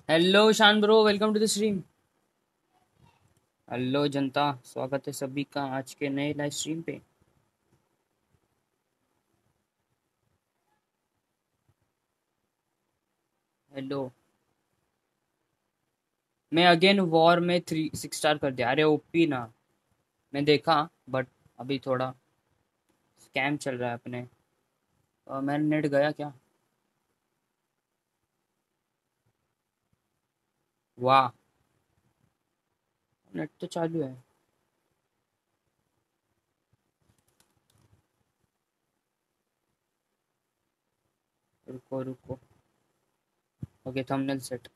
Hello Shaan bro, welcome to the stream. Hello जनता, स्वागत है सभी का आज के नए लाइव स्ट्रीम पे। हेलो। मैं अगेन वॉर में 6 स्टार कर दिया। अरे ओपी ना, मैं देखा बट अभी थोड़ा स्कैम चल रहा है अपने। मेरा नेट गया क्या? वाह, नेट तो चालू है। रुको रुको। Okay, thumbnail set.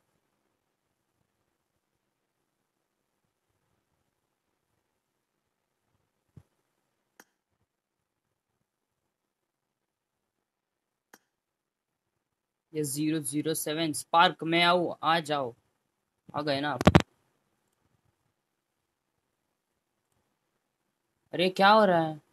ये 007 स्पार्क में आओ, आ जाओ। आ गए ना आप? अरे क्या हो रहा है?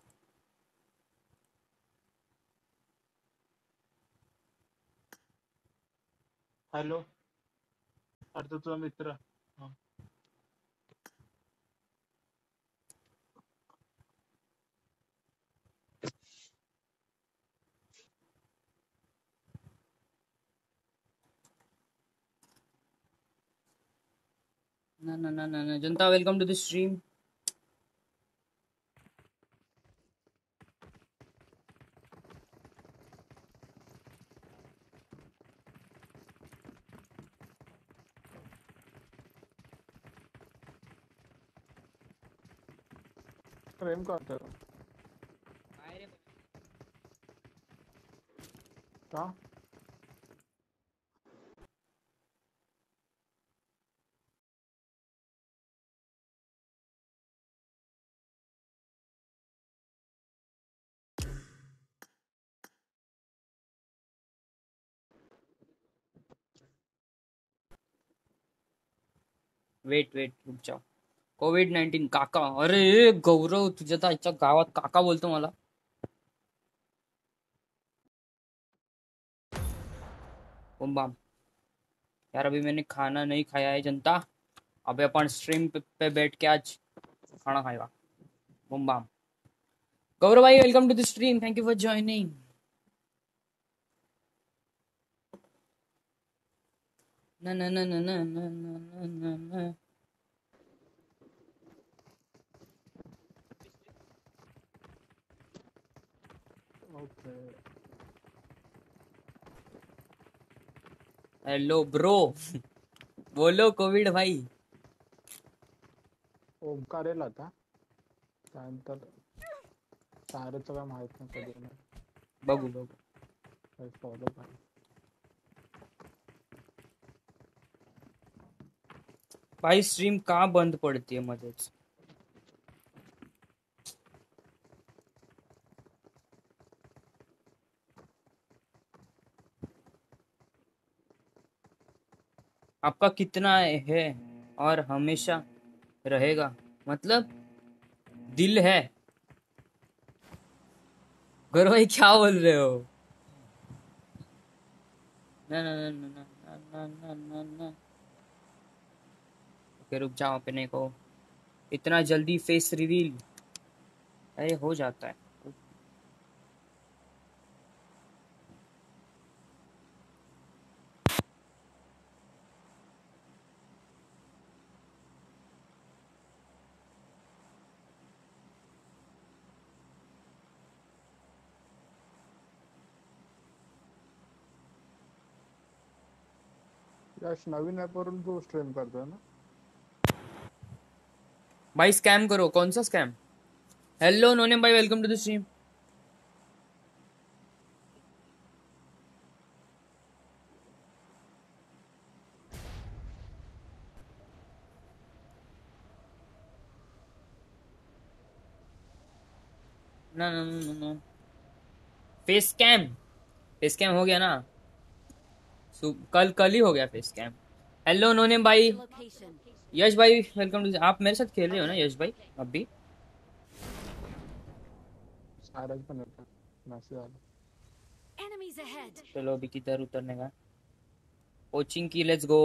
हॅलो. अरे तो तुझा मित्र. हा. ना ना ना ना ना, जनता वेलकम टू द स्ट्रीम। प्रेम करतो का? वेट वेट, रुक जाओ। कोविड-19 काका, अरे गौरव तुझ्या तर आजच्या गावात काका बोलतो मला। बम बम। यार अभी मैंने खाना नहीं खाया है जनता। अबे अपन स्ट्रीम पे बैठ के आज खाना खाएगा। बम बम। गौरव भाई welcome to the stream, thank you for joining. ना ना ना ना ना ना ना ना ना। ओके. Hello bro. बोलो कोविड भाई। ओमकार येईल आता. त्यानंतर सारेचं काय माहित नाही कधी बघू बघू। नाही फॉलो काय. भाई स्ट्रीम कहाँ बंद पड़ती है मध्येच? आपका कितना है और हमेशा रहेगा, मतलब दिल है। गौरव भाई क्या बोल रहे हो? ना ना ना ना ना ना ना ना ना। ओके रुक जाओ अपने को। इतना जल्दी फेस रिवील? अरे हो जाता है। यश नवीन ॲपवरून तू स्ट्रीम करतोय ना? भाई स्कैम करो, कौन सा स्कैम? हेलो नोनेम भाई, वेलकम टू द स्ट्रीम। ना ना ना ना। Face scam? फेस स्कैम हो गया ना। कल कल ही हो गया फेस स्कैम। हेलो नोनेम भाई। यश भाई वेलकम टू। आप मेरे साथ खेल रहे हो ना यश भाई अभी? सारंग पण येतात. 'Enemies ahead'. चलो अभी किधर उतरने का? कोचिंग की, लेट्स गो।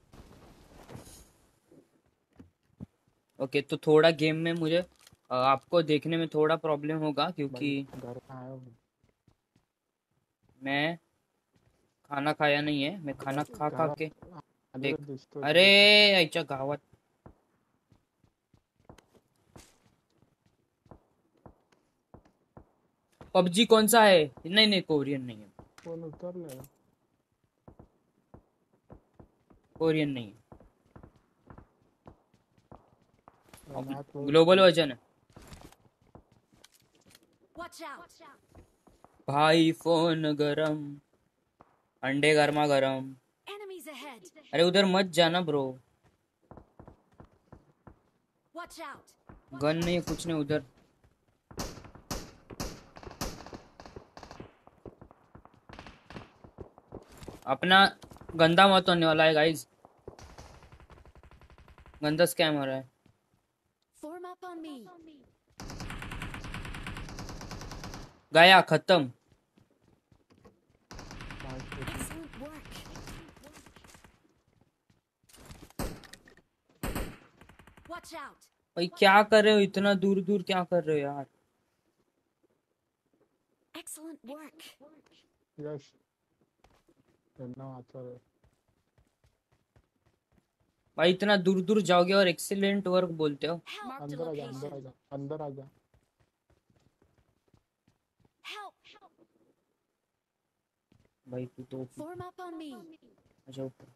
ओके, तो थोड़ा गेम में मुझे आपको देखने में थोड़ा प्रॉब्लम होगा क्योंकि भाई घर में आया हूँ। मैं खाना खाया नहीं है, मैं खाना खा खा घर के आले तर देख। दिसतोय अरे तुला तो. आईच्या गावात पबजी कौन सा है? नहीं नहीं, कोरियन नहीं है, कोण उतरलंय? कोरियन नहीं है, मॅप क्लोज ग्लोबल कर. वर्जन है। Watch out! भाई फोन गरम, अंडे गर्मा गरम। Enemies ahead! अरे उधर मत जाना ब्रो, Watch out! गन नहीं कुछ नहीं उधर। अपना गंदा मत होने वाला है गाइस, गंदा स्कैम हो रहा है। Form up on me. गया खत्म। Excellent work. Watch out! भाई क्या कर रहे हो, इतना दूर दूर क्या कर रहे हो यार? Excellent work. यश त्यांना वाचव. भाई इतना दूर दूर जाओगे और एक्सीलेंट वर्क बोलते हो? Marked a अंदर आजा, अंदर location. आजा, अंदर आजा. Help! भाई तू तो Form up on me. अच्छा ऊपर।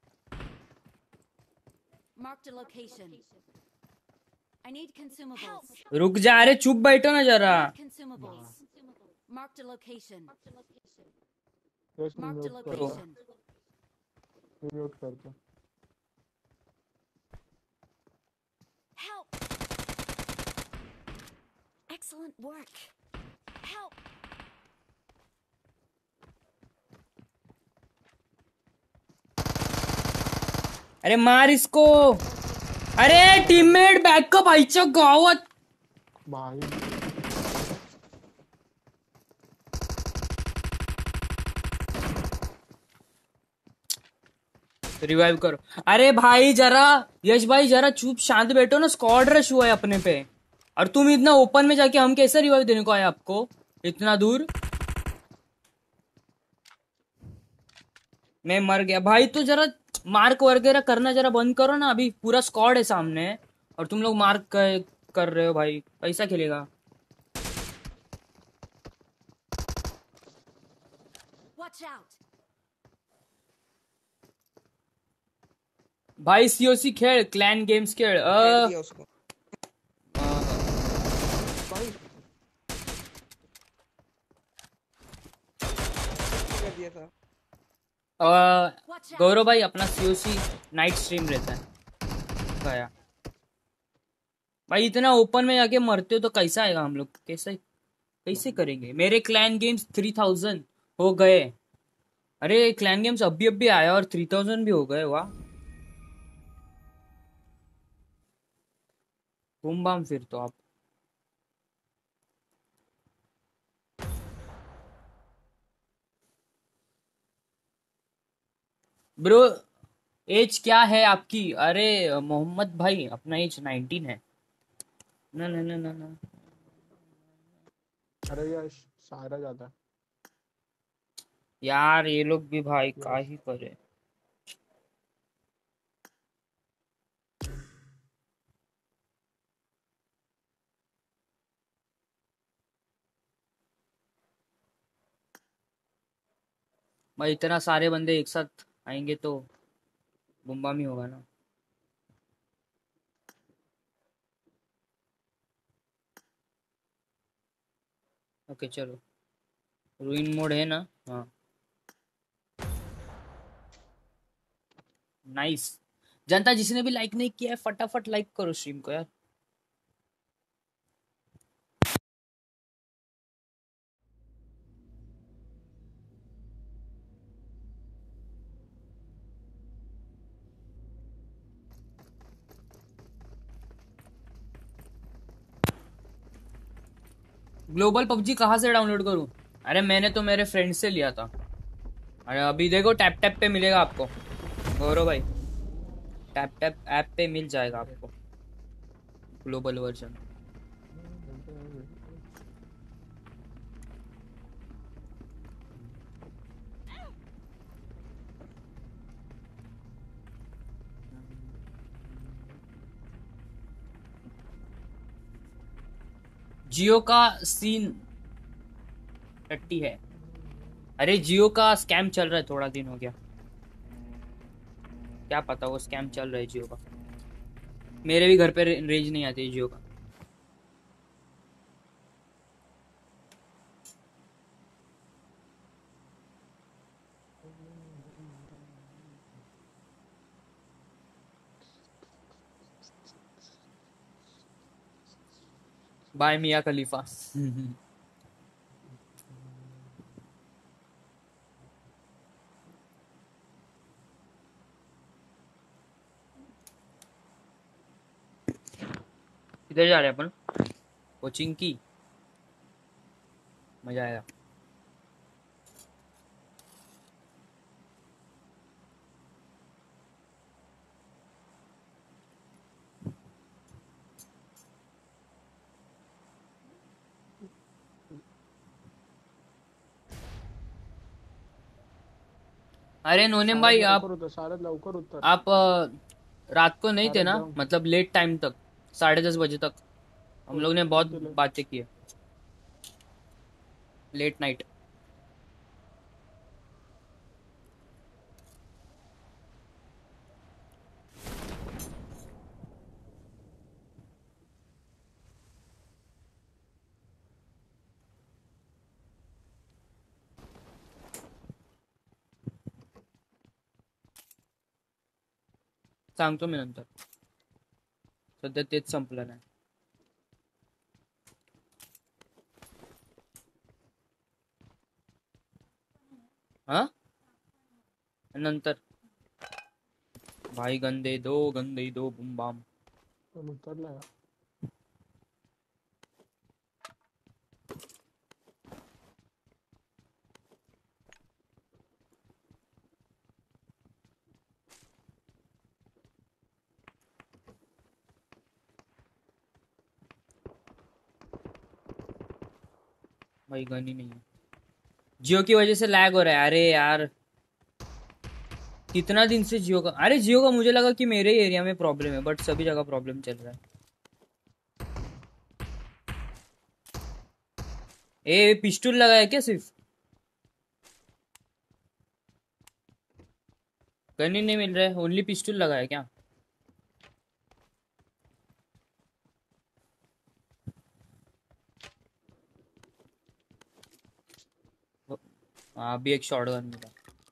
Marked a location. I need consumables. रुक जा, अरे चुप बैठो ना जरा। I need consumables. Marked a location. Yash मी Marked a म्यूट करतो. location. मी म्यूट करतो. Help! Excellent work. Help! अरे मार इसको। अरे टीममेट बॅकअप आईच्या गावात। भाई रिवाइव करो। अरे भाई जरा, यश भाई जरा चुप शांत बैठो ना, स्क्वाड रश हुआ है अपने पे, और तुम इतना ओपन में जाके हम कैसे रिवाइव देने को आए आपको इतना दूर? मैं मर गया भाई, तो जरा मार्क वगैरह करना जरा बंद करो ना, अभी पूरा स्क्वाड है सामने और तुम लोग मार्क कर रहे हो भाई, पैसा खेलेगा। Watch out! भाई सीओसी खेल, क्लैन गेम्स खेल। हेड दिया उसको। भाई कर दिया था। Watch out! गौरव भाई अपना सीओसी नाइट स्ट्रीम रहता है। गया भाई, इतना ओपन में जाके मरते हो तो कैसा आएगा, हम लोग कैसे कैसे करेंगे? मेरे क्लैन गेम्स 3000 हो गए। अरे क्लैन गेम्स अभी अभी आया और 3000 भी हो गए, वाह। बूम बाम फिर तो आप। ब्रो एज क्या है आपकी? अरे मोहम्मद भाई अपना एज 19 है। ना ना ना ना ना। अरे यश सारा जाता. यार ये लोग भी भाई का यश ही करे। भाई इतना सारे बंदे एक साथ आएंगे तो बूम बाम ही होगा ना। ओके चलो, रूइन मोड है ना? हाँ नाइस। जनता जिसने भी लाइक नहीं किया है फटाफट लाइक करो स्ट्रीम को यार। ग्लोबल पबजी कहाँ से डाउनलोड करूँ? अरे मैंने तो मेरे फ्रेंड से लिया था। अरे अभी देखो टैप टैप पे मिलेगा आपको। गौरव भाई टैप टैप ऐप पे मिल जाएगा आपको ग्लोबल वर्जन। जियो का सीन टट्टी है। अरे जियो का स्कैम चल रहा है, थोड़ा दिन हो गया। क्या पता, वो स्कैम चल रहा है जियो का। मेरे भी घर पे रेंज नहीं आती जियो का। बाय मियाँ खलीफा। किधर जा रहे हैं अपन? कोचिंग की मजा आएगा। अरे नोनेम भाई आप शारद लवकर उत्तर रात को नहीं थे शारद ना, जाऊं मतलब लेट टाइम तक 10:30 बजे तक हम लोग ने बहुत किती ले बातें की है। Late night. सांगतो मी नंतर, सध्या तेच संपलं नाही। हा नंतर भाई गंदे दो बुम बाम। पण उतरलाय भाई गन ही नहीं है। जियो की वजह से लैग हो रहा है। अरे यार कितना दिन से जियो का, अरे जियो का मुझे लगा कि मेरे ही एरिया में प्रॉब्लम है, बट सभी जगह प्रॉब्लम चल रहा है। ए पिस्टल लगा है क्या सिर्फ? गन ही नहीं मिल रहा है, ओनली पिस्टल लगा है क्या? हाँ अभी एक शॉर्ट गन मिला।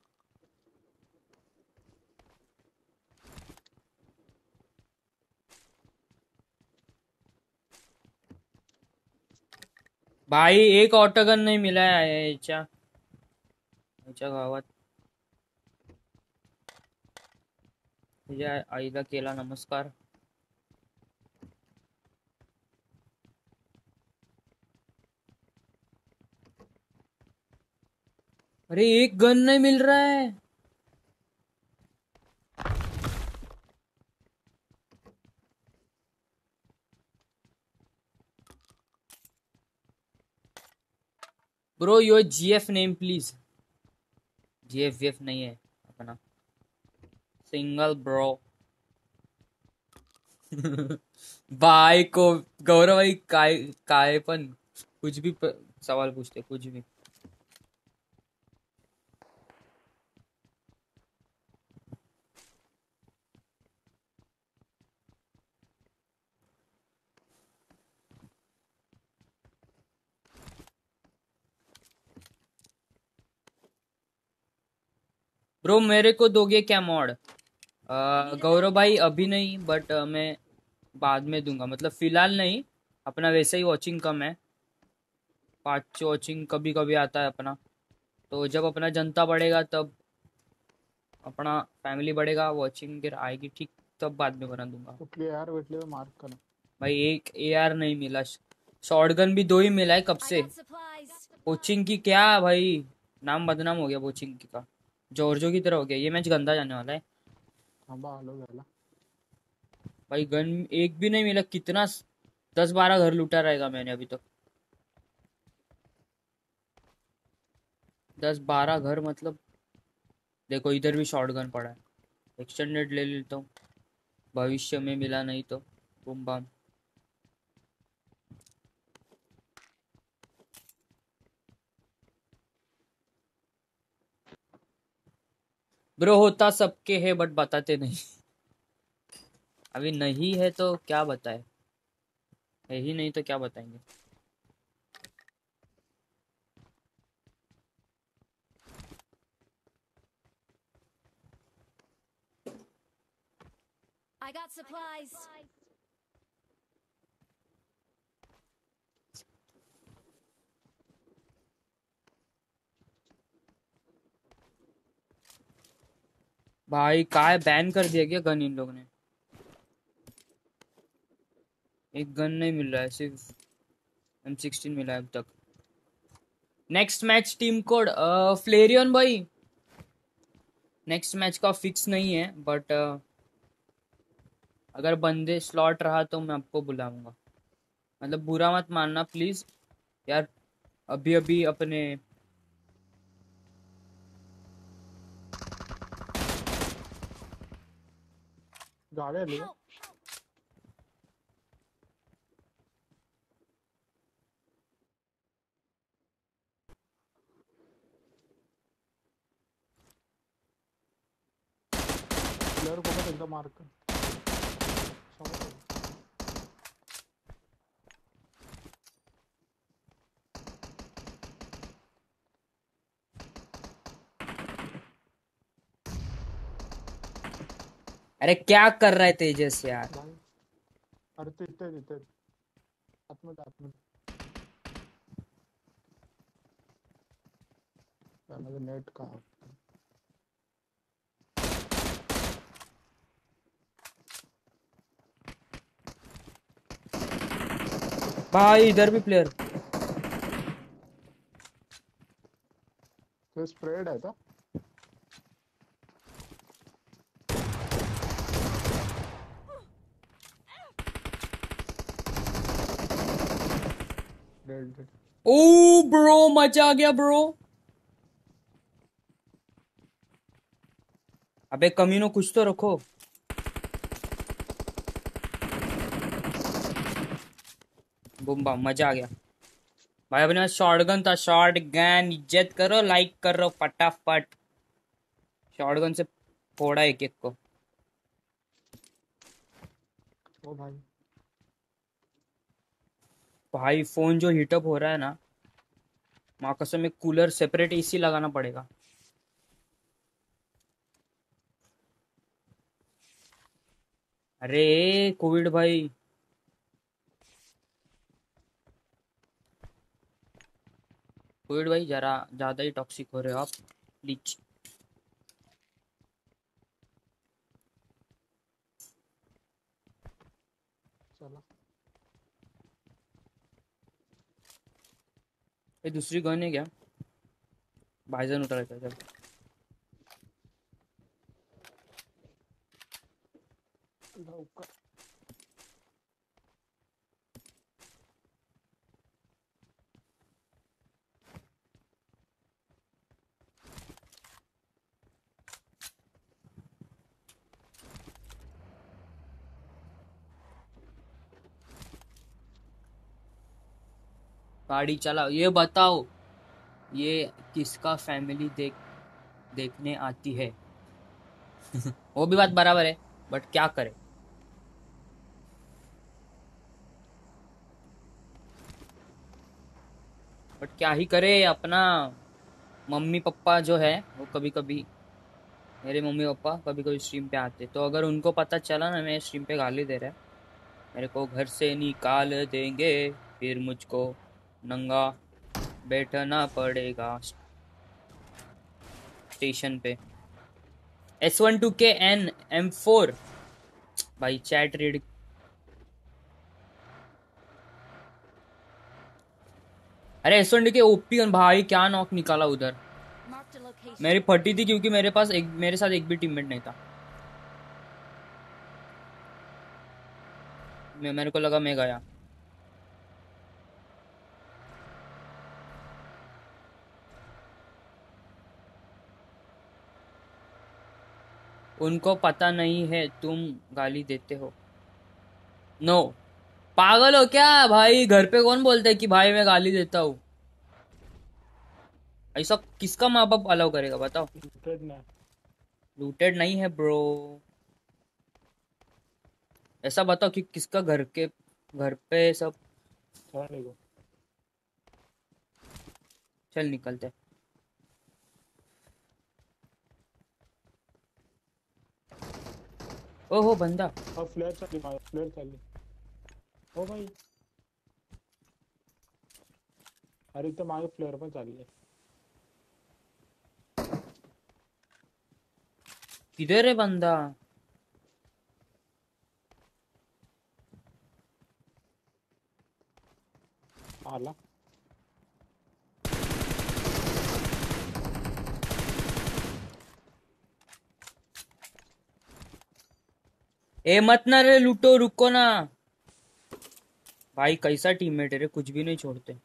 भाई एक ऑटोगन नहीं मिला है याच्या याच्या गावात। तुझ्या आईला केला नमस्कार। अरे एक गन नहीं मिल रहा है। Bro your GF name please. GF VF नहीं है अपना, सिंगल ब्रो। भाई को गौरव भाई काय काय पण कुछ भी सवाल पूछते कुछ भी। ब्रो मेरे को दोगे क्या मॉड? गौरव भाई अभी नहीं, बट मैं बाद में दूंगा, मतलब फिलहाल नहीं। अपना वैसे ही वॉचिंग कम है, 5 वॉचिंग कभी कभी आता है अपना। तो जब अपना जनता बढ़ेगा तब अपना फैमिली बढ़ेगा, वॉचिंग फिर आएगी ठीक, तब बाद में बना दूंगा। कुठली यार भेटली तर मार्क कर भाई एक एआर नहीं मिला, शॉटगन भी 2 ही मिला है कब I से। got supplies. कोचिंग की क्या भाई, नाम बदनाम हो गया कोचिंग की का, जॉर्जो की तरह हो गया। ये मैच गंदा जाने वाला है। थांबा आलो घ्यायला. भाई गन एक भी नहीं मिला. कितना 10-12 घर लूटा रहेगा मैंने अभी तक. 10-12 घर मतलब. देखो इधर भी शॉर्ट गन पड़ा है. एक्सटेंडेड ले लेता हूँ. भविष्य में मिला नहीं तो बूम बाम. ब्रो होता सबके है बट बताते नहीं. अभी नहीं है तो क्या बताए. है ही नहीं तो क्या बताएंगे. I got supplies. भाई काय बैन कर दिया क्या गन इन लोगों ने. एक गन नहीं मिल रहा है. सिर्फ M16 मिला है अब तक. नेक्स्ट मैच टीम कोड फ्लेरियन भाई. नेक्स्ट मैच का फिक्स नहीं है बट अगर बंदे स्लॉट रहा तो मैं आपको बुलाऊंगा. मतलब बुरा मत मानना प्लीज यार. अभी अभी अपने गाड़ी आली का. Help! प्लेअर कोणच एकदा मार्क कर. समोर आहे. अरे क्या कर रहा है तेजस यार. भाई अरे तिथे तिथे आतमध्ये आतमध्ये. त्यामध्ये नेट का. भाई इधर भी प्लेयर. ते स्प्रेड आहे का. Dead dead. ओ ब्रो मजा आ गया ब्रो. अबे कमीनो कुछ तो रखो. बूम बाम मजा आ गया. भाई अपने पास शॉटगन था. शॉट गन इज्जत करो. लाइक करो फटाफट. शॉटगन से फोड़ा एक एक को. ओ भाई भाई फोन जो हीटअप हो रहा है ना. माँ कसम में कूलर सेपरेट एसी लगाना पड़ेगा. अरे कोविड भाई. कोविड भाई जरा ज्यादा ही टॉक्सिक हो रहे हो आप. प्लीज. चला. ये दूसरी गन है क्या. भाईजान उठा रहता है. चल लवकर. गाड़ी चलाओ. ये बताओ ये किसका फैमिली देखने आती है. वो भी बात बराबर है बट क्या करे. बट क्या ही करे अपना. मम्मी पापा जो है वो कभी कभी मेरे मम्मी पापा कभी कभी स्ट्रीम पे आते. तो अगर उनको पता चला ना मैं स्ट्रीम पे गाली दे रहा है मेरे को घर से निकाल देंगे. फिर मुझको नंगा बैठना पड़ेगा स्टेशन पे. S12K N M4. भाई चैट रीड. अरे S12K ओपी गन. भाई क्या नॉक निकाला उधर. Marked a location. मेरी फटी थी क्योंकि मेरे पास मेरे साथ एक भी टीममेट नहीं था. मेरे को लगा मैं गया। उनको पता नहीं है तुम गाली देते हो। नो, पागल हो क्या भाई? घर पे कौन बोलता है कि भाई मैं गाली देता हूँ? ऐसा किसका माँ बाप अलाउ करेगा बताओ? लूटेड ना। लूटेड नहीं है ब्रो। ऐसा बताओ कि किसका घर पे सब। चला देखो। चल निकलते। ओहो बंदा। अब फ्लेयर चली मारो, फ्लेयर चली। ओ भाई, अरे तो मागे फ्लेयर पण चालले. किधर है बंदा? आला. ए मत ना रे, लूटो, रुको ना भाई। कैसा टीममेट है रे, कुछ भी नहीं छोड़ते।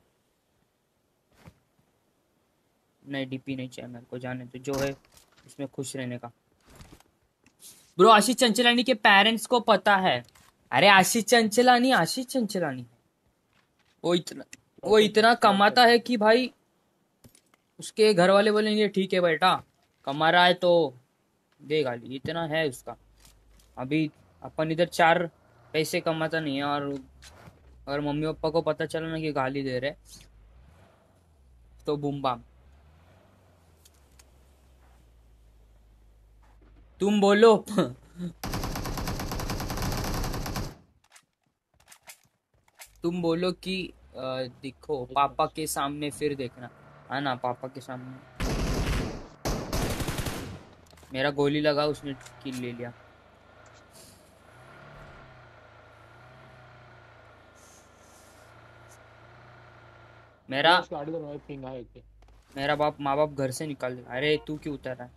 नहीं डीपी नहीं चाहिए मेरे को, जाने तो जो है उसमें खुश रहने का। ब्रो आशीष चंचलानी के पेरेंट्स को पता है। अरे आशीष चंचलानी, आशीष चंचलानी वो इतना वो इतना कमाता है कि भाई उसके घर वाले बोलेंगे ठीक है बेटा, कमा रहा है तो दे गाली, इतना है उसका। अभी अपन इधर 4 पैसे कमाता नहीं है, और अगर मम्मी पापा को पता चला ना कि गाली दे रहे तो बूम बाम। तुम बोलो तुम बोलो कि दिखो पापा के सामने, फिर देखना। हाँ ना, पापा के सामने। मेरा गोली लगा, उसने किल ले लिया। मेरा गाडी तर पिंग आहे इथे. मेरा माँ बाप घर से निकाल दिया। अरे तू क्यों उतर रहा है?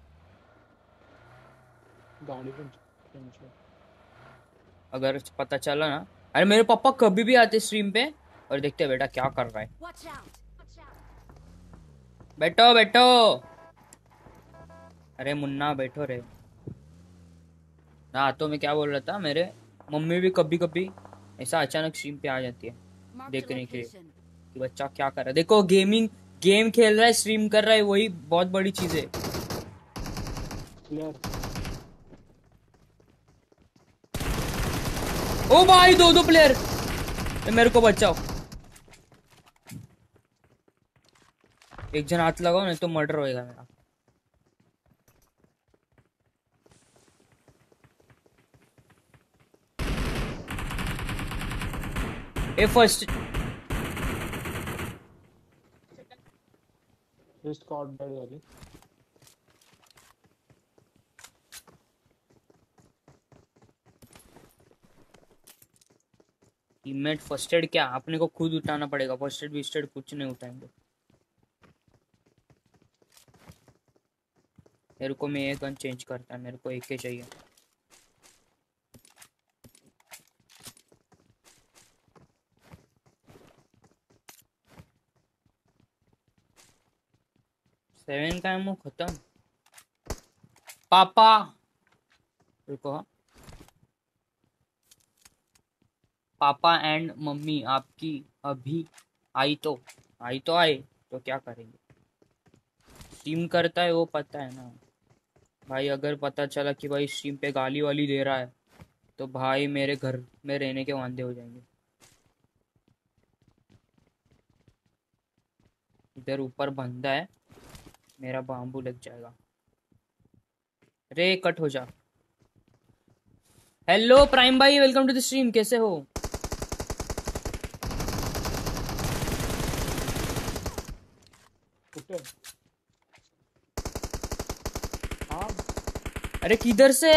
गाडी पण त्यांची. अगर पता चला ना। अरे मेरे पापा कभी भी आते स्ट्रीम पे और देखते बेटा क्या कर रहा है। Watch out! बैठो बैठो। अरे मुन्ना बैठो रे ना। तो मैं क्या बोल रहा था, मेरे मम्मी भी कभी कभी ऐसा अचानक स्ट्रीम पे आ जाती है Marked a देखने के लिए location. कि बच्चा क्या कर रहा है। देखो गेम खेल रहा है, स्ट्रीम कर रहा है, वही बहुत बड़ी चीज है। प्लेयर. ओ भाई, 2 प्लेयर। मेरे को बचाओ, एक जन हाथ लगाओ नहीं तो मर्डर होएगा मेरा। A first just caught dead झाली. टीममेट फर्स्ट एड क्या, अपने को खुद उठाना पड़ेगा। फर्स्ट एड विस्ट एड कुछ नहीं उठाएंगे। मेरे को मैं एक गन चेंज करता है, मेरे को एक ही चाहिए। सेवन का एमो खत्म। पापा रुको, हाँ। पापा एंड मम्मी आपकी अभी आई तो आए तो क्या करेंगे? स्ट्रीम करता है वो पता है ना भाई। अगर पता चला कि भाई स्ट्रीम पे गाली वाली दे रहा है तो भाई मेरे घर में रहने के वांदे हो जाएंगे। इधर ऊपर बंदा है, मेरा बाम्बू लग जाएगा। रे कट हो जा। हेलो प्राइम भाई, वेलकम टू द स्ट्रीम, कैसे हो? कुठे? हाँ. अरे किधर से?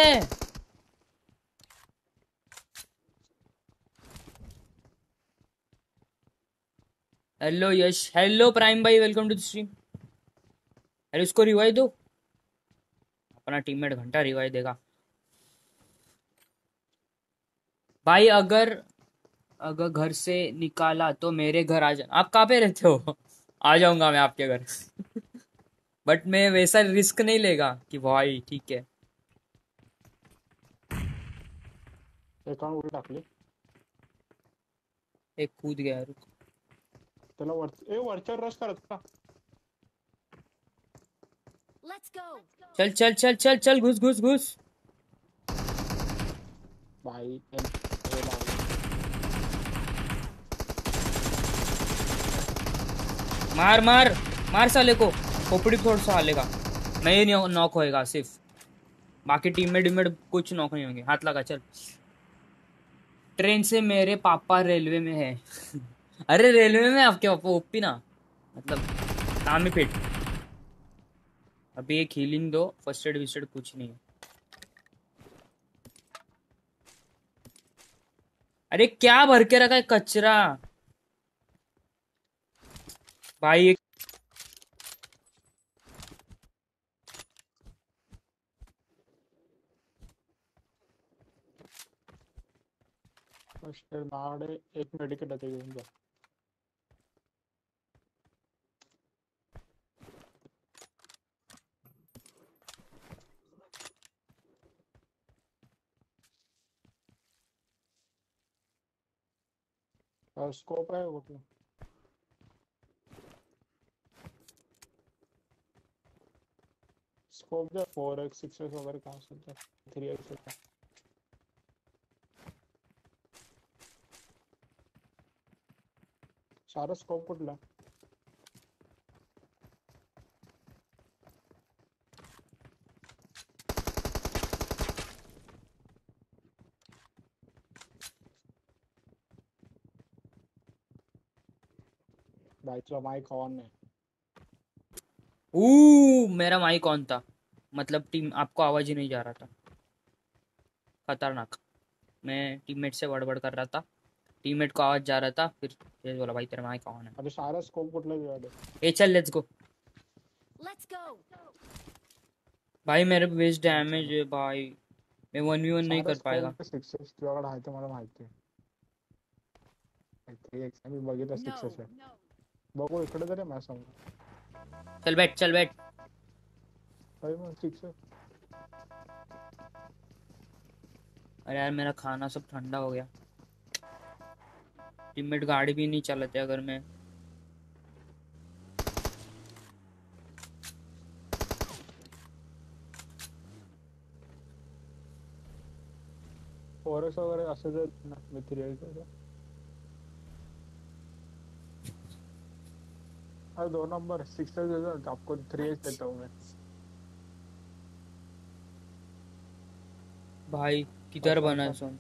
हेलो यश, हेलो प्राइम भाई, वेलकम टू द स्ट्रीम। अरे उसको रिवाइव दो, अपना टीममेट घंटा रिवाइव देगा। भाई अगर अगर घर से निकाला तो मेरे घर आ जा। आप कहाँ पे रहते हो? आ जाऊंगा मैं आपके घर। बट मैं वैसा रिस्क नहीं लेगा कि भाई ठीक है। अकाउंट उडी टाकली. एक कूद गया, रुक। त्याला वरच्यावर रश करत का. Let's go. चल चल चल चल चल, घुस घुस घुस। भाई हे लावलं. मार मार मार साले को। खोपड़ी फोड़ साले का। मैं ही नॉक होएगा सिर्फ। बाकी टीममेट टीममेट कुछ नॉक नहीं होंगे। हाथ लगा चल। ट्रेन से मेरे पापा रेलवे में है। अरे रेलवे में आपके पापा ओपी ना, मतलब नाम ही फिट। अभी एक हीलिंग दो, फर्स्ट एड विस्ट एड कुछ नहीं है। अरे क्या भर के रखा है कचरा भाई। एक फर्स्ट नाडे एक मेडिकेट आहे ते घेऊन जा. स्कोप आहे कुठलं. स्कोप द्या 4x 6x वगैरे काय असेल तर 3x होता. सारा स्कोप कुठला. भाई तुला माइक ऑन है. मेरा माइक ऑन था, मतलब टीम आपको आवाज ही नहीं जा रहा था। खतरनाक। मैं टीममेट से बड़बड़ कर रहा था, टीममेट को आवाज जा रहा था, फिर ये बोला भाई तेरा माइक ऑन है। अरे सारा स्कोप कुठला दिवाडे. ए चल लेट्स गो। Let's go. भाई मेरे पे बेस डैमेज है भाई, मैं 1v1 नहीं सारा कर पाएगा। स्कोप 6x तुझ्याकडे आहे ते मला माहिती आहे. 3x मी बघितलं 6x आहे. बघू इकडे तरी माझ्या समोर. चल बैठ चल बैठ। भाई मग 6x. अरे यार मेरा खाना सब ठंडा हो गया। टीममेट गाड़ी भी नहीं चलाते अगर मैं। फोरेक्स वगैरह असेल तर ना मी 3x आहे. अरे 2 नंबर 6x दे दो आपको 3x देता हूँ मैं. भाई किधर अच्छा, बना है अच्छा. सोन?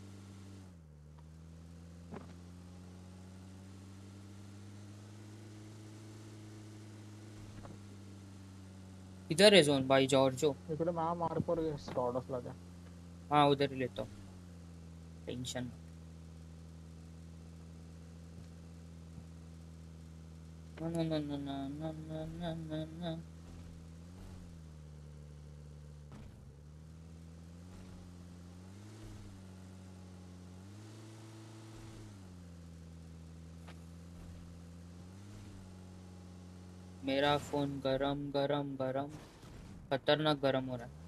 किधर है जोन भाई जॉर्जो? इकडे महा मार्कवर स्टॉडस लागा. हाँ उधर ही लेता हूँ, टेंशन। ना ना ना ना ना ना ना ना ना। मेरा फोन गरम गरम गरम, खतरनाक गरम हो रहा है।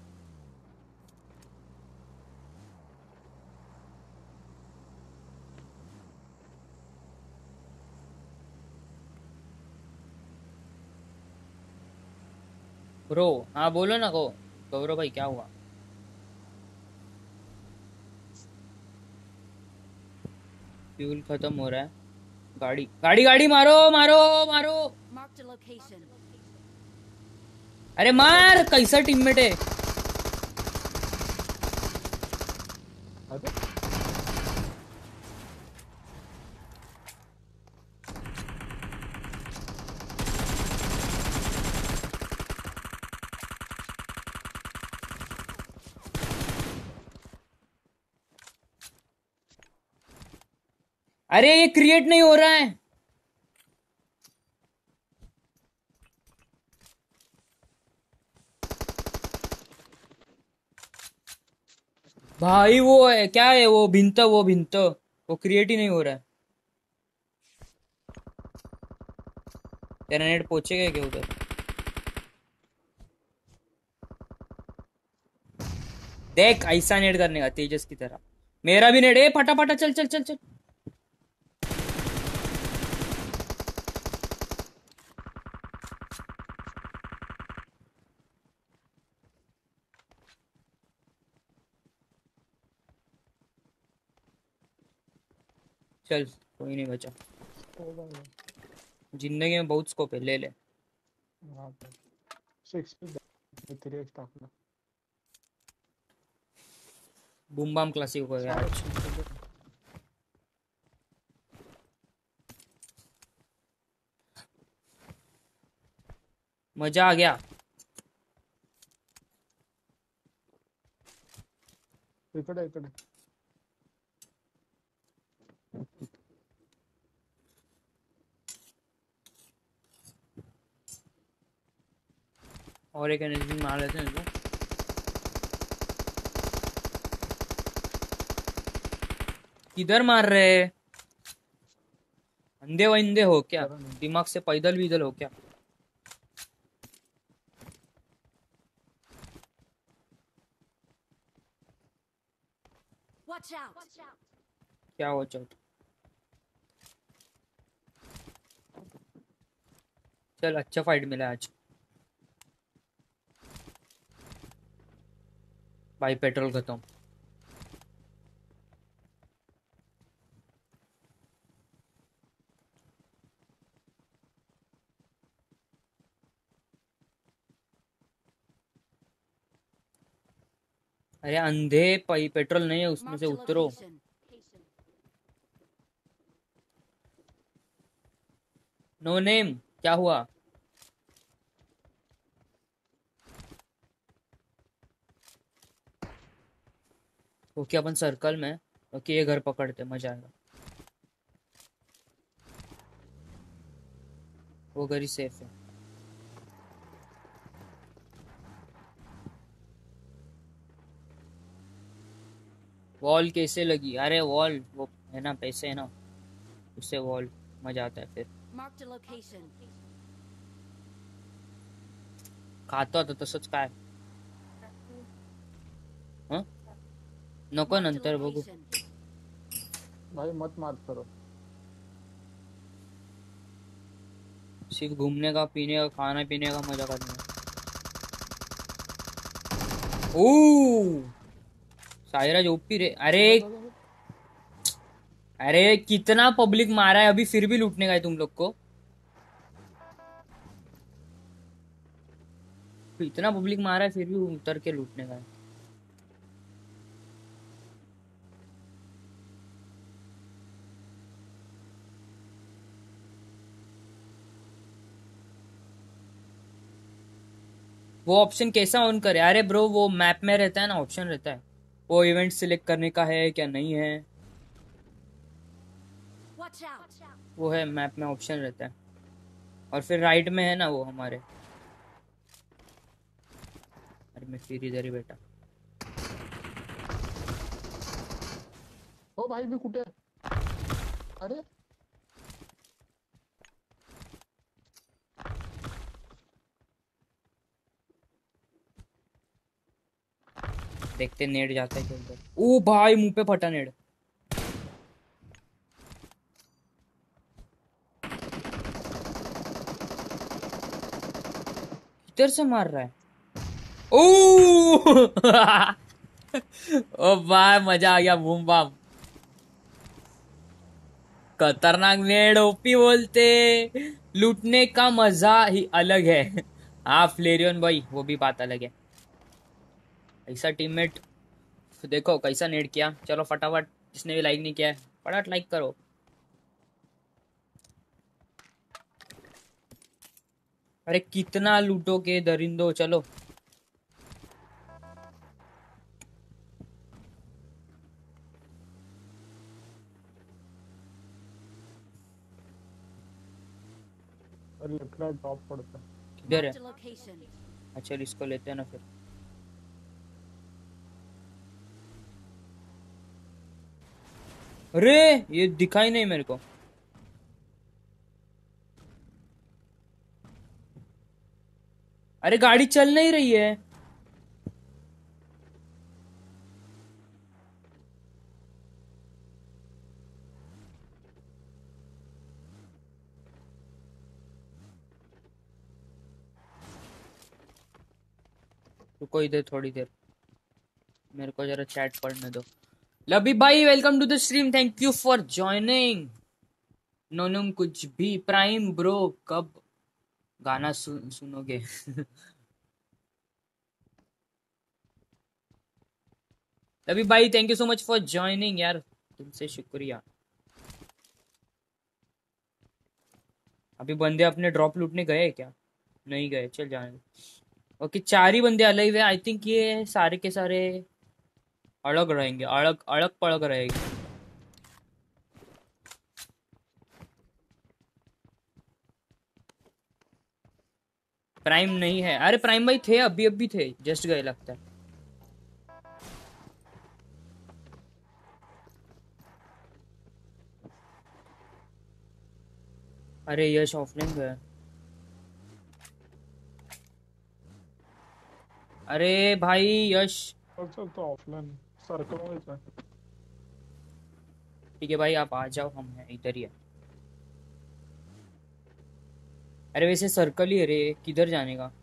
ब्रो हाँ बोलो ना को गौरव भाई क्या हुआ? फ्यूल खत्म हो रहा है। गाड़ी गाड़ी गाड़ी मारो मारो मारो। Marked a location. अरे मार, कैसा टीममेट है? अरे अरे ये क्रिएट नहीं हो रहा है। भाई वो है, क्या है वो भिंत वो क्रिएट ही नहीं हो रहा है। तेरा नेट पहुंचेगा क्या उधर? देख ऐसा नेट करने का तेजस की तरह। मेरा भी नेट, ए फटा फटा, चल चल चल चल। चल कोई नहीं बचा। हो भाई। जिंदगी में बहुत स्कोप है, ले ले। हाँ भाई। 6 पे 3x टाकलं. बूम बाम क्लासिक हो गया सारे आज। सगळे. मजा आ गया। इकडे इकडे. और एक एनर्जी मार लेते हैं इनको। किधर मार रहे हैं? अंधे वंदे हो क्या? जरा नहीं. दिमाग से पैदल विदल हो क्या? Watch out! क्या हो चल। चल अच्छा फाइट मिला आज। भाई पेट्रोल खत्म। अरे अंधे पेट्रोल नहीं है उसमें से Marked a उतरो। location. नो नेम क्या हुआ? ओके अपन सर्कल में। ओके ये घर पकड़ते मजा आएगा। वो घर ही सेफ है। वॉल कैसे लगी? अरे वॉल वो है ना, पैसे है ना, उससे वॉल मजा आता है फिर। Marked a location. खातो आता तसंच काय? हं? नको Marked a नंतर बघू। location. भाई मत मार करो. सिर्फ घूमने का, पीने का, खाना पीने का मजा करने का। ओ सायराज ओपी रे। अरे अरे कितना पब्लिक मारा है अभी, फिर भी लूटने का है तुम लोग को? इतना पब्लिक मारा है फिर भी उतर के लूटने का है। वो ऑप्शन कैसा ऑन करे? अरे ब्रो वो मैप में रहता है ना, ऑप्शन रहता है। वो इवेंट सिलेक्ट करने का है क्या नहीं है, Watch out! वो है मैप में ऑप्शन रहता है। और फिर राइट में है ना वो हमारे। अरे मैं फिर इधर ही बैठा। हो भाई मी कुठे. अरे देखते नेट जाता है क्या उधर। ओ भाई मुंह पे फटा नेट। किधर से मार रहा है? ओ ओ भाई मजा आ गया, बूम बाम। खतरनाक नेड ओपी बोलते। लूटने का मजा ही अलग है। हाँ फ्लेरियन भाई वो भी बात अलग है। ऐसा टीममेट देखो कैसा नेड किया। चलो फटाफट, जिसने भी लाइक नहीं किया है फटाफट लाइक करो। अरे कितना लूटोगे दरिंदो, चलो। लेफ्ट राइट ड्रॉप पड़ता है. किधर है? Marked a location. अच्छा इसको लेते हैं ना फिर। अरे ये दिखाई नहीं मेरे को। अरे गाड़ी चल नहीं रही है। रुको इधर थोड़ी देर, मेरे को जरा चैट पढ़ने दो। लबी भाई welcome to the stream, thank you for joining. नोनुम कुछ भी प्राइम ब्रो, कब गाना सुनोगे? लबी भाई thank you so much for joining यार, तुमसे शुक्रिया। अभी बंदे अपने ड्रॉप लूटने गए क्या? नहीं गए, चल जाने। ओके 4 ही बंदे अलग हुए, आई थिंक ये सारे के सारे अलग रहेंगे, अलग अलग पड़ग रहेंगे। प्राइम नहीं है, अरे प्राइम भाई थे, अभी अभी थे, जस्ट गए लगता है। अरे यश ऑफलाइन गया। अरे भाई यश। चल तो ऑफलाइन सर्कल में चल। ठीक है भाई आप आ जाओ, हम हैं इधर ही है। अरे वैसे सर्कल ही है रे, किधर जाने का?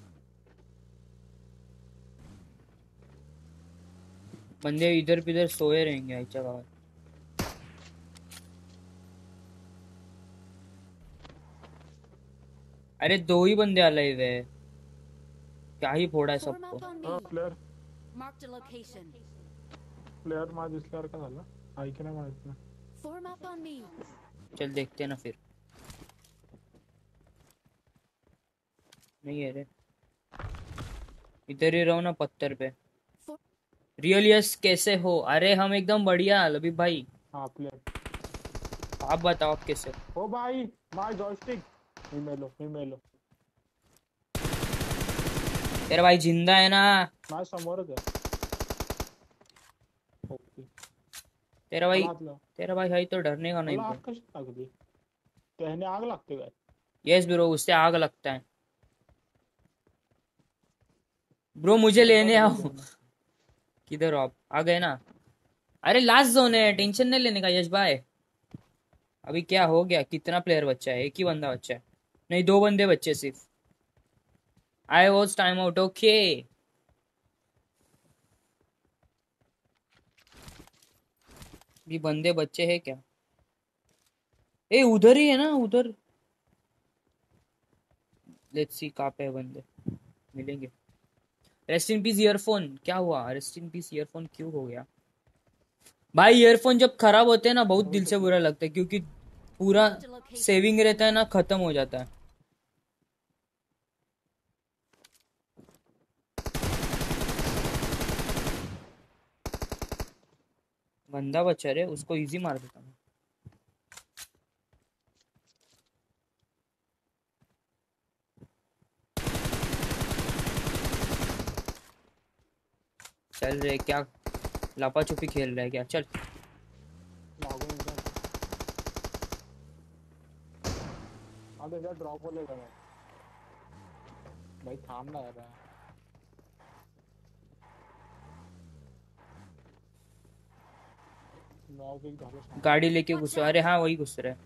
बंदे इधर किधर सोए रहेंगे अच्छा का। अरे 2 ही बंदे अलग हुए हैं, क्या ही फोड़ा है Form सबको। up on हा me. Player Marked a location. Player माझ दिसल्यावर का झालं आहे की नाही माहित नाही. Form up on me. चल देखते हैं ना फिर। नहीं है रे, इधर ही रहो ना पत्थर पे। For रियल यस कैसे हो? अरे हम एकदम बढ़िया लबीब भाई, हा प्लेयर. आप बताओ आप कैसे हो? ओ भाई माय जॉयस्टिक. मी मेलो. तेरा भाई जिंदा है ना? माझ्या समोरच आहे. ओके. तेरा मला भाई, हात लाव. तेरा भाई है तो डरने का नहीं मला ब्रो। आग कशी लागली? त्याने आग लागते काय? यस ब्रो, उससे आग लगता है। ब्रो मुझे लेने बस आओ। गेलो ना. किधर हो आप? आ गए ना? अरे लास्ट जोन है, टेंशन नहीं लेने का यश भाई। अभी क्या हो गया, कितना प्लेयर बच्चा है? एक ही बंदा बच्चा है, नहीं 2 बंदे बच्चे सिर्फ। I was time out, okay. ये बंदे बच्चे हैं क्या? ए उधर ही है ना, उधर। लेट्स सी कहाँ पे है बंदे, मिलेंगे। रेस्ट इन पीस ईयरफोन, क्या हुआ? रेस्ट इन पीस ईयरफोन क्यों हो गया? भाई ईयरफोन जब खराब होते हैं ना, बहुत दिल से बुरा लगता है, क्योंकि पूरा marked a location. सेविंग रहता है ना, खत्म हो जाता है। बंदा बच्चा रे, उसको इजी मार देता हूँ। चल रे, क्या लापा छुपी खेल रहा है क्या? चल। मागून एकदम. हा त्याच्या ड्रॉप होले का भाई थांब ना यार. नॉक एक झालं सांग. गाड़ी लेके घुसो, अरे हाँ वही घुस रहा है।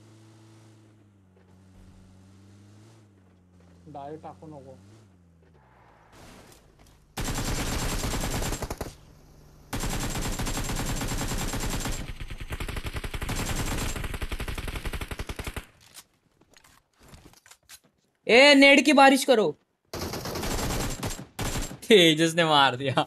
डायरेक्ट टाकू नको. ए नेड की बारिश करो। तेजस ने मार दिया।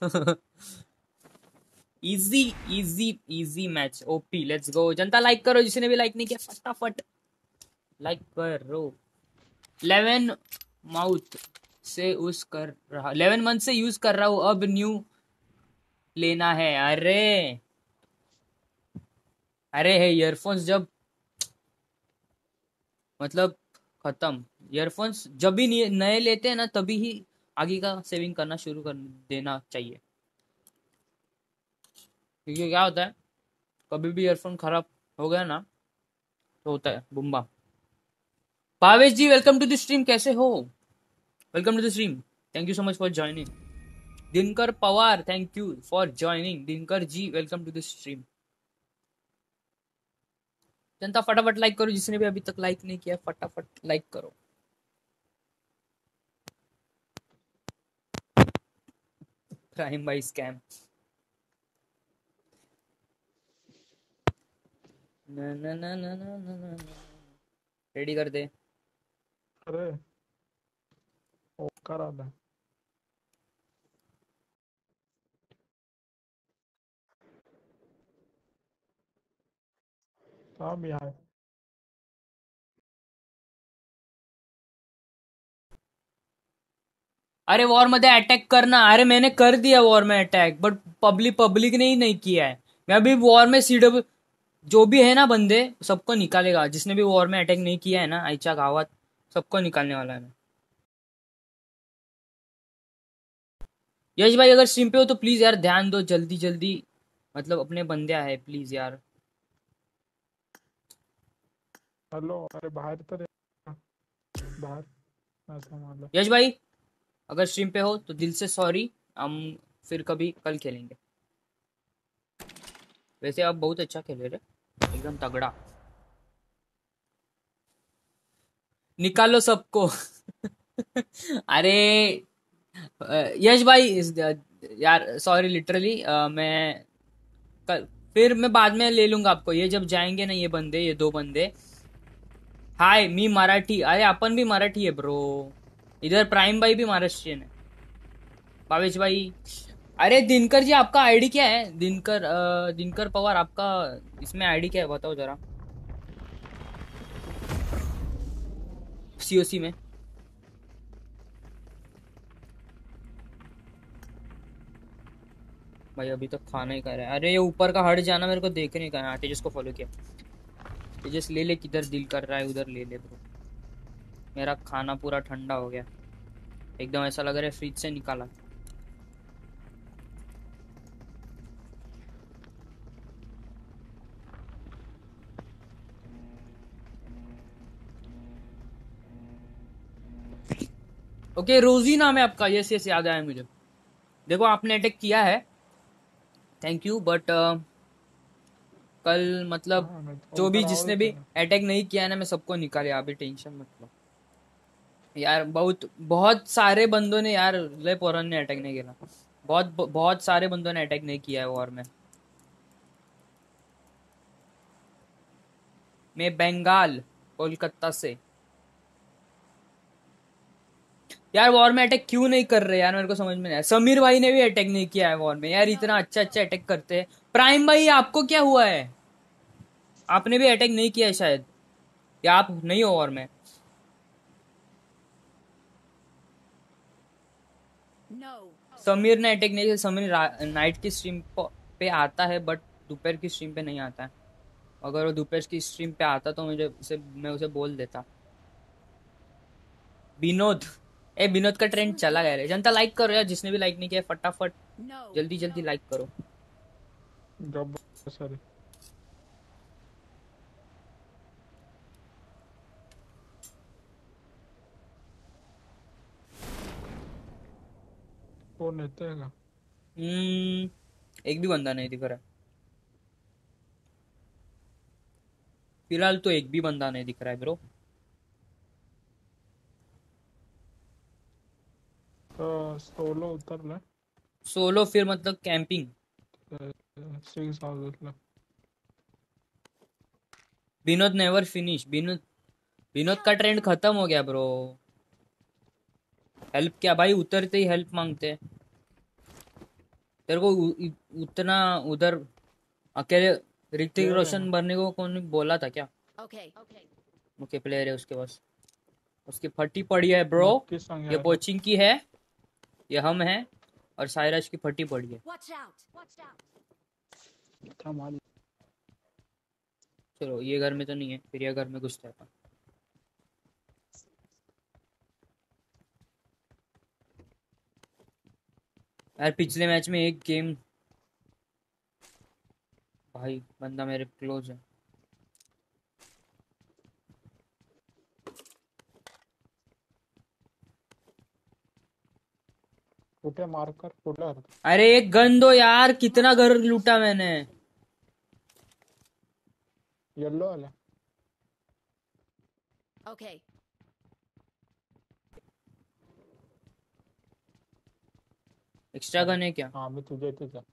Easy easy easy match, OP, let's go. जनता लाइक करो, जिसने भी लाइक नहीं किया फटाफट लाइक करो। 11 माउथ से यूज कर रहा, 11 मंथ से यूज कर रहा हूँ, अब न्यू लेना है। अरे अरे है ईयरफोन्स जब, मतलब खत्म। ईयरफोन्स जब भी नए लेते हैं ना, तभी ही आगे का सेविंग करना शुरू कर देना चाहिए, क्योंकि क्या होता है कभी भी ईयरफोन खराब हो गया ना तो होता है बुम्बा। Bhavesh ji welcome to the stream, कैसे हो? Welcome to the stream, thank you so much for joining. Dinkar Pawar thank you for joining. Dinkar ji welcome to the stream. जनता फटाफट लाइक करो, जिसने भी अभी तक लाइक नहीं किया फटाफट लाइक करो। Prime by scam. रेडी कर दे। अरे ओकर आला सब यहाँ अरे वॉर मध्ये अटैक करना, अरे मैंने कर दिया वॉर में अटैक, बट पब्लिक ने ही नहीं किया है। मैं अभी वॉर में सीडब्ल्यू जो भी है ना बंदे सबको निकालेगा, जिसने भी वॉर में अटैक नहीं किया है ना आईच्या गावात सबको निकालने वाला है मैं। यश भाई अगर स्ट्रीम पे हो तो प्लीज यार ध्यान दो जल्दी जल्दी, मतलब अपने बंदे आए प्लीज यार। हेलो अरे बाहर तर बाहर ऐसा मतलब यश भाई अगर स्ट्रीम पे हो तो दिल से सॉरी, हम फिर कभी कल खेलेंगे। वैसे आप बहुत अच्छा खेले रे, एकदम तगड़ा। निकालो सबको। अरे यश भाई यार सॉरी लिटरली, मैं कल फिर मैं बाद में ले लूंगा आपको, ये जब जाएंगे ना ये बंदे, ये दो बंदे। हाय मी मराठी, अरे अपन भी मराठी है ब्रो, इधर प्राइम भाई भी महाराष्ट्रियन है। भावेश भाई, अरे दिनकर जी आपका आईडी क्या है? दिनकर पवार आपका इसमें आईडी क्या है बताओ जरा, सीओसी में। भाई अभी तक खाना ही खा रहा है। अरे ये ऊपर का हट जाना, मेरे को देखने का है। तेजस को फॉलो किया, तेजस ले ले, किधर दिल कर रहा है उधर ले ले ब्रो। मेरा खाना पूरा ठंडा हो गया, एकदम ऐसा लग रहा है फ्रिज से निकाला। ओके रोजी नाम है आपका, यस यस याद आया मुझे। देखो आपने अटैक किया है, थैंक यू, बट कल मतलब हाँ मैं जो भी ओकर जिसने आवडत भी ना अटैक नहीं किया है ना मैं सबको निकाले, अभी टेंशन मत लो यार। बहुत बहुत सारे बंदों ने यार, लय पोरान ने अटैक नहीं किया, बहुत बहुत सारे बंदों ने अटैक नहीं किया है वॉर में। मैं बंगाल कोलकाता से। यार वॉर में अटैक क्यों नहीं कर रहे यार, मेरे को समझ में नहीं आया। समीर भाई ने भी अटैक नहीं किया है वॉर में यार, इतना अच्छा अच्छा अटैक करते हैं। प्राइम भाई आपको क्या हुआ है? आपने भी अटैक नहीं किया है शायद, या आप नहीं हो वॉर में? No. समीर ने अटैक नहीं किया। समीर नाइट की स्ट्रीम पे आता है बट दोपहर की स्ट्रीम पे नहीं आता है। अगर वो दोपहर की स्ट्रीम पे आता तो मैं उसे बोल देता। विनोद, ए विनोद का ट्रेंड चला गया रे। जनता लाइक करो यार, जिसने भी लाइक नहीं किया फटाफट No. जल्दी जल्दी लाइक करो। जब सर वो नेते है का एक भी बंदा नहीं दिख रहा है फिलहाल, तो एक भी बंदा नहीं दिख रहा है ब्रो। सोलो उतरला सोलो फिर मतलब camping. 6 hours Vinod never finish. Vinod, Vinod का ट्रेंड खत्म हो गया ब्रो। हेल्प क्या भाई, उतरते ही हेल्प मांगते हैं। तेरे को उतना उधर अकेले ऋतिक प्लेयर है रोशन बनने को कौन बोला था क्या? Okay. Okay. ओके प्लेयर है उसके पास, उसकी फटी पड़ी है ब्रो। नक्की संग ये यार पोचिंग की है, ये हम है, और साइराज की फटी पड़ी है। Watch out. Watch out. था माल चलो ये घर में तो नहीं है, फिर ये घर में घुसते हैं अपन। यार पिछले मैच में एक गेम भाई बंदा मेरे क्लोज है। कुठे मार्कर कुठे? अरे एक गन दो यार, कितना घर लूटा मैंने। येलो वाला। Okay. एक्स्ट्रा गन है क्या? हाँ मी तुझ्या इथेच आहे.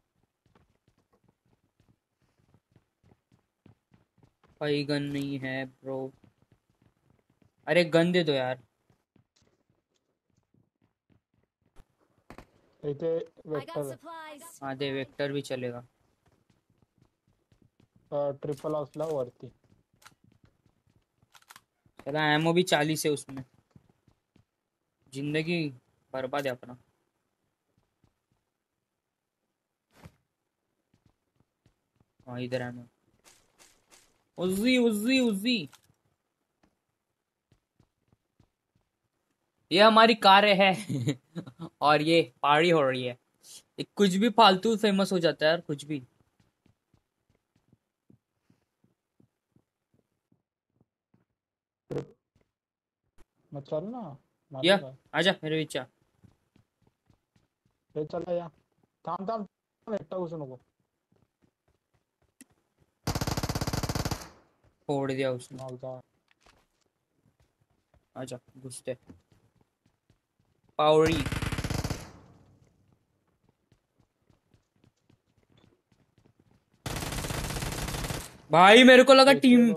भाई गन नहीं है ब्रो। अरे गन दे दो यार। इथे I got वेक्टर supplies. हाँ दे, वेक्टर भी चलेगा। ट्रिपल हाउसला वरती. चला एमओ भी 40 है उसमें। जिंदगी बर्बाद है अपना। हाँ इधर एमओ। उजी उजी उजी। ये हमारी कार है। और ये पार्टी हो रही है। ये कुछ भी फालतू फेमस हो जाता है यार, कुछ भी। मग चल ना. या मला काय. आजा मेरे पीछे। हे चला या. थांब थांब. एकटा घुसू नको. फोड़ दिया उसने। मग जा. आजा घुसते। पावरी। भाई मेरे को लगा टीम।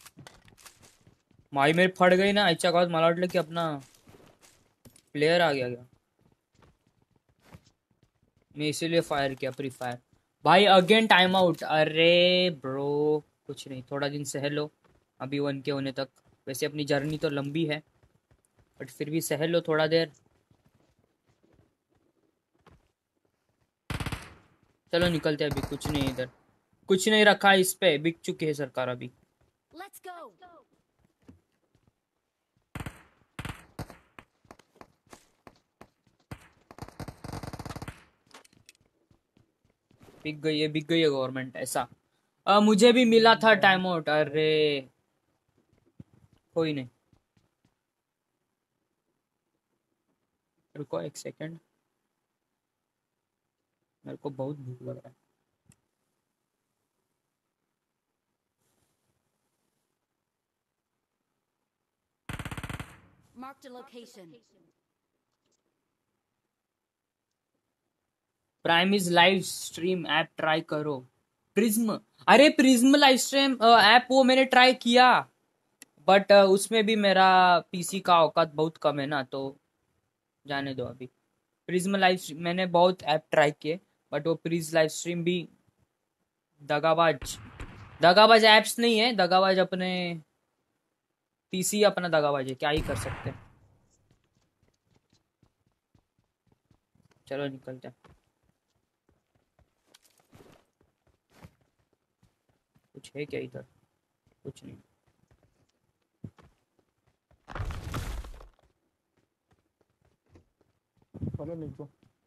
भाई मेरी फट गई ना आजच्या काळात, मला वाटलं की अपना प्लेयर आ गया क्या। मैं इसीलिए फायर किया प्री फायर। भाई अगेन टाइम आउट। अरे ब्रो कुछ नहीं, थोड़ा दिन सह लो अभी 1K होने तक। वैसे अपनी जर्नी तो लंबी है, बट फिर भी सह लो थोड़ा देर। चलो निकलते हैं अभी, कुछ नहीं इधर, कुछ नहीं रखा इस पे, बिक चुकी है सरकार अभी। Let's go. बिक गई है गवर्नमेंट ऐसा। मुझे भी मिला था टाइम आउट। अरे कोई नहीं, रुको एक सेकंड, मेरे को बहुत भूख लग रहा है। Marked a location. Prime is live stream app try करो। प्रिज्म, अरे प्रिज्म लाइव स्ट्रीम ऐप वो मैंने ट्राई किया, बट उसमें भी मेरा पीसी का औकात बहुत कम है ना, तो जाने दो अभी। प्रिज्म लाइव मैंने बहुत ऐप ट्राई किए, बट वो प्रिज लाइव स्ट्रीम भी दगाबाज। दगाबाज ऐप्स नहीं है, दगाबाज अपने पीसी अपना दगाबाज है, क्या ही कर सकते हैं। चलो निकलते हैं। कुछ है क्या इधर? कुछ नहीं। चलो निघू.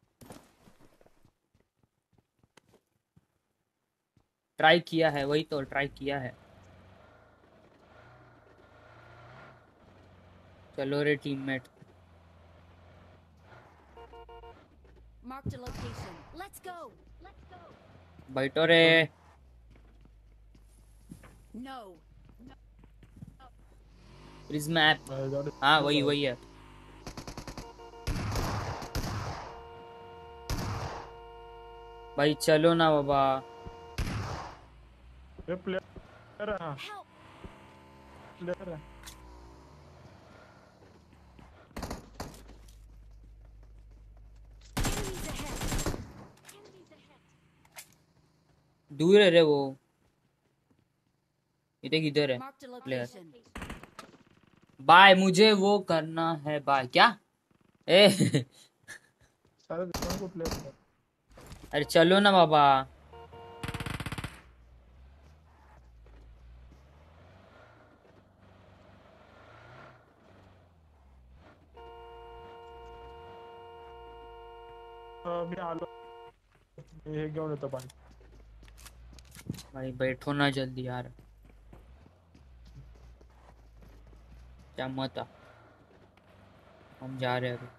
ट्राई किया है, वही तो ट्राई किया है। चलो रे teammate. Marked a location. Let's go. Let's go. बैठो रे। No. प्रिज्म ऐप, हाँ वही वही है। भाई चलो ना बाबा। हे प्लेयर आहे. Help. प्लेयर आहे. Enemies ahead. Enemies ahead. दूर है रे वो। इधर किधर है Marked a player? location. Bye, मुझे वो करना है बाय। क्या ए सारे दुश्मन को प्लेयर आहे. अरे चलो ना बाबा। मी आलो. हे घेऊन येतो पाणी. भाई बैठो ना जल्दी यार, क्या मत आ, हम जा रहे हैं अभी।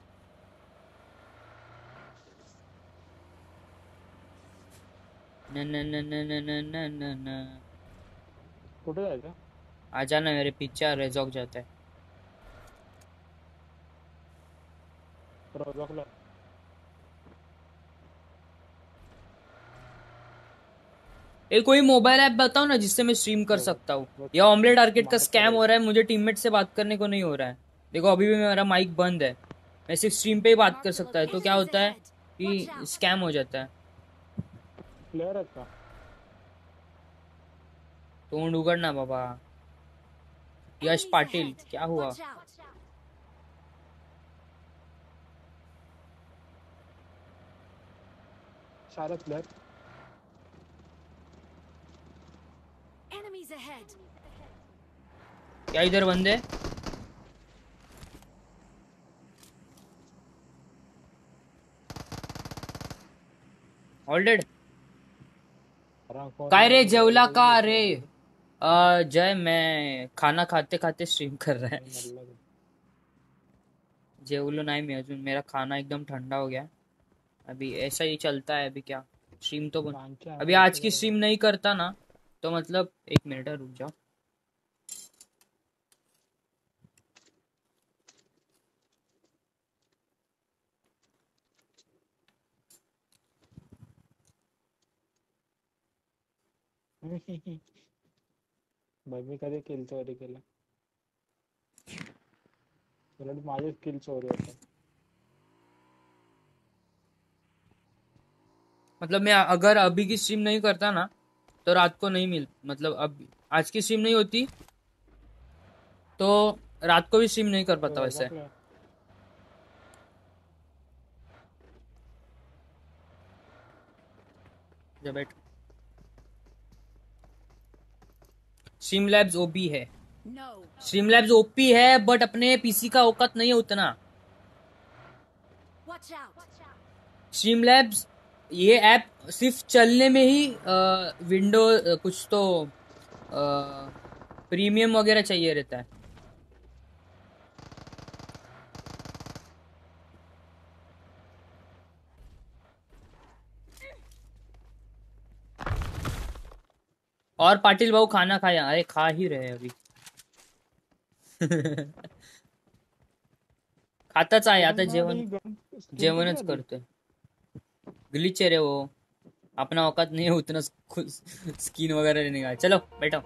न न न न न न न न न। कुठे जायचं? आ जाना मेरे पीछे, रेजॉक जाता है। रोजॉकला. ये कोई मोबाइल ऐप बताओ ना जिससे मैं स्ट्रीम कर सकता हूँ। या ऑमलेट आर्केड का स्कैम हो रहा है, मुझे टीममेट से बात करने को नहीं हो रहा है। देखो अभी भी मेरा माइक बंद है, मैं सिर्फ स्ट्रीम पे ही बात कर Marked a सकता है, तो क्या location. होता है Watch कि out. स्कैम हो जाता है। प्लेयर आहेत का? तोंड उघडना बाबा। यश Enemies पाटिल, ahead. क्या हुआ? Watch out. शायद प्लेयर. Enemies ahead. क्या इधर बंदे? ऑलरेड काय रे, जेवला का रे? जय, मैं खाना खाते खाते स्ट्रीम कर रहा है। जेवलो नहीं मैं अजून, मेरा खाना एकदम ठंडा हो गया। अभी ऐसा ही चलता है। अभी क्या स्ट्रीम तो अभी आज की स्ट्रीम नहीं करता ना, तो मतलब 1 मिनट रुक जाओ। भाई मी कधी किल चोरी केलं? उलट माझे किल चोरी होतात. मतलब मैं अगर अभी की स्ट्रीम नहीं करता ना, तो रात को नहीं मिल, मतलब अब आज की स्ट्रीम नहीं होती तो रात को भी स्ट्रीम नहीं कर पाता वैसे। रोजॉकला. जब बैठ, स्ट्रीम लैब्स ओपी है, No. स्ट्रीम लैब्स ओपी है, बट अपने पीसी का औकात नहीं है उतना। Watch out. स्ट्रीम लैब्स ये ऐप सिर्फ चलने में ही विंडो कुछ तो प्रीमियम वगैरह चाहिए रहता है। और पाटिल भाऊ खाना खाया? अरे खा ही रहे अभी। खाताच आहे आता, जेवणच करतोय। ग्लिच है रे वो, अपना औकात नहीं है उतना स्किन वगैरह लेने का। चलो बैठो।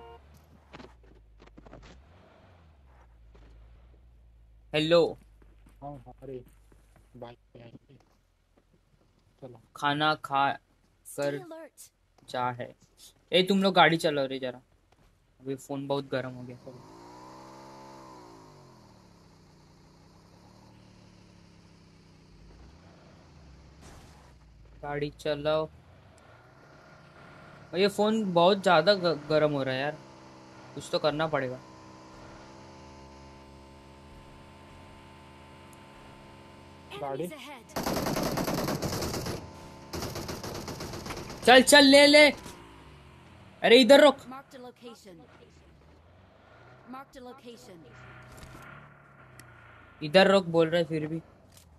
हेलो, हाँ अरे बाय. चलो. खाना खा Stay कर alert. जा है। ए तुम लोग गाड़ी चलाओ रे जरा, अभी फोन बहुत गर्म हो गया। गाड़ी चलाओ। और ये फोन बहुत ज्यादा गर्म हो रहा है यार, कुछ तो करना पड़ेगा। Enemies ahead. चल चल ले ले। अरे इधर रुक। Marked a location. Marked a location. इधर रुक बोल रहे फिर भी।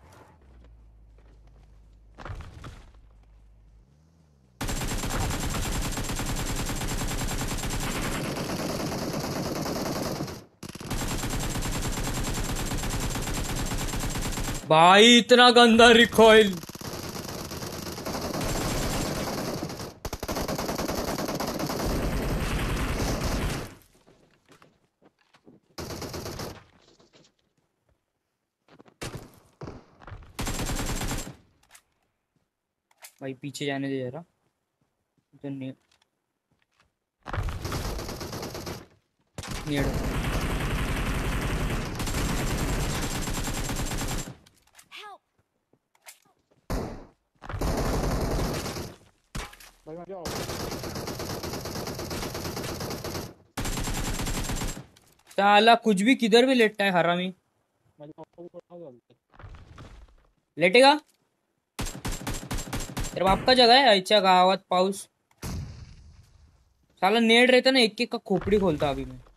भाई इतना गंदा रिकॉइल। भाई पीछे जाने दे जरा। नेड Help. भाई माझ्या साला कुछ भी किधर भी लेटता है हरामी। लेटेगा? तेरे बाप का जगह है आईच्या गावात पाऊस। साला नेड रहता ना, एक एक का खोपड़ी खोलता अभी मैं।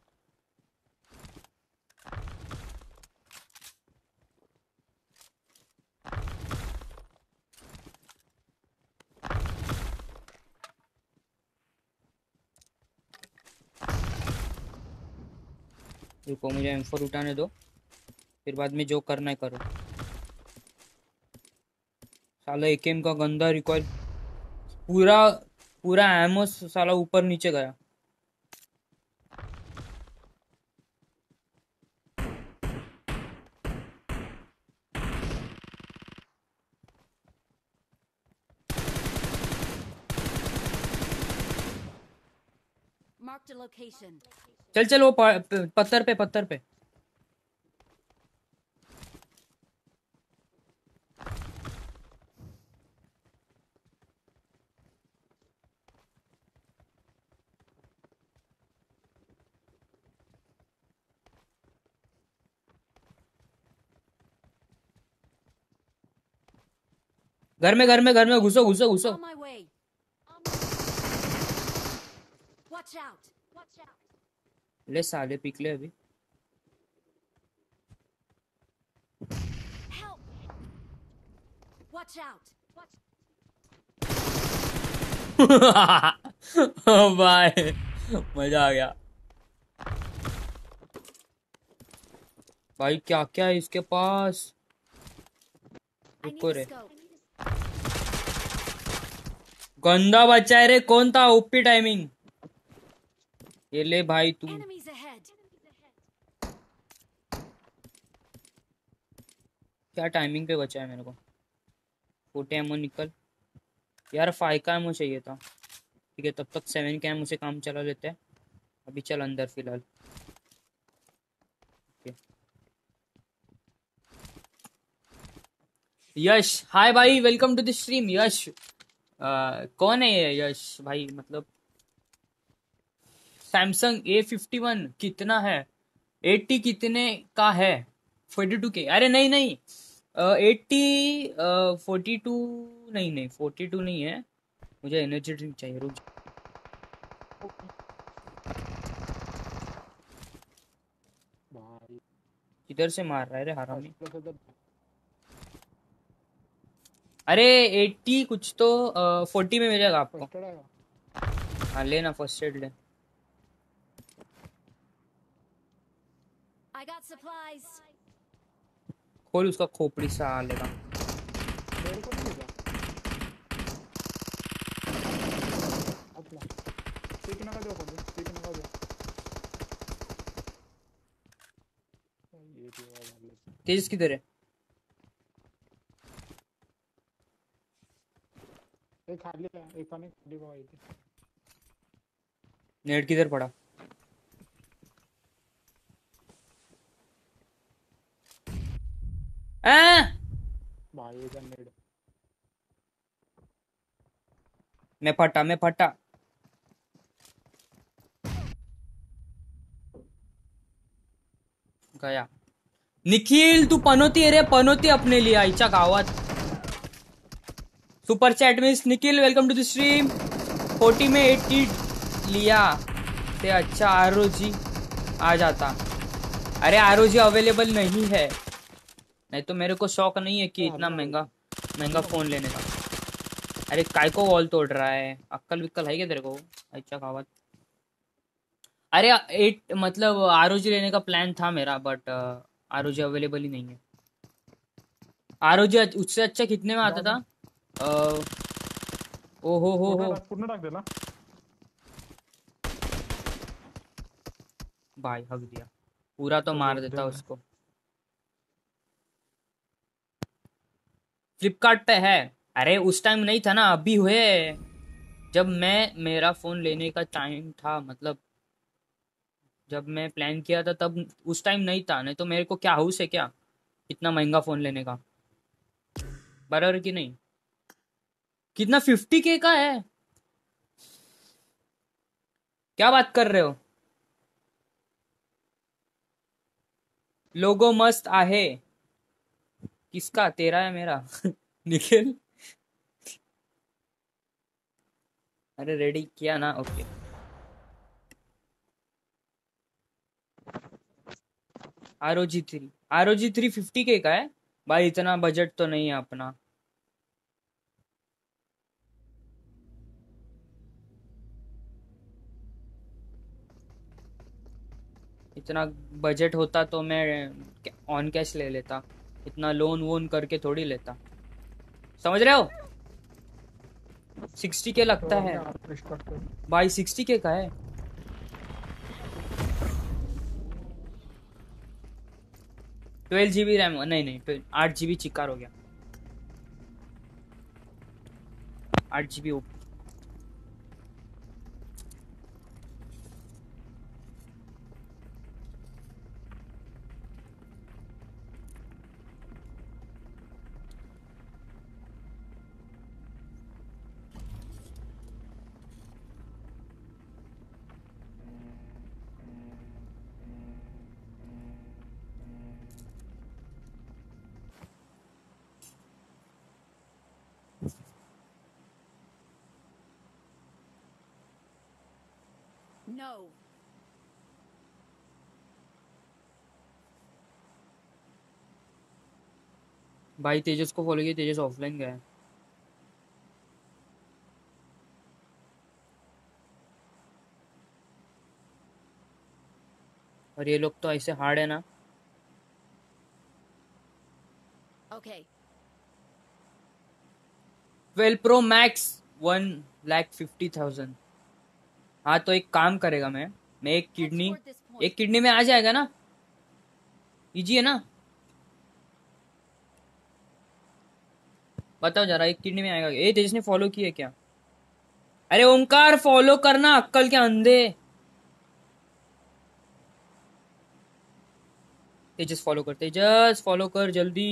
रुको मुझे M4 उठाने दो, फिर बाद में जो करना है करो। साला एकेएम का गंदा रिकॉइल, पूरा पूरा एमो साला ऊपर नीचे गया। Marked a location. चल चल वो पत्थर पे, पत्थर पे। घर में, घर में, घर में घुसो घुसो घुसो। On my way. Watch out. Watch out. ले साले पिक ले अभी। Help. Watch out. Watch. भाई मजा आ गया। भाई क्या क्या है इसके पास। I need रुको a रे, scope. गंदा बच्चा है रे। कौन था ओपी टाइमिंग? ये ले भाई तू। Enemies ahead. क्या टाइमिंग पे बचा है मेरे को। 40 एमओ निकल यार, 5 का एमओ चाहिए था। ठीक है, तब तक 7 का एमओ से काम चला लेते हैं। अभी चल अंदर फिलहाल। Okay. यश हाय भाई, welcome to the stream. Yash कौन है ये यश भाई? मतलब सैमसंग A51 कितना है? 80 कितने का है? 42K? अरे नहीं नहीं, 80 42 नहीं नहीं, 42 नहीं है। मुझे एनर्जी ड्रिंक चाहिए, रुक जा। भाई किधर से मार रहा है रे हरामी? फर्स्ट क्लास उधर। अरे 80 कुछ तो 40 में मिलेगा आपको। फर्स्ट एड आएगा। हाँ लेना, फर्स्ट एड ले। I got supplies. खोल उसका खोपड़ी सा लेगा। मेरे को नहीं मिला। अपना ठीक ना कर दो, ठीक ना कर दो। ये भी वाला तेज किधर है? एक खाली है, एक पानी खाली हुआ है। नेट किधर पड़ा? भाई ये नेड मैं फटा, मैं फटा। गया। निखिल तू पनोती है रे, पनोती अपने लिए आईच्या गावात। सुपर चैट में Nikhil welcome to the stream. 40 में 80 लिया ते अच्छा आरओजी आ जाता। अरे आरओजी अवेलेबल नहीं है, नहीं तो मेरे को शौक नहीं है कि इतना महंगा महंगा फोन लेने का। अरे काय को वॉल तोड़ रहा है? अक्कल विक्कल है क्या तेरे को? अच्छा खावत। अरे 8 मतलब आरओजी लेने का प्लान था मेरा, बट आरओजी अवेलेबल ही नहीं है। आरओजी उससे अच्छा कितने में आता था? ओ हो पूर्ण टाक दिला भाई, हक दिया पूरा तो मार देता उसको। फ्लिपकार्ट पे है। अरे उस टाइम नहीं था ना, अभी हुए जब मेरा फोन लेने का टाइम था, मतलब जब मैं प्लान किया था तब उस टाइम नहीं था। नहीं तो मेरे को क्या हाउस है क्या इतना महंगा फोन लेने का? बराबर कि नहीं? कितना 50K का है? क्या बात कर रहे हो? लोगो मस्त आहे। किसका, तेरा है मेरा? निखिल अरे रेडी किया ना? ओके ROG 3 50K का है भाई, इतना बजट तो नहीं है अपना। इतना बजट होता तो मैं ऑन कैश ले लेता, इतना लोन वोन करके थोड़ी लेता, समझ रहे हो। 60K लगता तो है क्या आप रिस्टार्ट करो। भाई, 60K का है। 12 GB रैम, नहीं नहीं 8 GB चिकार हो गया, 8 GB। No. भाई तेजस को फॉलो किया, तेजस ऑफलाइन गया है। और ये लोग तो ऐसे हार्ड है ना। Okay. 12 Pro Max 1,50,000। हाँ तो एक काम करेगा, मैं एक Head kidney, toward this point. एक किडनी में आ जाएगा ना, इजी है ना। बताओ जरा, एक किडनी में आएगा। ए तेजस ने फॉलो किया क्या? अरे ओमकार फॉलो करना, अक्कल के अंधे। तेजस फॉलो कर, तेजस फॉलो कर जल्दी।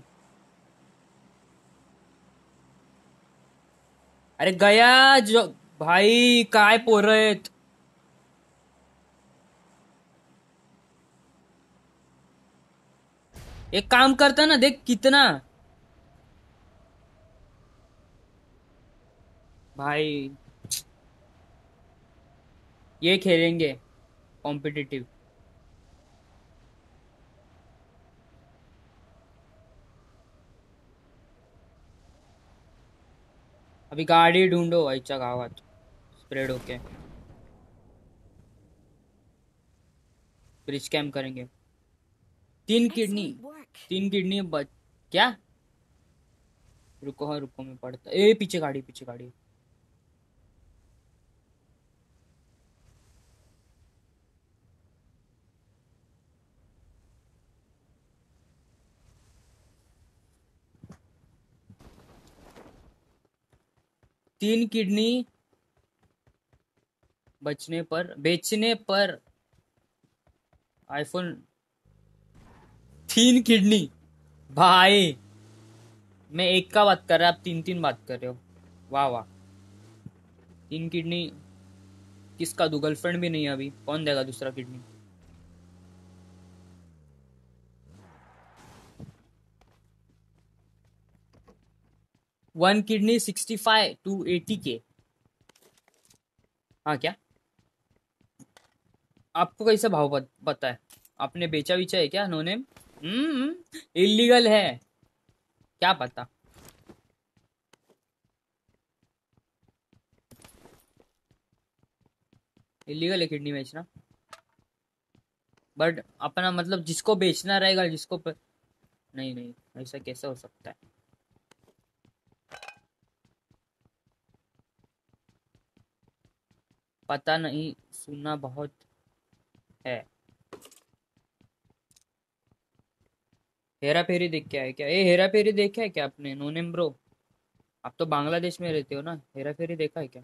अरे गया जो भाई, काय पोरत। एक काम करता ना, देख कितना भाई, ये खेलेंगे कॉम्पिटिटिव। अभी गाड़ी ढूंढो आईच्या गावात स्प्रेड होके, ब्रिज कैम्प करेंगे। तीन किडनी, Excellent work. 3 किडनी बच क्या? रुको, हाँ रुको, मैं पढ़ता। ए पीछे गाड़ी, पीछे गाड़ी। तीन किडनी बचने पर, बेचने पर आईफोन। 3 किडनी भाई, मैं एक का बात कर रहा, आप तीन तीन बात कर रहे हो। वाह वाह। 3 किडनी किसका दूं? गर्लफ्रेंड भी नहीं है अभी, कौन देगा दूसरा kidney? One kidney 65 to 80K। हाँ क्या? आपको कैसा भाव पता है? आपने बेचा विचा है क्या? नो नेम इलीगल है, क्या पता। इलीगल है किडनी बेचना, बट अपना मतलब जिसको बेचना रहेगा, नहीं नहीं, ऐसा कैसे हो सकता है? पता नहीं, सुनना बहुत है। हेरा फेरी देख के आए क्या? ए हेरा फेरी देखा है क्या आपने? नो नेम ब्रो, आप तो बांग्लादेश में रहते हो ना, हेरा फेरी देखा है क्या?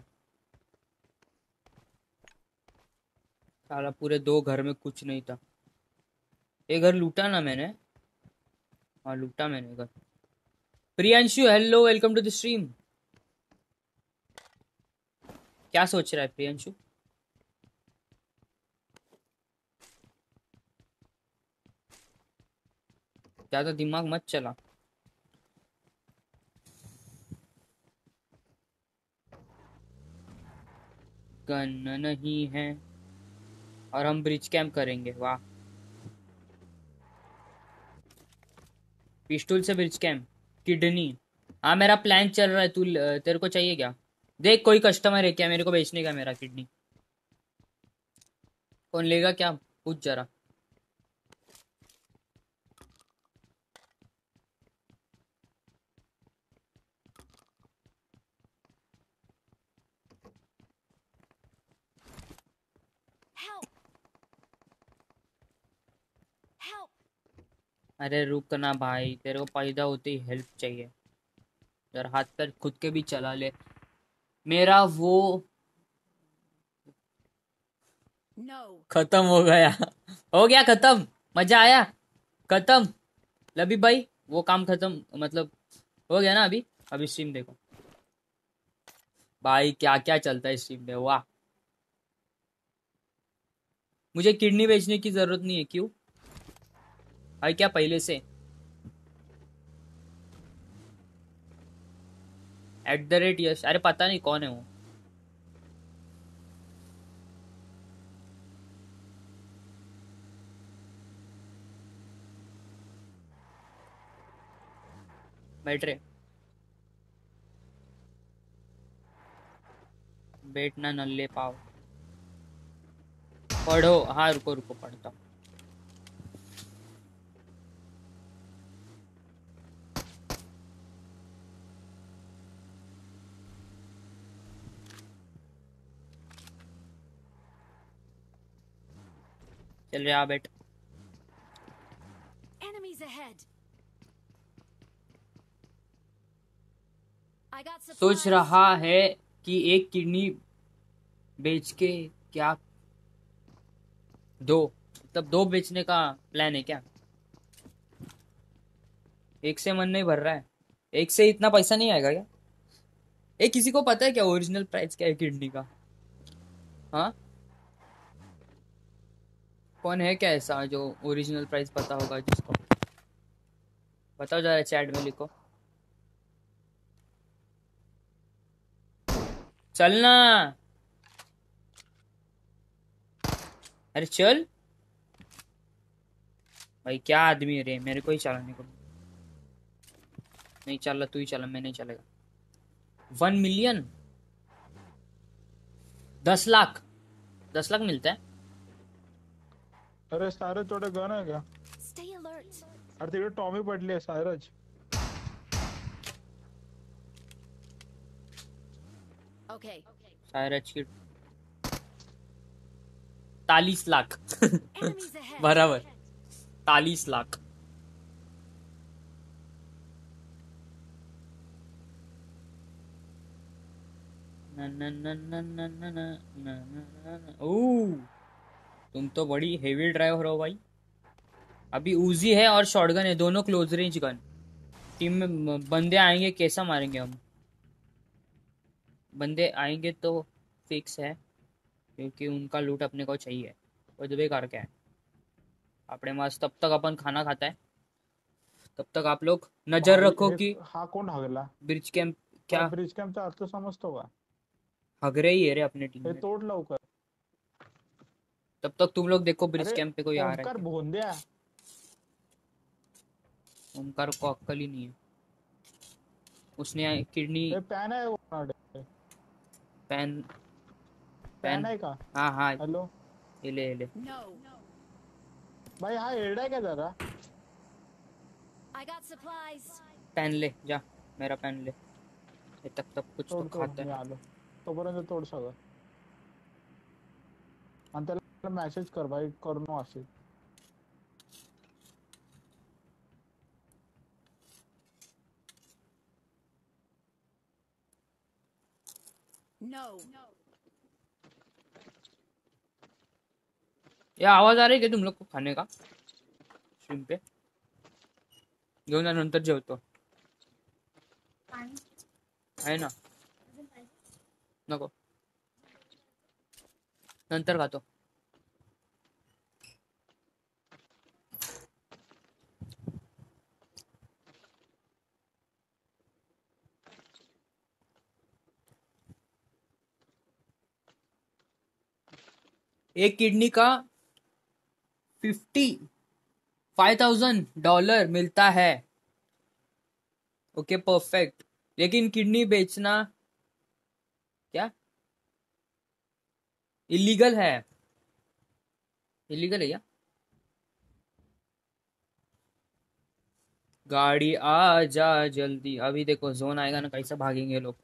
साला पूरे 2 घर में कुछ नहीं था। ये घर लूटा ना मैंने, हाँ लूटा मैंने घर। Priyanshu hello, welcome to the stream. क्या सोच रहा है प्रियांशु? ज्यादा दिमाग मत चला। गन नहीं है और हम ब्रिज कैंप करेंगे, वाह। पिस्टल से ब्रिज कैम, किडनी। हाँ मेरा प्लान चल रहा है, तू तेरे को चाहिए क्या? देख कोई कस्टमर है क्या मेरे को बेचने का मेरा किडनी? कौन लेगा क्या, पूछ जरा। Help! Help! अरे रुक ना भाई, तेरे को पैदा होते ही हेल्प चाहिए यार, हाथ पैर खुद के भी चला ले। मेरा वो No. खत्म हो गया। हो गया खत्म, मजा आया, खत्म। लबी भाई वो काम खत्म, मतलब हो गया ना अभी? अभी स्ट्रीम देखो भाई, क्या क्या चलता है स्ट्रीम में, वाह। मुझे किडनी बेचने की जरूरत नहीं है, क्यों भाई? क्या पहले से @यश? अरे पता नहीं कौन है वो। बैठ रहे, बैठना नल्ले पाओ। पढ़ो, हाँ रुको रुको पढ़ता हूँ। चल रहा बैठ। Enemies ahead. I got सोच supplies. रहा है कि एक किडनी बेच के क्या दो, मतलब दो बेचने का प्लान है क्या? एक से मन नहीं भर रहा है, एक से इतना पैसा नहीं आएगा क्या? किसी को पता है क्या ओरिजिनल प्राइस क्या है किडनी का? हाँ, कौन है क्या ऐसा जो ओरिजिनल प्राइस पता होगा जिसको? बताओ जरा, चैट में लिखो। चलना, अरे चल भाई, क्या आदमी है रे, मेरे को ही चलाने को नहीं चल, तू ही चला, मैं नहीं चलेगा। 1 मिलियन, 10 लाख, 10 लाख मिलता है? अरे सायरज थोडे गण आहे का? Stay alert. अरे तिकडे टॉमी पडली आहे सायरज. Okay. सायरज की 40 लाख। Enemies ahead. बराबर, 40 लाख। न न न न न न न न न न। ओह, तुम तो बड़ी हेवी ड्राइवर हो भाई। अभी उजी है और शॉटगन है, दोनों क्लोज रेंज गन। टीम में बंदे आएंगे, कैसा मारेंगे हम? बंदे आएंगे तो फिक्स है, क्योंकि उनका लूट अपने को चाहिए। वो जो बेकार क्या है अपने पास, तब तक अपन खाना खाता है, तब तक आप लोग नजर भाई रखो हे कि हा कोण हागला? ब्रिज कैंप मला क्या ब्रिज कॅम्पचा अर्थ समजतो का? हग रही है रे अपने टीम हे में। तोड लवकर. तब तक तुम लोग देखो ब्रिज अरे कैंप पे कोई आ रहा है ओमकार क्या? भोंद्या. ओमकार को अक्कल ही नहीं है, उसने किडनी हे पॅन आहे कोणाकडे? Pan pan pan. आहे का? हाँ हाँ, हॅलो ये ले। No. भाई हा एरडा आहे का जरा? I got supplies. पैन ले जा, मेरा पैन ले, ये तब तक कुछ तो तोड तोड खाता मी है। आलो. तोपर्यंत तोड सगळं. आणि त्याला मेसेज कर भाई, करू असेल. No. ये आवाज आ रही है क्या तुम लोग को खाने का स्ट्रीम पे? घेऊन या, नंतर जेवतो आहे ना, नको, नंतर खातो। एक किडनी का $55,000 मिलता है, ओके परफेक्ट, लेकिन किडनी बेचना क्या इलीगल है? इलीगल है क्या? गाड़ी आ जा जल्दी, अभी देखो जोन आएगा ना, कैसे भागेंगे लोग।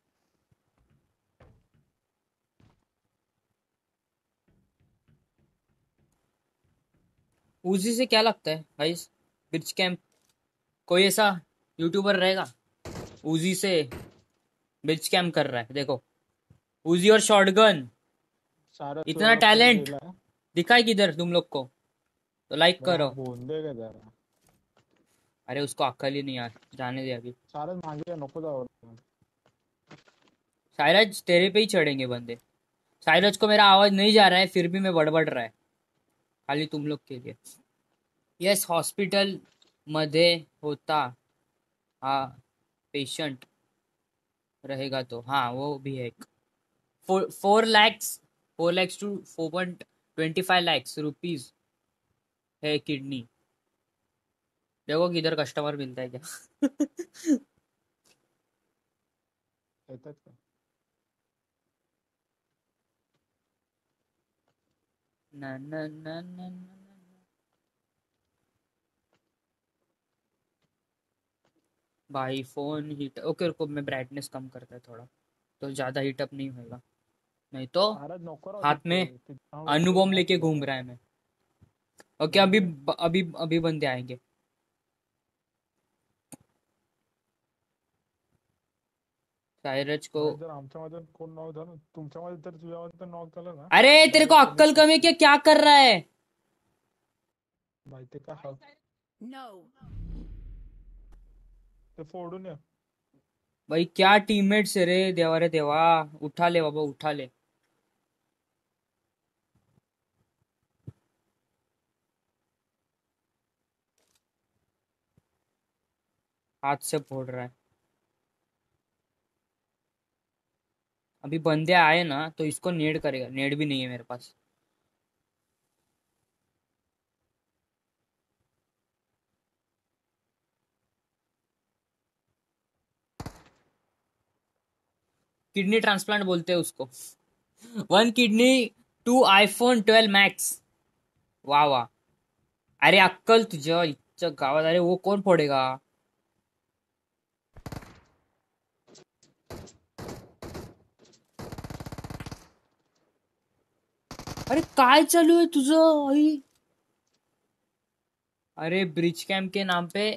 उसी से क्या लगता है भाई, ब्रिज कैंप कोई ऐसा यूट्यूबर रहेगा उजी से ब्रिज कैंप कर रहा है? देखो उजी और शॉटगन, सारा इतना तुझ्याकडे फोन टैलेंट गेलाय. दिखाई किधर तुम लोग को? तो लाइक जरा करो। बोल दे का जरा. अरे उसको अक्ल ही नहीं यार, जाने दे अभी। सारच मागे नको जाऊ. साइराज तेरे पे ही चढ़ेंगे बंदे। साइराज को मेरा आवाज नहीं जा रहा है, फिर भी मैं बड़बड़ रहा है खाली तुम लोग के लिए। यस हॉस्पिटल मध्ये होता, हाँ पेशेंट रहेगा तो हाँ वो भी है। 4 lakhs, 4 lakhs to 4.25 lakhs rupees है किडनी। देखो किधर कस्टमर मिलता है क्या? येतात का? ना ना ना ना ना। भाई फोन हीट, ओके रुको मैं ब्राइटनेस कम करता है थोड़ा, तो ज्यादा हीटअप नहीं होगा, नहीं तो सारच नको राहू हाथ तिथे. में तिथे होते अणुबॉम्ब लेके आपलं. घूम रहा है मैं। ओके जाऊ अभी दे. अभी अभी बंदे आएंगे। साइरज को, भाई जर आमच्यामध्ये कोण नॉक झालं, तुमच्यामध्ये तर तुझ्यामध्ये तर नॉक झालं ना, अरे तेरे को डायरेक्ट पोलीस अक्कल कम है स्टेशन. क्या कर रहा है? भाई ते काय हाव, No. ते फोडून ये. भाई क्या टीममेट्स है रे देवा, उठा ले बाबा उठा ले। हाथ से फोड़ रहा है। अभी बंदे आए ना तो इसको नेड करेगा, नेड भी नहीं है मेरे पास। किडनी ट्रांसप्लांट बोलते हैं उसको। 1 किडनी टू iPhone 12 मैक्स। वाह वाह। अरे अक्कल तुझ्या इच्छा गावात, अरे वो कोण फोडेगा? अरे काय चालू है तुझं आई? अरे ब्रिज कैंप के नाम पे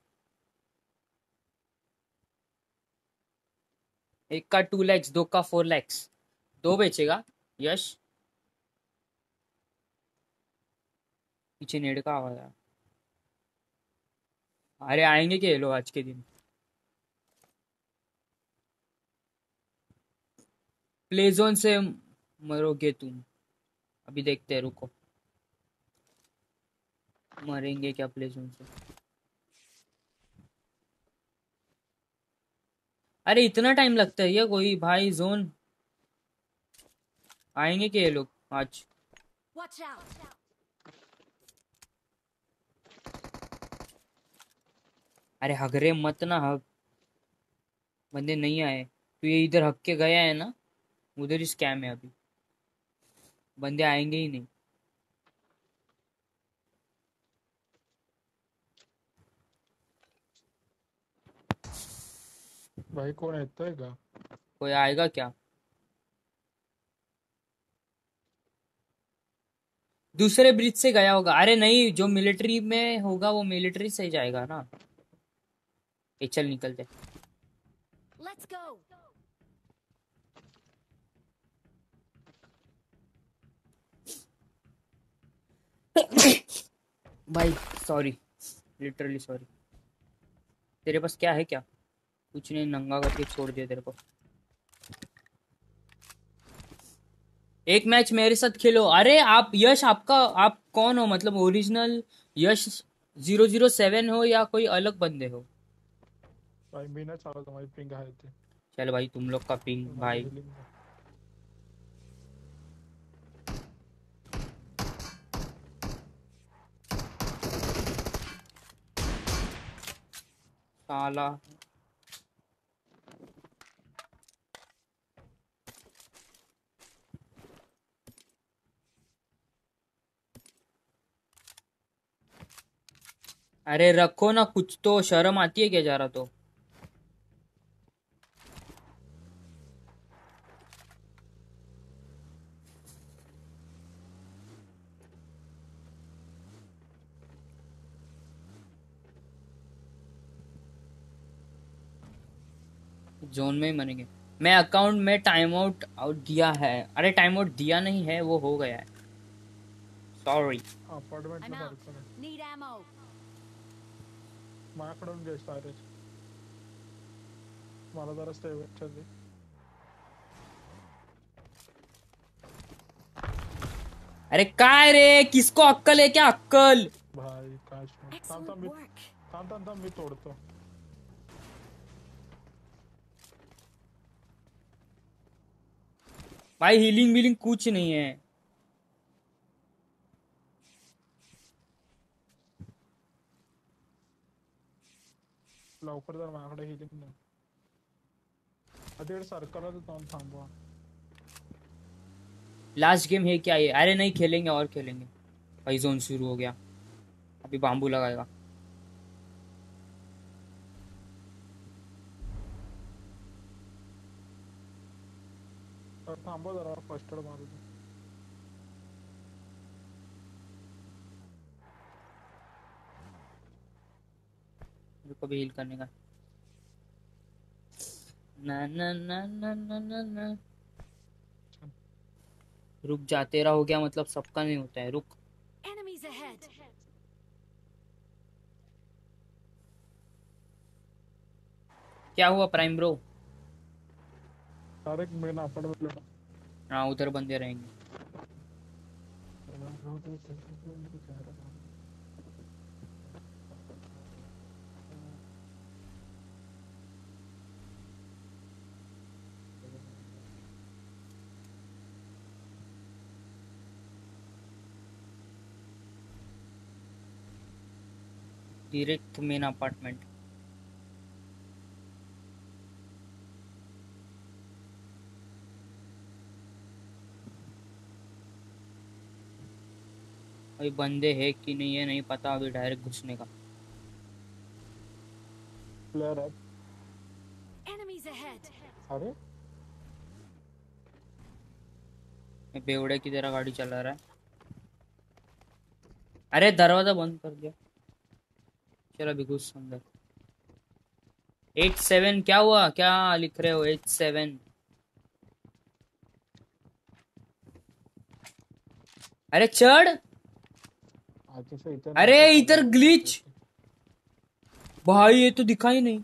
एक का 2 lakhs, दो का 4 lakhs, दो बेचेगा यश। पीछे नेड का आवाज आया। अरे आएंगे क्या ये लोग आज के दिन? प्ले जोन से मरोगे तुम, अभी देखते हैं रुको, मरेंगे क्या प्ले जोन से? अरे इतना टाइम लगता है ये कोई भाई जोन? आएंगे क्या ये लोग आज? Watch out. अरे हगरे मत ना हग, बंदे नहीं आए तो ये इधर हक के गया है ना, उधर ही स्कैम है अभी, बंदे आएंगे ही नहीं। भाई कोण येतोय का? कोई आएगा क्या? दूसरे ब्रिज से गया होगा। अरे नहीं, जो मिलिट्री में होगा वो मिलिट्री से ही जाएगा ना। ए चल निकलते। Let's go. भाई सॉरी, लिटरली सॉरी। तेरे पास क्या है क्या? कुछ नहीं, नंगा करके छोड़ दिया तेरे को। एक मैच मेरे साथ खेलो। अरे आप यश, आपका आप कौन हो, मतलब ओरिजिनल यश 007 हो या कोई अलग बंदे हो? भाई मी नाही चालवत, माझी पिंग आहे ते. चल भाई तुम लोग का पिंग माझी भाई। healing. साला अरे रखो ना कुछ तो, शर्म आती है क्या जा रहा तो। जोन में ही मरेंगे। मैं अकाउंट में टाइम आउट आउट दिया है। अरे टाइम आउट दिया नहीं है, वो हो गया है। सॉरी। अपार्टमेंट I'm में out. सर्कल है. Need ammo. माझ्याकडून घे सायरस. मला जरा स्टे दे. अरे काय रे, किसको अक्कल है क्या, अक्कल। भाई काय थांब थांब Excellent मी work. थांब मी तोडतो. भाई हीलिंग वीलिंग कुछ नहीं है। लवकर जर माझ्याकडे हिलिंग नाही. तिकडे सर्कल आहे, जाऊन थांबवा. लास्ट गेम है क्या ये? अरे नहीं खेलेंगे और खेलेंगे। भाई जोन शुरू हो गया, अभी बाम्बू लगाएगा। थांबवा जरा, फर्स्ट एड मारू दे. रुको भी हील करने का। ना ना ना ना ना ना ना। रुक जा, तेरा हो गया मतलब सबका नहीं होता है, रुक। Enemies ahead. क्या हुआ prime bro? Direct main apartment. हाँ उधर बंदे रहेंगे। Direct main apartment. अभी बंदे है कि नहीं है नहीं पता, अभी डायरेक्ट घुसने का। प्लेयर है. Enemies ahead. अरे मैं बेवड़े की तरह गाड़ी चला रहा है। अरे दरवाजा बंद कर दिया। चलो अभी घुस अंदर। 87 क्या हुआ, क्या लिख रहे हो 87? अरे चढ़। आगे से इधर अरे नीचे इधर चला. ग्लिच। भाई ये तो दिखा ही नहीं।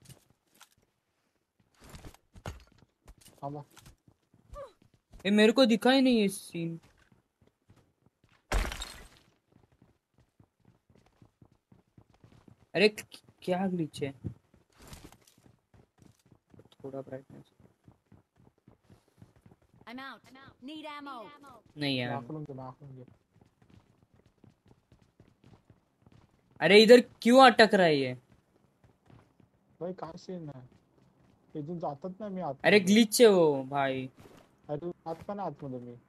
थांबा. ये मेरे को दिखा ही नहीं ये सीन। अरे क्या ग्लिच है। थोड़ा brightness. I'm out. Need ammo. नहीं है। नाखून घे. अरे इधर क्यों अटक रहा है ये? भाई काय सीन आहे. इथून जातच नाही मी अरे आतमध्ये. ग्लिच है वो भाई। अरे आत पण आतमध्ये मी.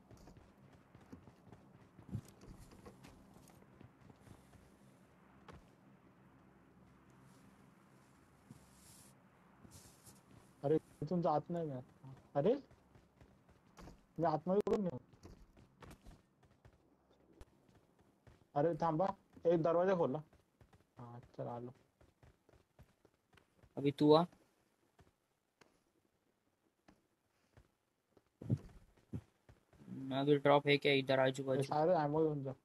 अरे इथून जात नाही मी. अरे मी आतमध्ये कुठून नेऊ. अरे थांबा, एक दरवाजा खोला. हा चल आलो. अभी तू आ। अभी ड्रॉप है क्या इधर आजू हे बाजू? सारे ॲमो घेऊन जा.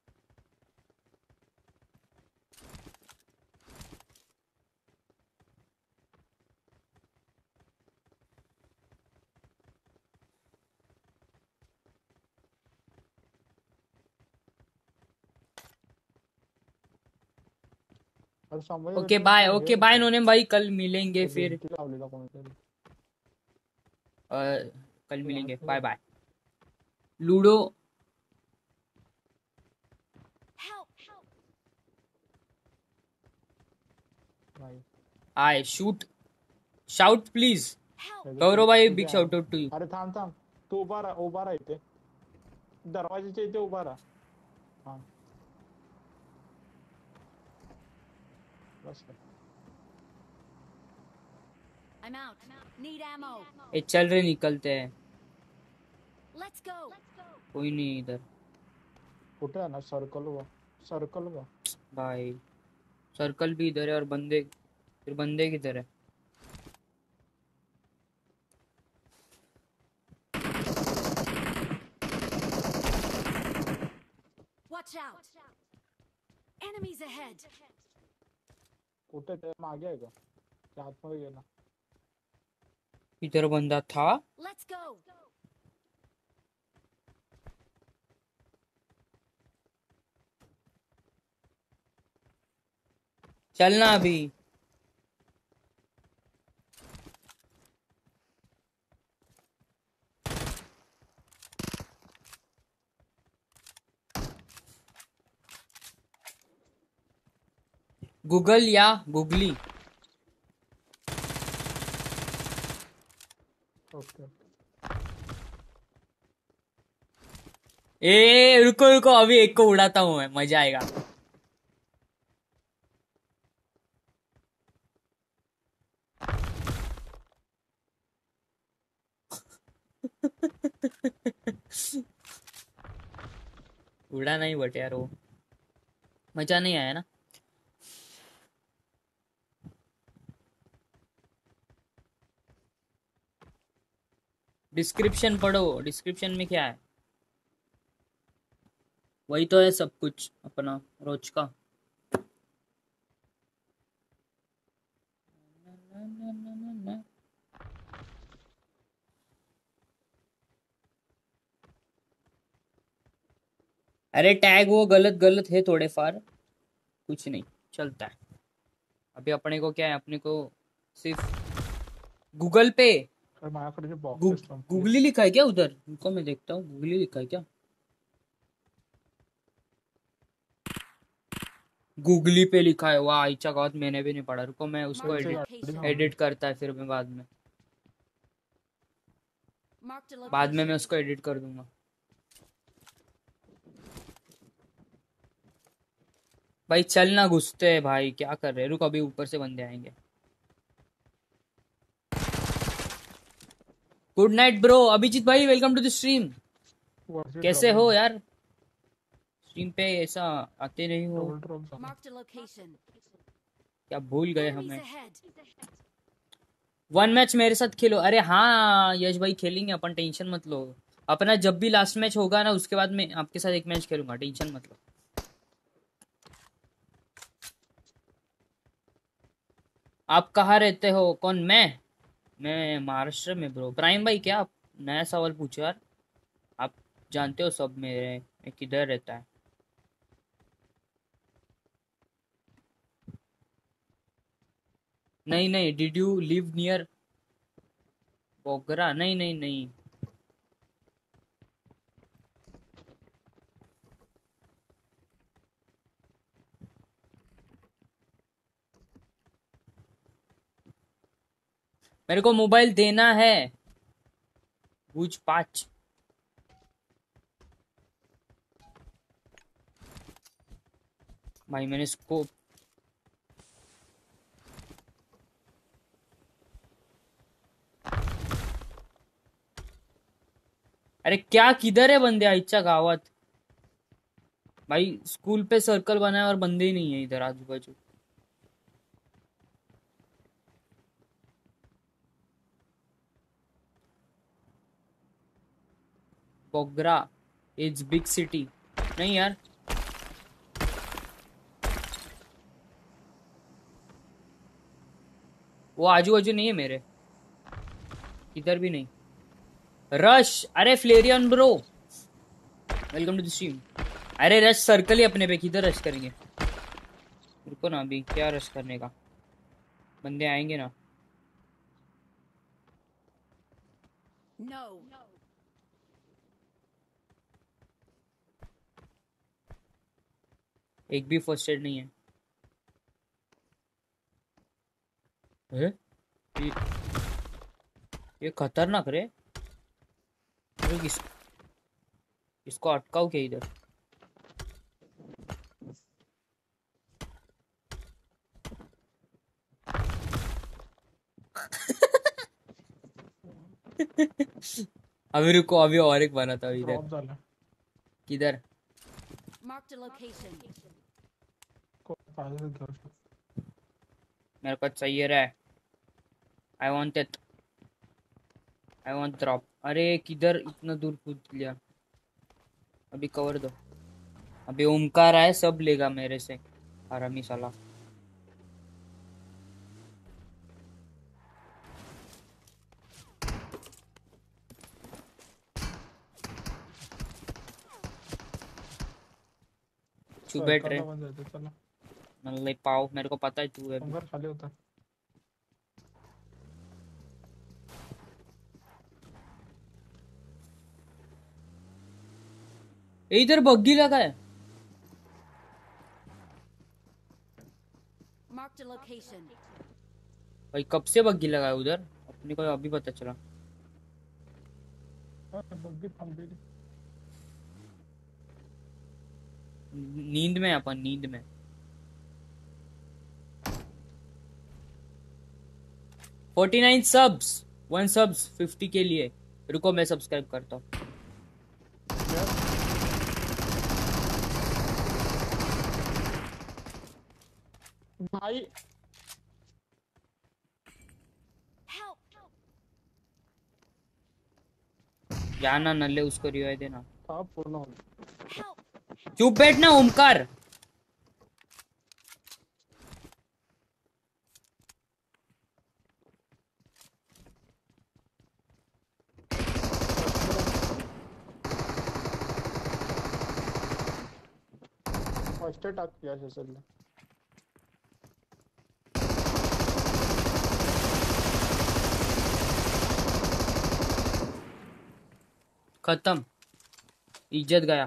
अरे संभाजी ओके भेटले बाय, तर ओके हे बाय होतं. नोनेम भाई, कल मिलेंगे ते फिर। भिंती लावलेला कोणीतरी. कल ते मिलेंगे, बाय आतमध्ये. बाय। लूडो। Help. नाही. I shoot. Shout please. Help. त्याचं गौरव भाई तुझे बिग आहे. Shout out to you. अरे थांब थांब. तू उभा राहा इथे. दरवाजाच्या इथे उभा राहा. हा पास है। I'm out. Need ammo. ये चल रहे निकलते हैं। Let's go. कोई नहीं इधर कुठे आहे ना सर्कल हुआ भाई। सर्कल भी इधर है और बंदे, फिर बंदे किधर है? Watch out. Enemies ahead. कुठे ते मागे आहे का त्या आतमध्ये गेला इधर बंदा था। Let's go. चलना अभी। गूगल या गूगली। ओके ए रुको रुको, अभी एक को उड़ाता हूँ मैं, मजा आएगा। उड़ा नहीं बट यार, वो मजा नहीं आया ना। डिस्क्रिप्शन पढ़ो, डिस्क्रिप्शन में क्या है? वही तो है सब कुछ अपना रोज का। अरे टैग वो गलत गलत है थोड़े फार, कुछ नहीं चलता है। अभी अपने को क्या है, अपने को सिर्फ गूगल पे तर माझ्याकडे जे बॉक्सेस संपले गूगली लिखा है क्या उधर? रुको मैं देखता हूँ, गूगली लिखा है क्या? गूगली पे लिखा है, वाह आइचा गावत, मैंने भी नहीं पढ़ा। रुको मैं उसको Marked a edit location. Edit करता है फिर मैं बाद में Marked a बाद में मैं location. उसको एडिट कर दूंगा। भाई चलना, घुसते हैं भाई, क्या कर रहे हैं? रुक अभी ऊपर से बंदे आएंगे। Good night bro. अभिजीत भाई वेलकम टू द स्ट्रीम। वरती कैसे हो यार? स्ट्रीम पे ऐसा आते नहीं हो, डबल ड्रॉप झाला Marked a location. क्या भूल गए Enemies हमें? ahead. वन मैच मेरे साथ खेलो। अरे हाँ यश भाई खेलेंगे अपन, टेंशन मत लो। अपना जब भी लास्ट मैच होगा ना, उसके बाद मैं आपके साथ एक मैच खेलूंगा, टेंशन मत लो। आप कहाँ रहते हो? कौन? मैं महाराष्ट्र में ब्रो। प्राइम भाई क्या आप नया सवाल पूछो यार? आप जानते हो सब मेरे मैं किधर रहता है। नहीं नहीं, did you live near Bogra? नहीं नहीं नहीं। मेरे को मोबाइल देना है। भुज 5। भाई मैंने इसको अरे क्या किधर है बंदे आइचा गावत? भाई स्कूल पे सर्कल बनाया और बंदे ही नहीं है इधर आजू बाजू। Bogra is big city. नहीं यार, वो आजू बाजू नहीं है मेरे, इधर भी नहीं। रश, अरे फ्लेरियन bro welcome to the stream. अरे रश सर्कल ही अपने पे, किधर रश करेंगे? रुको ना, अभी क्या रश करने का, बंदे आएंगे ना। No. एक भी फर्स्ट एड नहीं है। ए? ये, ये खतरनाक रे। रुक, इसको अटकाओ क्या इधर? अभी रुको, अभी और एक बना था इधर। ड्रॉप झालं किधर? Marked a location. कोण पाहिजे घेऊ शकतो मेरे को चाहिए रे। I want it. I want drop. अरे किधर इतना दूर कूद लिया। अभी कवर दो। अभी ओमकार आए, सब लेगा मेरे से, हरामी साला। चुप बैठ रे। सर्कलला पण जायचं चला मतलब पाव, मेरे को पता है तू है। डोंगर खाली होता इधर बग्गी लगा है। Marked a location. भाई कब से बग्गी लगा है उधर? अपने को अभी पता चला। बग्गी थांबलेली नींद में अपन, नींद में। $49 subs, 1 subs 50 के लिए। रुको मैं सब्सक्राइब करता हूँ। भाई Help! जाना नल्ले, उसको रिवाइव देना। का पूर्ण होईल Help! चुप बैठ ना ओमकार। फर्स्ट टाक किया असेल खत्म, इज्जत गया।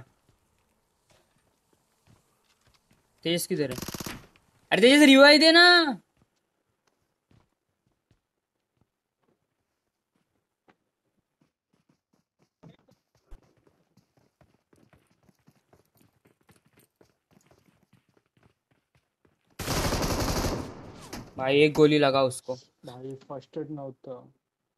तेज किधर है? अरे तेज रिवाइव देना। भाई एक गोली लगा उसको। भाई फर्स्ट एड नव्हतं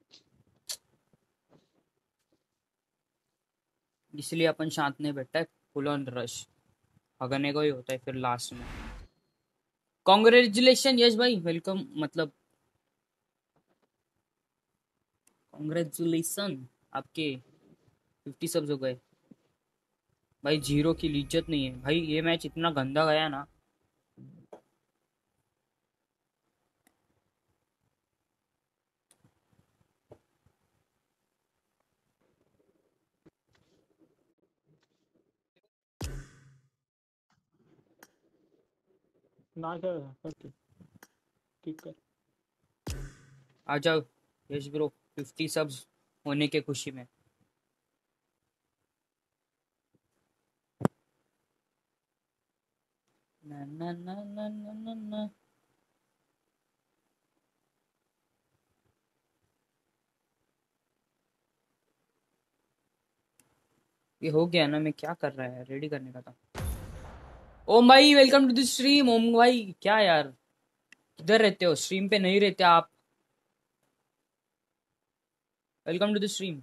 इसलिए अपन शांत नहीं बैठता है, फुल ऑन रश भगने को ही होता है फिर लास्ट में। कॉन्ग्रेचुलेशन यश भाई, वेलकम। मतलब कॉन्ग्रेचुलेशन, आपके 50 सब्स हो गए। भाई जीरो की इज्जत नहीं है भाई, ये मैच इतना गंदा गया ना। ना काय ठीक कर आ जाओ यश ब्रो, 50 सब्स होने के खुशी में। ना ना ना ना ना ना ना। ये हो गया ना, मैं क्या कर रहा है, रेडी करने का था। ओम भाई welcome to the stream. Om भाई क्या यार, किधर रहते हो? स्ट्रीम पे नहीं रहते आप। Welcome to the stream.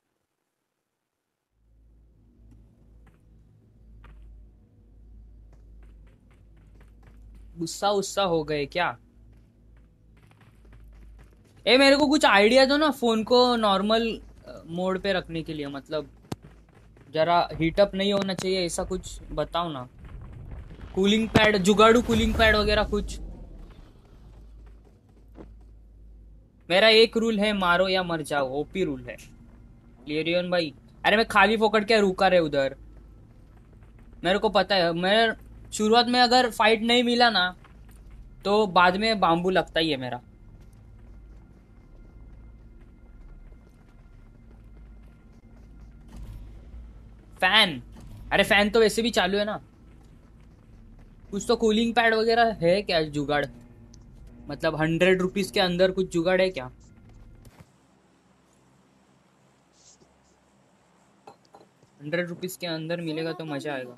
गुस्सा उस्सा हो गए क्या? ए मेरे को कुछ आइडिया दो ना फोन को नॉर्मल मोड पे रखने के लिए, मतलब जरा हीटअप नहीं होना चाहिए, ऐसा कुछ बताओ ना। कूलिंग पैड, जुगाड़ू कूलिंग पैड वगैरह कुछ। मेरा एक रूल है, मारो या मर जाओ, ओपी रूल है। लियरियन भाई, अरे मैं खाली फोकट क्या रुका रहे उधर, मेरे को पता है। मैं शुरुआत में अगर फाइट नहीं मिला ना तो बाद में बाम्बू लगता ही है मेरा। फैन, अरे फैन तो वैसे भी चालू है ना। कुछ तो कूलिंग पैड वगैरह है क्या जुगाड़? मतलब 100 रुपीज के अंदर कुछ जुगाड़ है क्या? 100 रुपीज के अंदर मिलेगा तो मजा आएगा।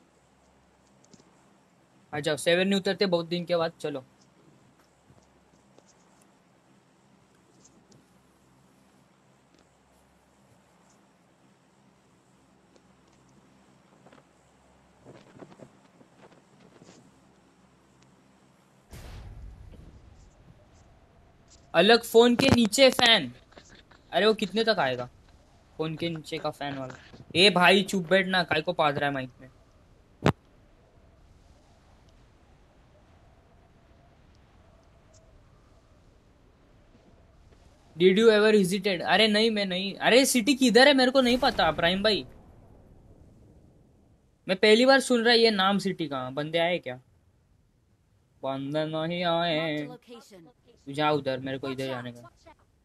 आ जाओ, 7 नहीं उतरते बहुत दिन के बाद, चलो। अलग फोन के नीचे फैन। अरे वो कितने तक आएगा फोन के नीचे का फैन वाला? ए भाई चुप बैठ ना, काय को पाद रहा है माइक में। Did you ever visited? अरे नहीं, मैं नहीं। अरे सिटी किधर है मेरे को नहीं पता प्राइम भाई। मैं पहली बार सुन रहा ये नाम सिटी का। बंदे आए क्या? बंदे नहीं आए। Marked a location. तू जा उधर, मेरे को Watch इधर जाने out. का।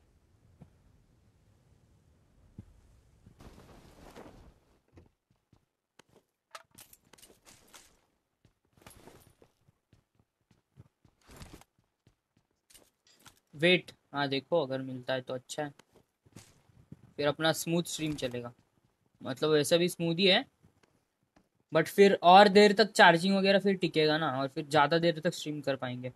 वेट, हाँ देखो अगर मिलता है तो अच्छा है, फिर अपना स्मूथ स्ट्रीम चलेगा। मतलब वैसा भी स्मूथ ही है, बट फिर और देर तक चार्जिंग वगैरह फिर टिकेगा ना, और फिर ज्यादा देर तक स्ट्रीम कर पाएंगे।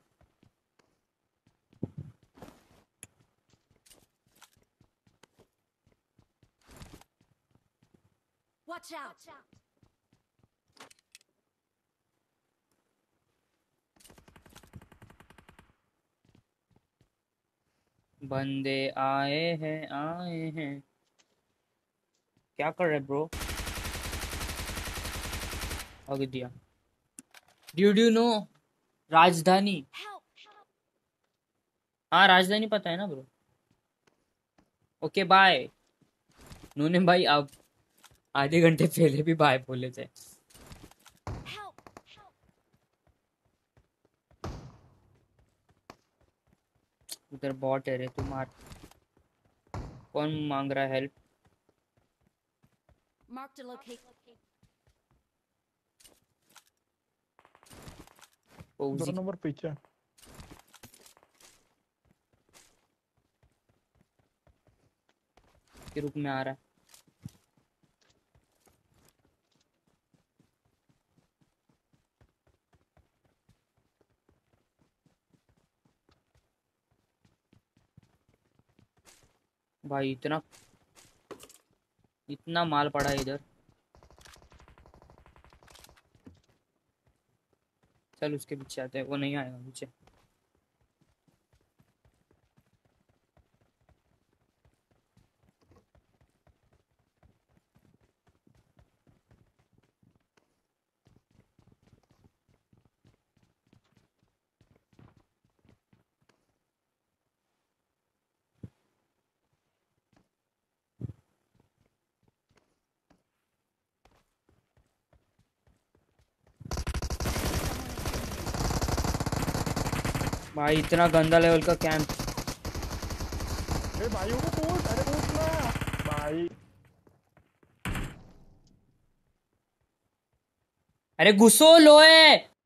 Watch out. बंदे आए हैं। क्या कर रहे ब्रो? आगे दिया। Do you know Rajdhani? Help. हाँ राजधानी पता है ना ब्रो। Okay bye. नूने भाई अब आधे घंटे पहले भी बाय बोले थे। Help. उधर बॉट है रे, तू मार। कौन मांग रहा है हेल्प? Marked a location. दो नंबर पीछे। के रूप में आ रहा है। भाई इतना इतना माल पड़ा है इधर। चल उसके पीछे आते हैं, वो नहीं आएगा पीछे। भाई इतना गंदा लेवल का कैंप। अरे भाई वो कूद, अरे कूद ना भाई। अरे घुसो लोए।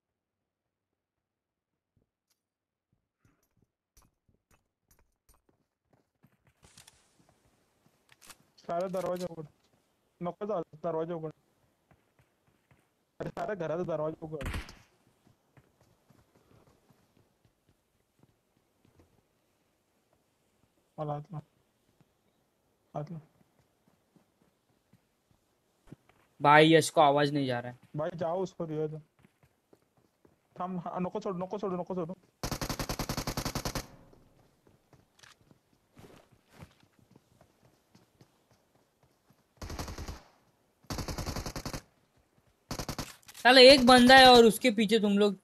सारे दरवाजे उघड, नको झालं दरवाजे उघड। अरे सारे घराचे दरवाजे उघड। मला हातला हातला। भाई यश को आवाज नहीं जा रहा है। भाई जाओ उसको रिया दो। थांब, नको सोडू नको सोडू नको सोडू। साला एक बंदा है और उसके पीछे तुम लोग।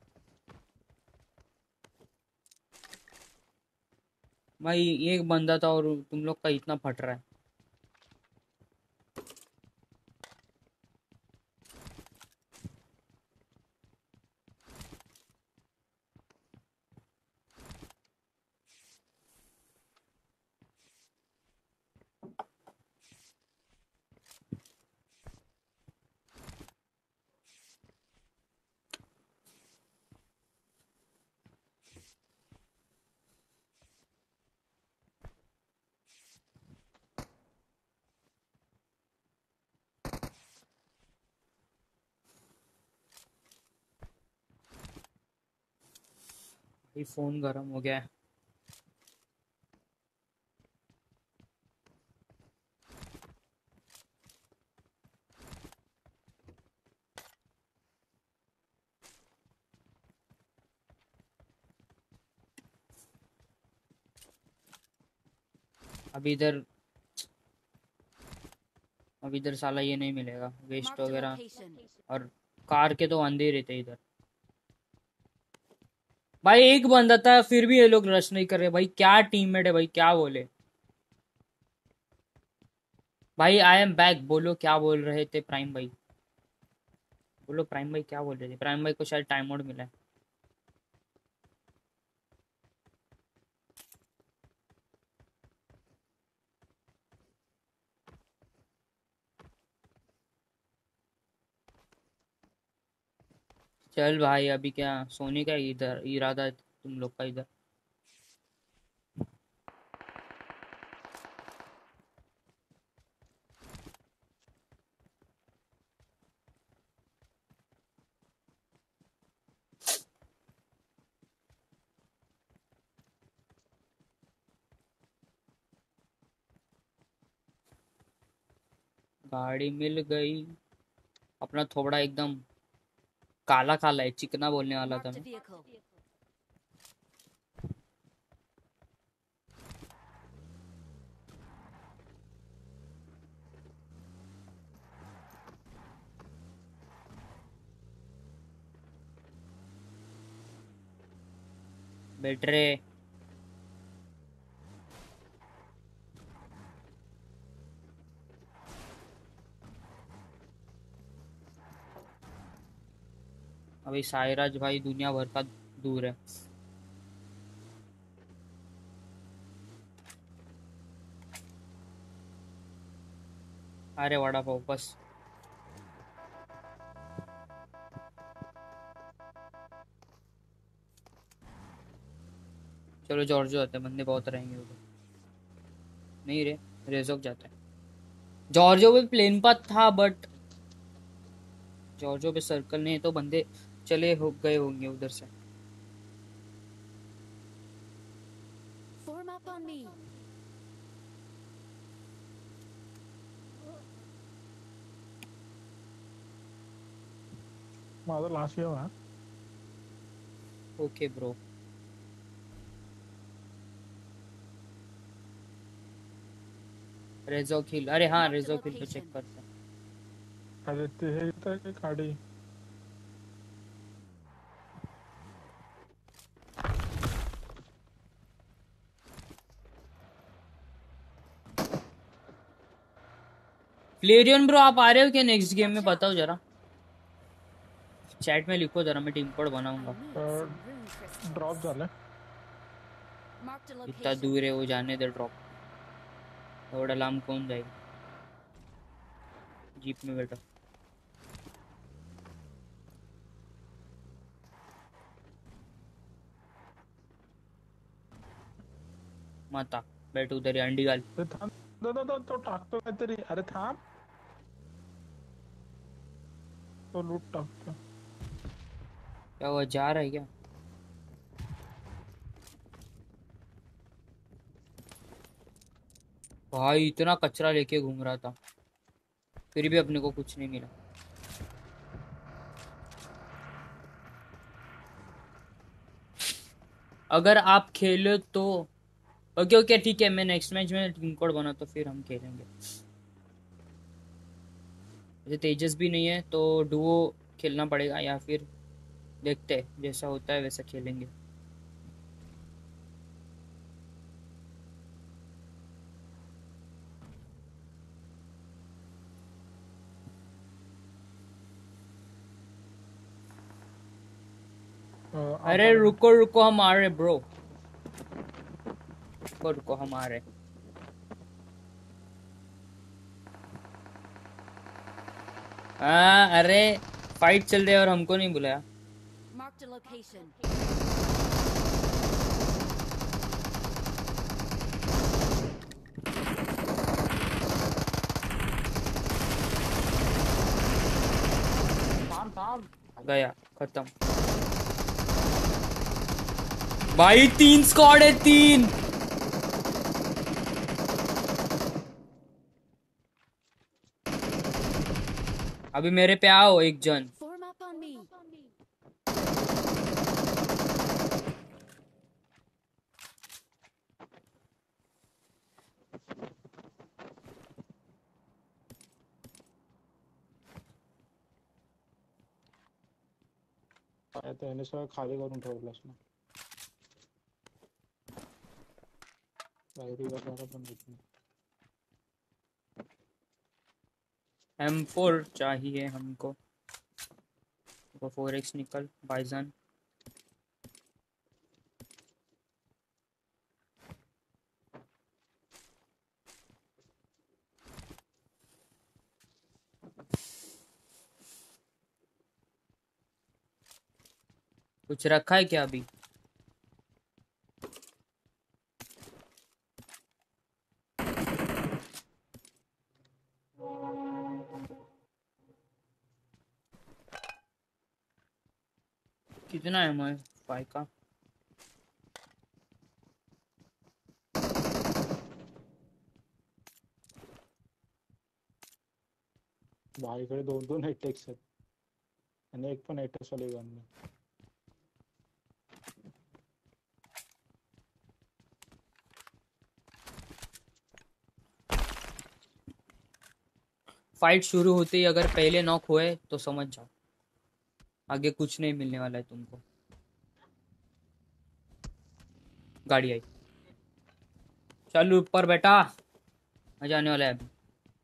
भाई एक बंदा था और तुम लोग का इतना फट रहा है। भाई फोन गर्म हो गया है। अब इधर साला ये नहीं मिलेगा वेस्ट Marked a वगैरह, location. और कार के तो अंधे ही रहते इधर। भाई एक बंदा था फिर भी ये लोग रश नहीं कर रहे भाई, क्या टीममेट है भाई, क्या बोले भाई। आई एम बैक बोलो, क्या बोल रहे थे प्राइम भाई, बोलो प्राइम भाई क्या बोल रहे थे। प्राइम भाई को शायद टाइम आउट मिला है। चल भाई अभी क्या सोने का इधर इरादा है तुम लोग का इधर। गाड़ी मिल गई। अपना थोड़ा एकदम काला काला है, चिकना बोलने वाला था Marked a मैं। vehicle. बैठ रे। अभी सायराज भाई दुनिया भर का दूर है। अरे वड़ा पाव बस। चलो जॉर्जो आते हैं, बंदे बहुत रहेंगे उधर। नहीं रे, रेजोक जाते हैं। जॉर्जो पे प्लेन पाथ था बट जॉर्जो पे सर्कल नहीं है तो बंदे चले हो गए होंगे उधर से। Form up on me. माझा लास्ट गेम है। Okay bro. रेजोक हिल, अरे हाँ Marked a रेजोक हिल तो चेक location. करते हैं। अरे ते हे इथं एक गाडी। फ्लेरियन ब्रो आप आ रहे हो क्या नेक्स्ट गेम में, बताओ जरा चैट में लिखो जरा, मैं टीम कोड I बनाऊंगा। need some rune crystals. Drop झाले। Marked a इतना location. दूर है वो, जाने दे ड्रॉप। थोड़ा लाम कौन जाएगा, जीप में बैठो। माता बैठ उधर ही, अंडी घाल। अरे थांब, तो टाकतो काहीतरी। अरे थांब, तो लूट टाकतो। क्या हुआ, जा रहा है क्या? भाई इतना कचरा लेके घूम रहा था फिर भी अपने को कुछ नहीं मिला। अगर आप खेलो तो ओके ओके ठीक है, मैं नेक्स्ट मैच में टीम कोड बना तो फिर हम खेलेंगे। जैसे तेजस भी नहीं है तो डुओ खेलना पड़ेगा, या फिर देखते हैं जैसा होता है वैसा खेलेंगे। अरे रुको रुको हम आ रहे ब्रो, रुको रुको हम आ रहे। हाँ अरे फाइट चल रही है और हमको नहीं बुलाया। Marked a location. गया खत्म। भाई 3 स्क्वाड है, 3। अभी मेरे पे आओ एक जन। Form up on me. काय तर याने सगळं खाली करून ठेवलंस ना. बाहेर वगैरे पण येत नाही. M4 चाहिए हमको. 4x निकल भाईजान. कुछ रखा है क्या अभी? कितना है मैं 5 का? भाईकडे 2-2 एटेक्स आहेत आणि एक पण एटेक्स वाली गन नाही. फाइट शुरू होते ही अगर पहले नॉक हुए तो समझ जाओ आगे कुछ नहीं मिलने वाला है तुमको. गाड़ी आई. चल ऊपर बेटा, मजा आने वाला है अभी.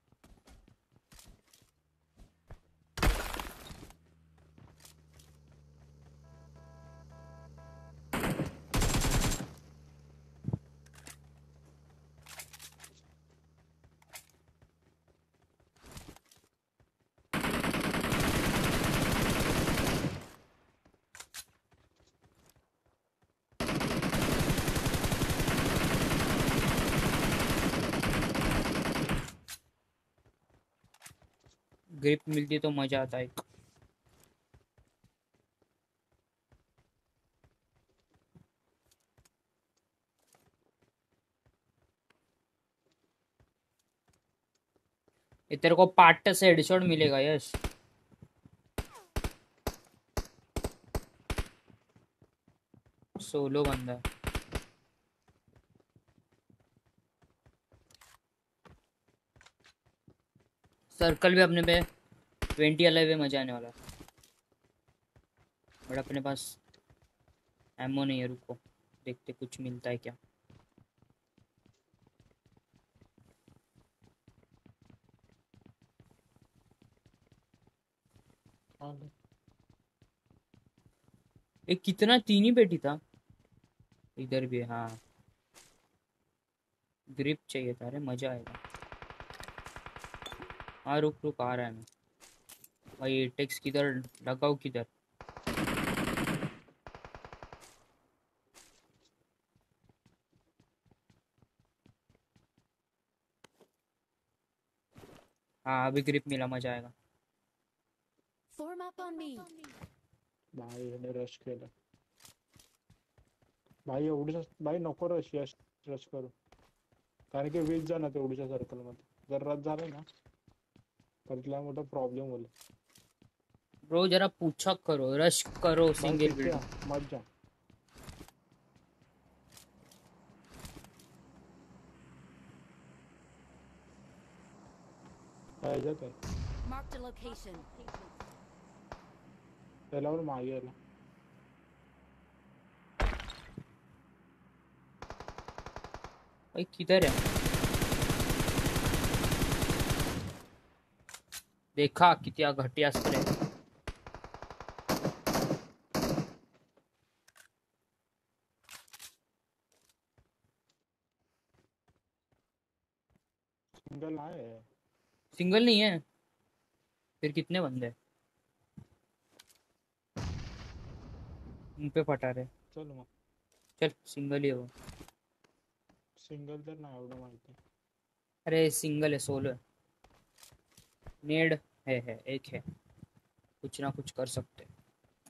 ग्रिप मिलती तो मजा आता है. ये तेरे को पार्ट से हेडशॉट मिलेगा यश. सोलो बंदा है. सर्कल भी अपने पे 20 अलाइव है, मजा आने वाला है. बट अपने पास एमो नहीं है, रुको देखते कुछ मिलता है क्या. एक कितना 3 ही पेटी था. इधर भी है, हाँ. ग्रिप चाहिए था, अरे मजा आएगा. हाँ रुक रुक आ रहा है मैं. भाई टेक्स किधर लगाओ किधर. हाँ अभी ग्रिप मिला, मजा आएगा. Form up on me. भाई याने रश केलं. भाई एवढीच भाई नको रश यश रश करू, कारण की 20 जण आहेत एवढीच्या सर्कल मध्ये. जर रश झालं ना तर तिला मोठा प्रॉब्लेम होईल. ब्रो जरा पूछा करो, रश करो भाई सिंगल पीछे बिल्डिंग. आ, मत जा. काय ह्याच्यात आहे Marked a location. त्याला पण मागे यायला. भाई किधर है? देखा कितना घटिया स्प्रे. सिंगल आहे. सिंगल नहीं है, फिर कितने बंदे हैं? मुंह पे फटा रहे. चल मग चल सिंगल ही है वो. सिंगल तर नाही एवढं माहिती. अरे सिंगल है, सोलो है. नेड है एक है, कुछ ना कुछ कर सकते हैं.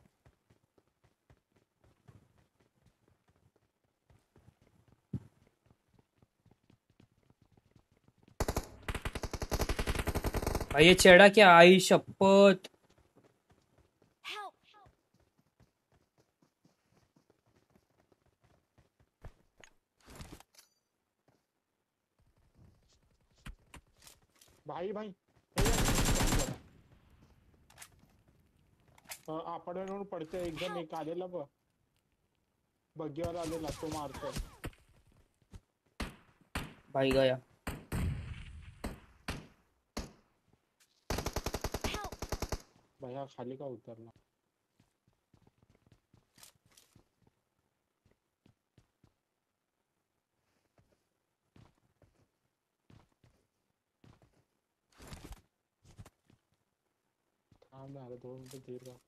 भाई ये चढ़ा क्या, आई शपथ. Help! भाई भाई अपार्टमेंट पडते एक जण एक आलेला बघ बग्गीवाला आलेला तो मारतोय भाई गया. भैया खाली का उतरला थांब यार 2 मिनिटं धीर राहा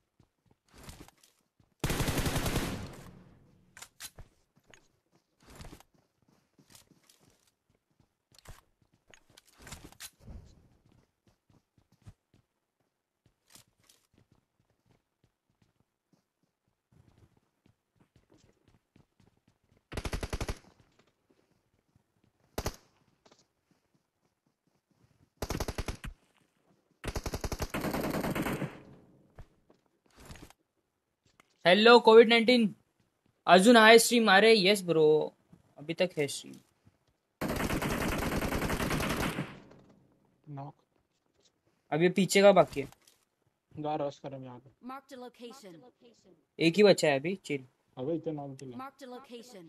हेलो कोविड-19 अजून आहे स्ट्रीम. अरे यस ब्रो, अभी तक है स्ट्रीम. नॉक अभी पीछे का बाकी है. जा रश कर मी आलो Marked a location. एक ही बचा है अभी. चिल. अबे इथे नॉक दिला Marked a location.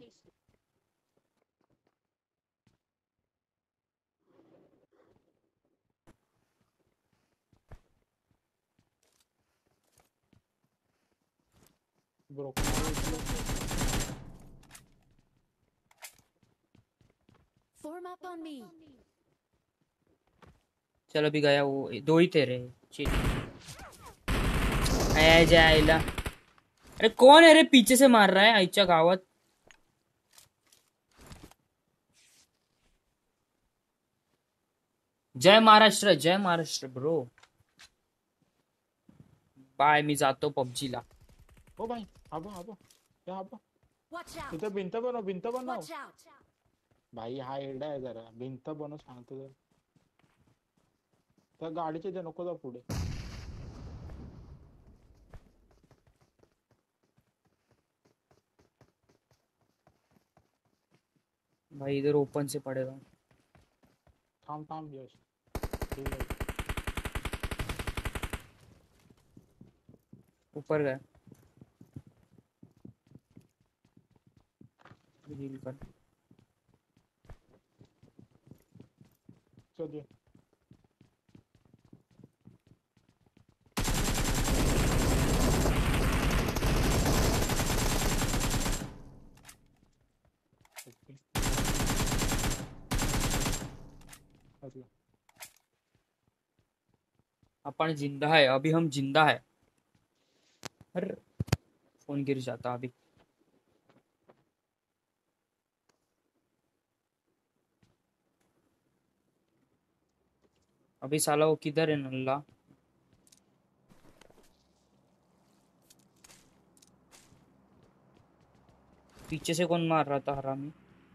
Bro Form up on me. चल अभी गया वो. 2 ही तेरे. चिल. आया जायला. अरे कौन है रे पीछे से मार रहा है आईच्या गावात. जय महाराष्ट्र ब्रो. बाय. मी जातो पबजीला. ओ भाई आबो आबो या आबो Watch out. इथे भिंत बनव Watch out. भाई हा एडा आहे जरा भिंत बनव सांगतो जर त्या गाडीच्या इथे नको जा पुढे भाई इधर ओपन से पड़ेगा. थांब यश ठीक आहे ऊपर गया. हील कर. चल ये अच्छा अपन जिंदा है. अभी हम जिंदा है. अरे फोन गिर जाता अभी. अभी साला वो किधर है नल्ला. पीछे से कौन मार रहा था हरामी.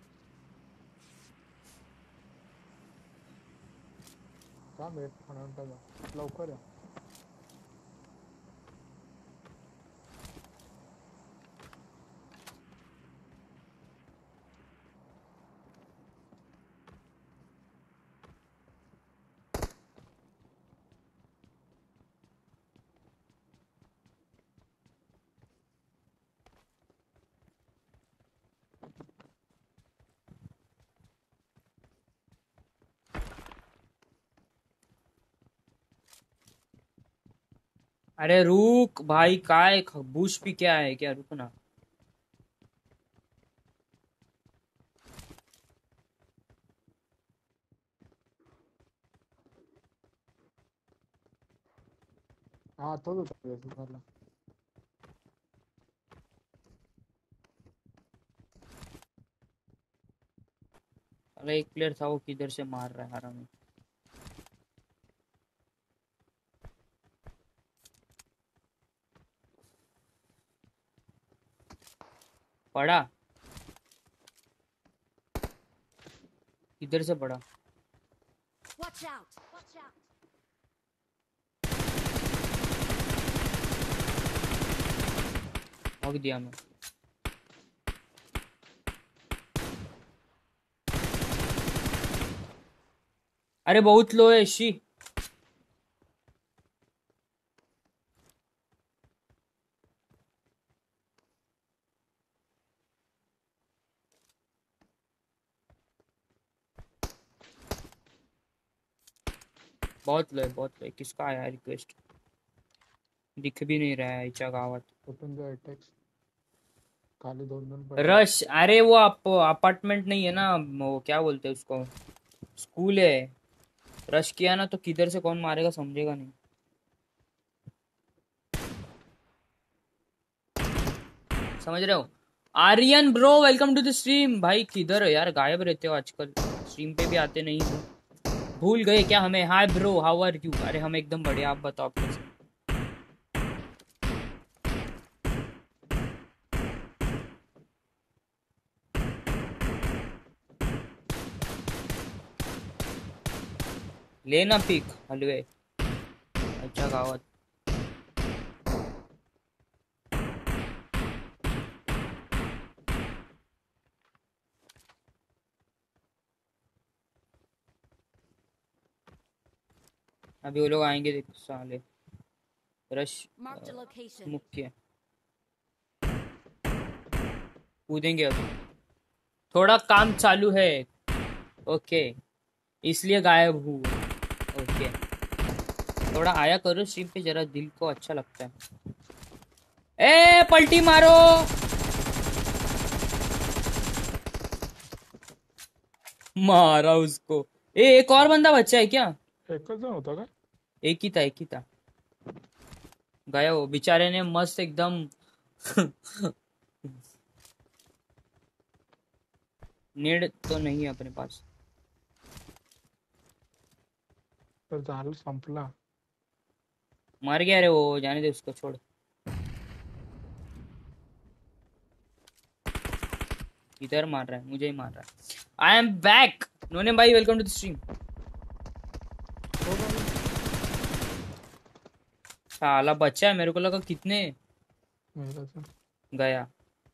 का वेट म्हणता लवकर या अरे रुक भाई. काय खबूश भी क्या है क्या. रुक ना. हा तोच होता सुधारला अरे एक प्लेयर था वो किधर से मार रहा है हरामी. पड़ा. किधर से पड़ा. Watch out. Watch out. भाग दिया मैं. अरे बहुत लो है शी. बहुत लो है, बहुत लो है। किसका आया रिक्वेस्ट? दिख भी नहीं रहा है आईच्या गावात. ओपन द अटॅक्स खाली 2 पडले. रश, अरे वो अपार्टमेंट नहीं है ना, वो क्या बोलते हैं उसको, स्कूल है. रश किया ना तो किधर से कौन मारेगा समझेगा नहीं. समझ रहे हो? Aryan bro welcome to the stream. भाई किधर हो यार, गायब रहते हो आजकल, स्ट्रीम पे भी आते नहीं हो. भूल गए क्या हमें? Hi bro, how are you? अरे हम एकदम बढ़िया, आप बताओ आप कैसे? लेना पीक हलवे अच्छा गावात. अभी वो लोग आएंगे देखो साले. Rush Marked a location. मुख्य कूदेंगे अभी. थोड़ा काम चालू है. ओके, इसलिए गायब हूँ. ओके, थोड़ा आया करो स्ट्रीम पे, जरा दिल को अच्छा लगता है. ए पलटी मारो. मारा उसको. एक और बंदा बचा है क्या? एकच जण होता का? एक ही था, एक ही था. गया वो बेचारे ने मस्त एकदम. नेड तो नहीं है अपने पास. तर झालं संपला. मर गया रे वो, जाने दे उसको, छोड़. इधर मार रहा है, मुझे ही मार रहा है. I am back. नोने भाई वेलकम टू द स्ट्रीम. साला बच्चा है, मेरे को लगा कितने. मेरा से गया,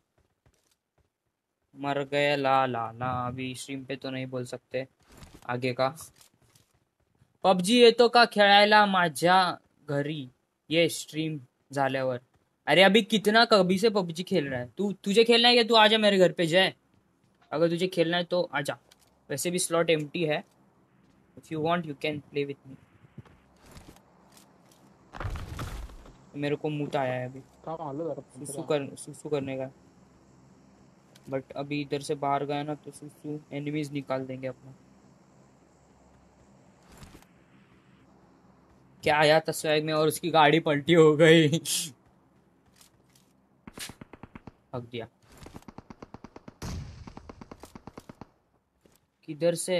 मर गया. ला ला ला. अभी स्ट्रीम पे तो नहीं बोल सकते आगे का. पबजी येतो का खेळायला माझ्या घरी ये स्ट्रीम झाल्यावर? अरे अभी कितना कभी से पबजी खेल रहा है तू? तुझे खेलना है क्या? तू आजा मेरे घर पे जाए. अगर तुझे खेलना है तो आजा. वैसे भी स्लॉट एम्प्टी है. If you want you can play with me. मेरे को मूड आया है अभी काम आलं जरा सुसु करने का. बट अभी इधर से बाहर गया ना तो सुसु एनिमीज निकाल देंगे अपना. क्या आया था स्वैग में और उसकी गाड़ी पलटी हो गई. हक दिया. किधर से?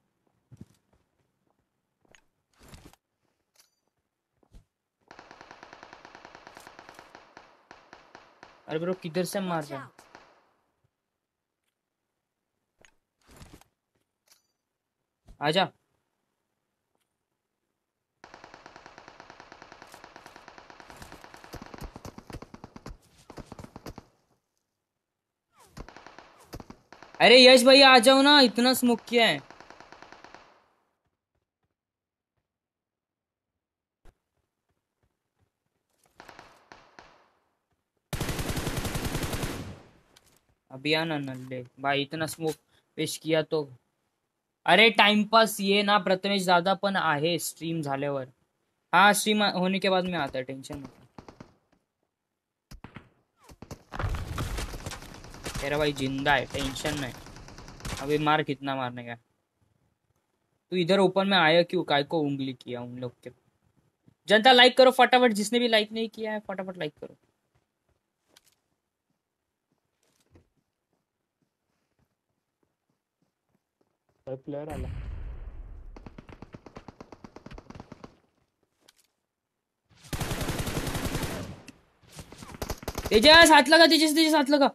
अरे ब्रो किधर से मार Watch रहा है? out. आजा. अरे यश भाई आ जाओ ना, इतना स्मोक किया है. अभी आना नल्ले भाई, इतना स्मोक पेश किया तो. अरे टाइमपास ये ना प्रथमेश दादा पण आहे स्ट्रीम झाल्यावर. हाँ स्ट्रीम होने के बाद में आता है, टेंशन मत. तेरा भाई जिंदा है, टेंशन नहीं. अभी मार, कितना मारने का. तू इधर ओपन में आया क्यों? काय को उंगली किया उन लोग के. जनता लाइक करो फटाफट, जिसने भी लाइक नहीं किया है फटाफट लाइक करो. प्लेयर आला. तेजस हाथ लगा, तेजस तेजस हाथ लगा,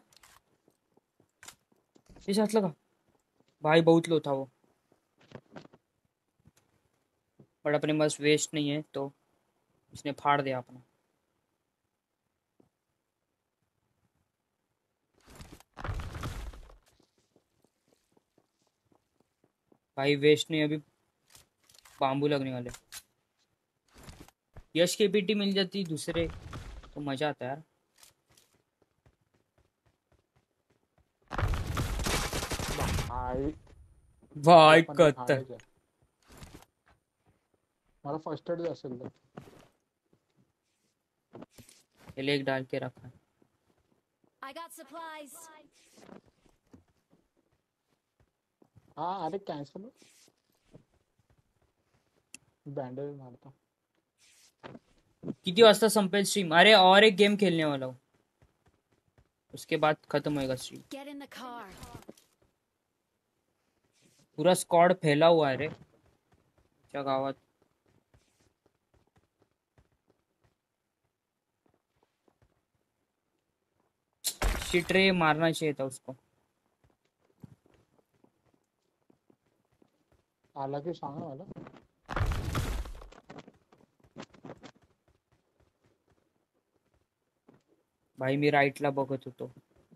तेजस हाथ लगा. भाई बहुत लो था वो. बट अपने पास वेस्ट नहीं है तो उसने फाड़ दिया अपना. भाई वेस्ट नहीं, अभी बाम्बू लगने वाले. यश के पीटी मिल जाती दूसरे तो मजा आता यार. भाई भाई पण कत्तर. खायचं. मला फर्स्ट एड असेल तर. पहले एक डाल के रखा है. I got supplies. हा अरे कॅन्सल. बँडेज मारता. किती वाजता संपेल स्ट्रीम? अरे और एक गेम खेलने वाला हूँ, उसके बाद खत्म होएगा stream. Get in the car. पूरा स्क्वाड फैला हुआ है रे क्या गावात. शिट रे, मारना चाहिए था उसको. आला की सांग ना मला. भाई मी राईटला बघत होतो.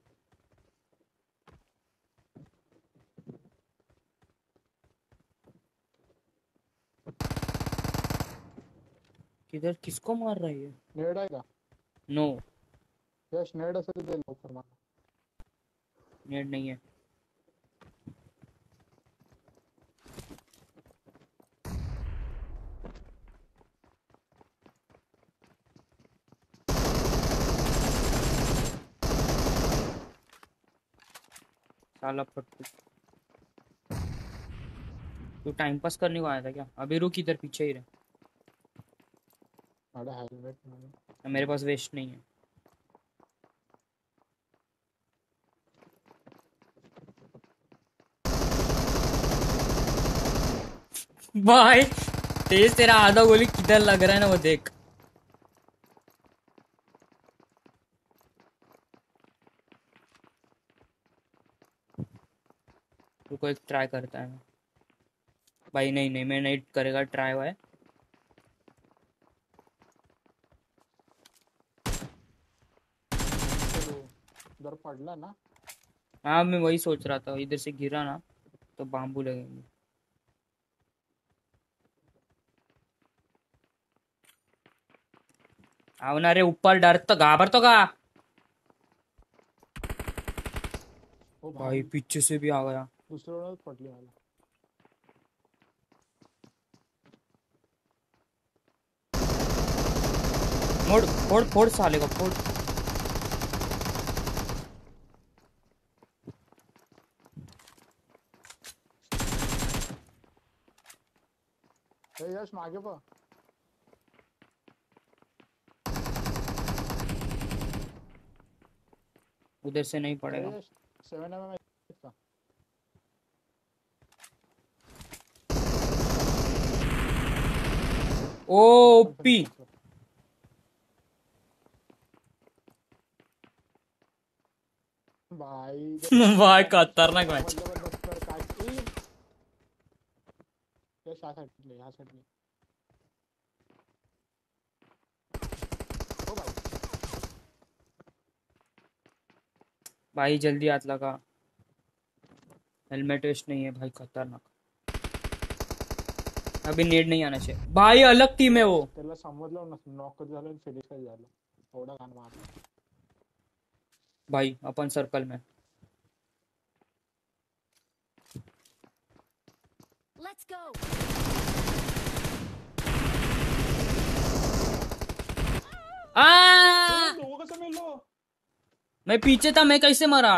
किधर किसको मार रहा है ये? नेड आहे का? नो, यश नेड असेल ते लवकर मार. नेट नहीं है. साला फट्टू, तू टाइम पास करने को आया था क्या? अभी रुक, इधर पीछे ही रहे. माझा हेल्मेट नाही. मेरे पास वेस्ट नहीं है. भाई तेज, तेरा आधा गोली किधर लग रहा है ना वो देख. रुको एक ट्राई करता है. भाई नहीं नहीं, मैं नहीं करेगा ट्राई. हुआ है जर पडला ना. हाँ, मैं वही सोच रहा था, इधर से गिरा ना तो बाम्बू लगेंगे. आओ ना रे ऊपर, डर तो घाबरतो का? हो भाई पीछे से भी आ गया. दुसऱ्यावरच पडली मला. मोड़ फोड़ फोड़ साले का फोड़. हे यश मागे पहा. उधर से नहीं हे पड़ेगा. यश 7mm का. ओपी. भाई भाई खतरनाक मॅच. काय यश ह्या साईडले. हो भाई. भाई जल्दी हाथ लगा, हेलमेट वेस्ट नहीं है भाई, खतरनाक. अभी नेड नहीं आना चाहिए भाई, अलग टीम है वो. त्याला समजलं नसतं नॉक कधी झालं फिनिश कधी झालं. एवढा घाण मारला. भाई अपन सर्कल में. Let's go. दोघं कसं मेलो. मैं पीछे था, मैं कैसे मरा?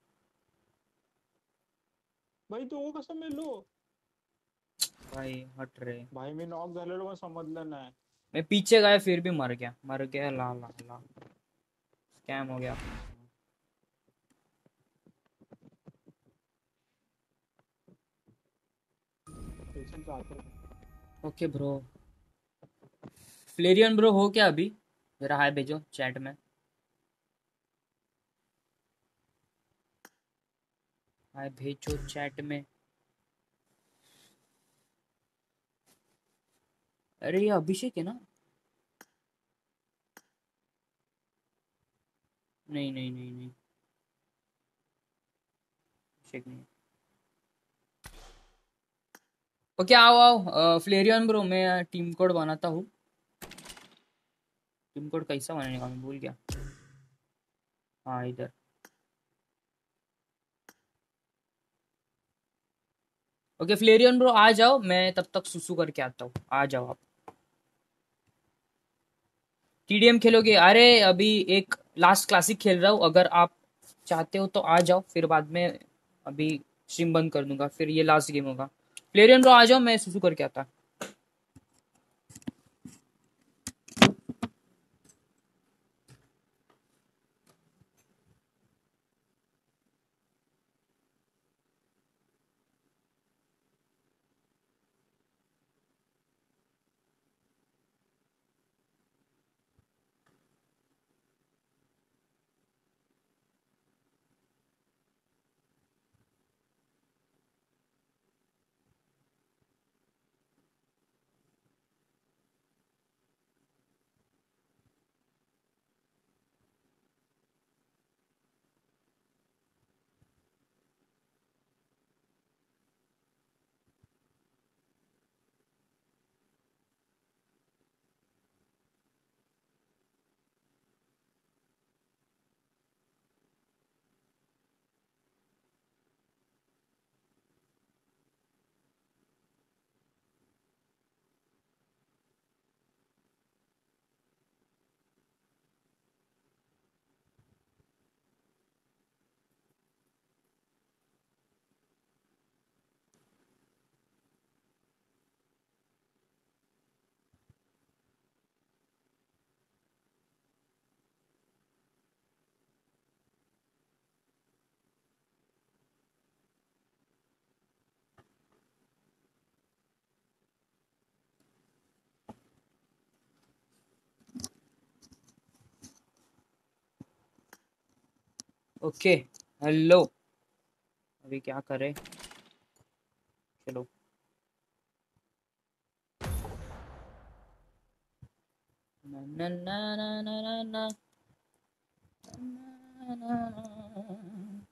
भाई दोघं कसं मेलो. भाई हट रे. भाई मी नॉक झालेलो पण समजलं नाही. मैं पीछे गया फिर भी मर गया. ला ला ला, स्कैम हो गया. Okay bro. फ्लेरियन ब्रो हो क्या अभी? जरा हाय भेजो चैट में. हाय भेजो चैट में. अरे ये अभिषेक है ना? नहीं नहीं नहीं नहीं, अभिषेक नहीं. ओके आओ आओ फ्लेरियन ब्रो, मैं टीम कोड बनाता हूँ. टीम कोड कैसा बनाने का मैं भूल गया. हाँ इधर. ओके फ्लेरियन ब्रो आ जाओ, मैं तब तक सुसु करके आता हूँ. आ जाओ आप. टीडीएम खेलोगे? अरे अभी एक लास्ट क्लासिक खेल रहा हूँ, अगर आप चाहते हो तो आ जाओ, फिर बाद में अभी स्ट्रीम बंद कर दूंगा, फिर ये लास्ट गेम होगा। प्लेरियन ब्रो आ जाओ, मैं सुसु करके आता। Okay, hello. अभी क्या करे, चलो। ना ना ना ना ना ना ना ना ना ना।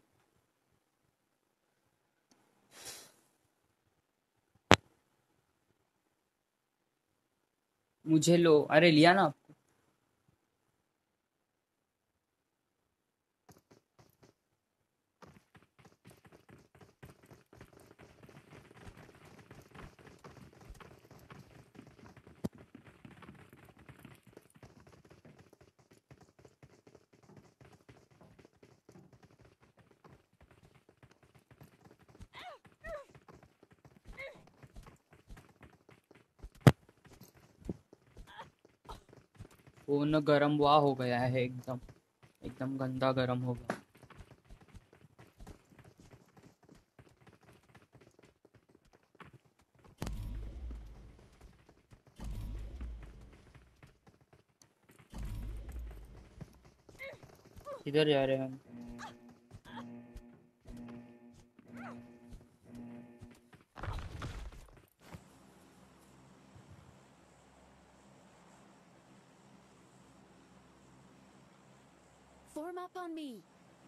मुझे लो, अरे लिया ना। फोन गरम हुआ हो गया है, एकदम एकदम गंदा गरम हो गया। किधर जा रहे हैं हम? Form up on me.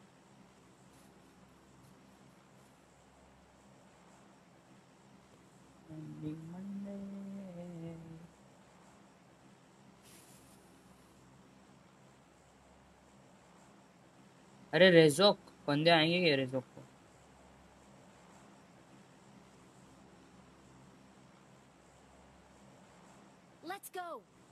अरे रेजोक, बंदे आएंगे क्या रेजोक को? Let's go.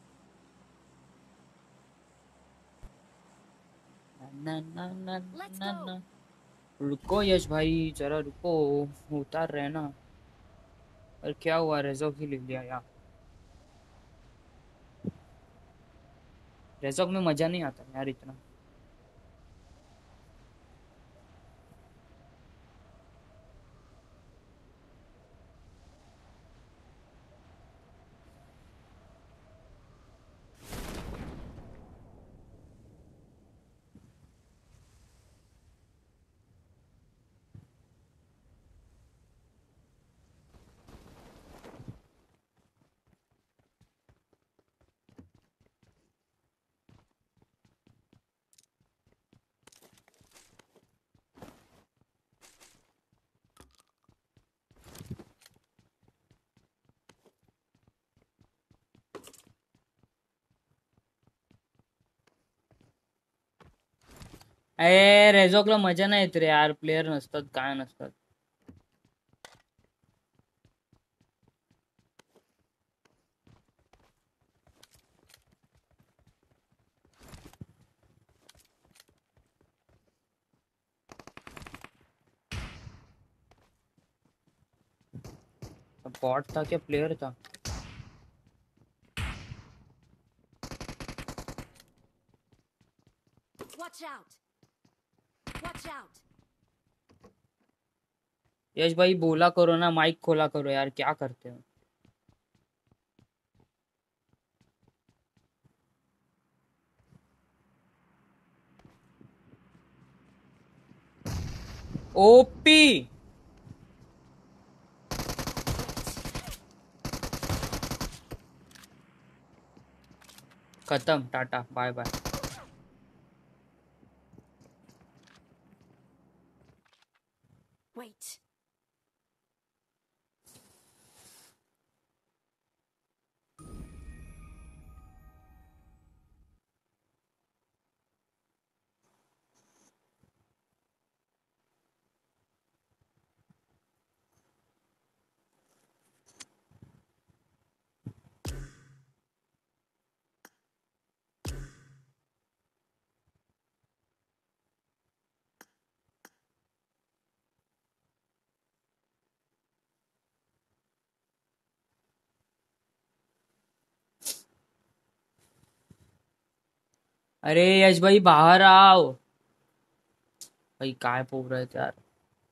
ना ना ना Let's ना go. ना। रुको यश भाई, जरा रुको, उतार रहे ना। और क्या हुआ, रेजोक ही लिख लिया यार। रेजोक में मजा नहीं आता यार इतना। ए रेझॉकला मजा नाही येत रे यार, प्लेयर नसतात काय नसतात. बॉट था क्या प्लेयर था? Watch out! Watch out! यश भाई बोला करो ना, माइक खोला करो यार, क्या करते हो? ओपी खत्म, टाटा बाय बाय। Wait. अरे यश भाई बाहर आओ भाई, काय पोग रहे थे यार।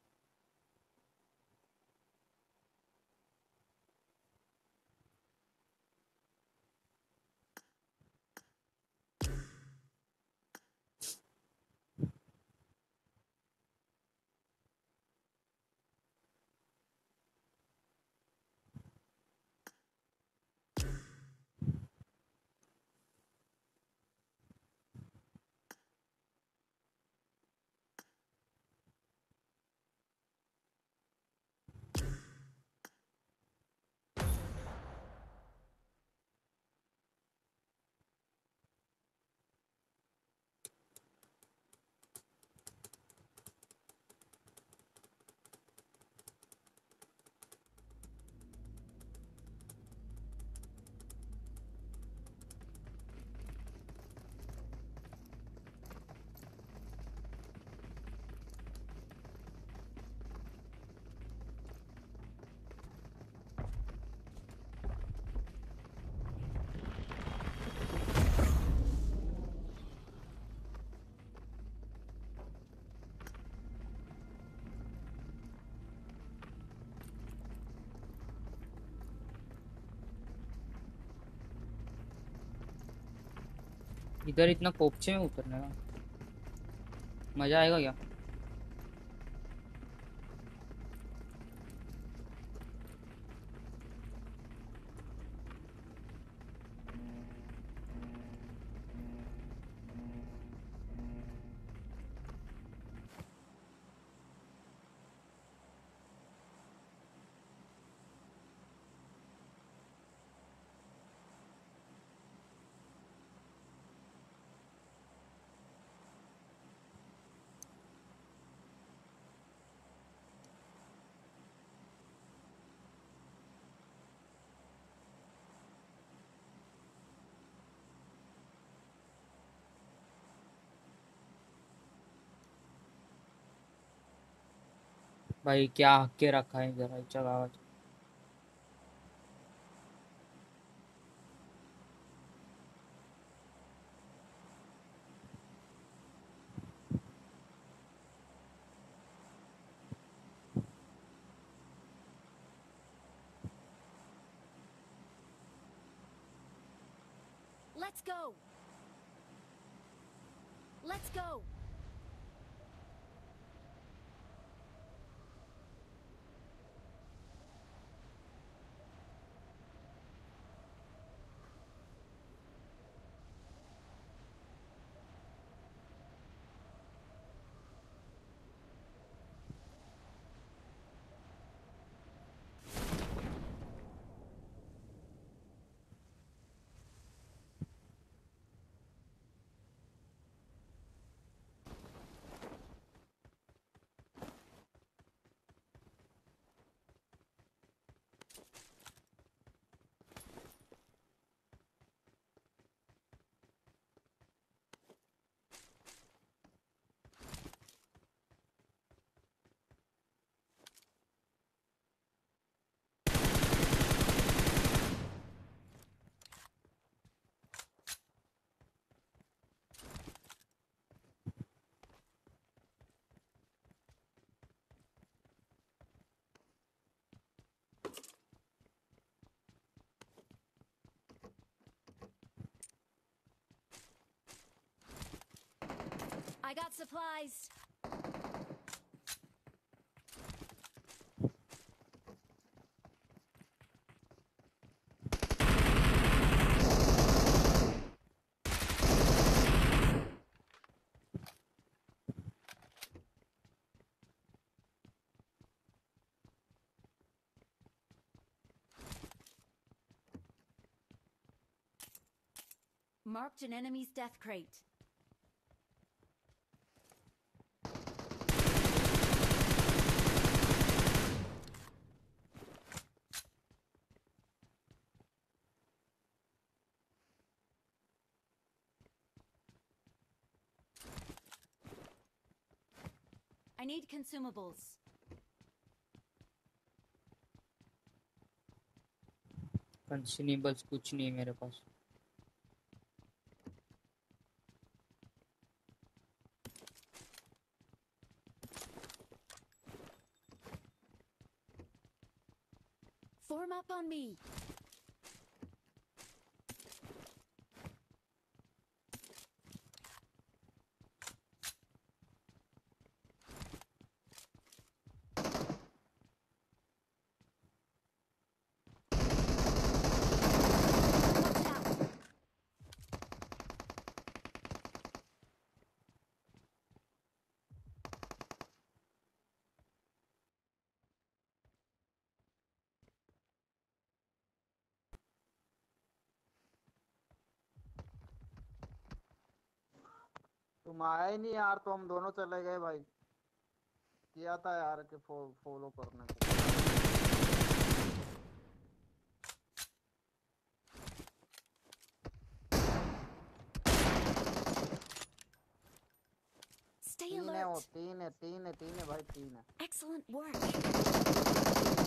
इधर इतना कोपचे में उतरने का मजा आएगा क्या? भाई क्या हक्के रखा है जरा इच्छा गावात। Let's go! Let's go! I got supplies. Marked an enemy's death crate. I need consumables. Consumables कुछ नहीं है मेरे पास. Form up on me. Watch out. तुम आए ही नहीं यार, तो हम दोनों चले गए भाई. किया था यार कि फॉलो करने को. Stay तीन है वो, alert. तीन है भाई, तीन है. Excellent work.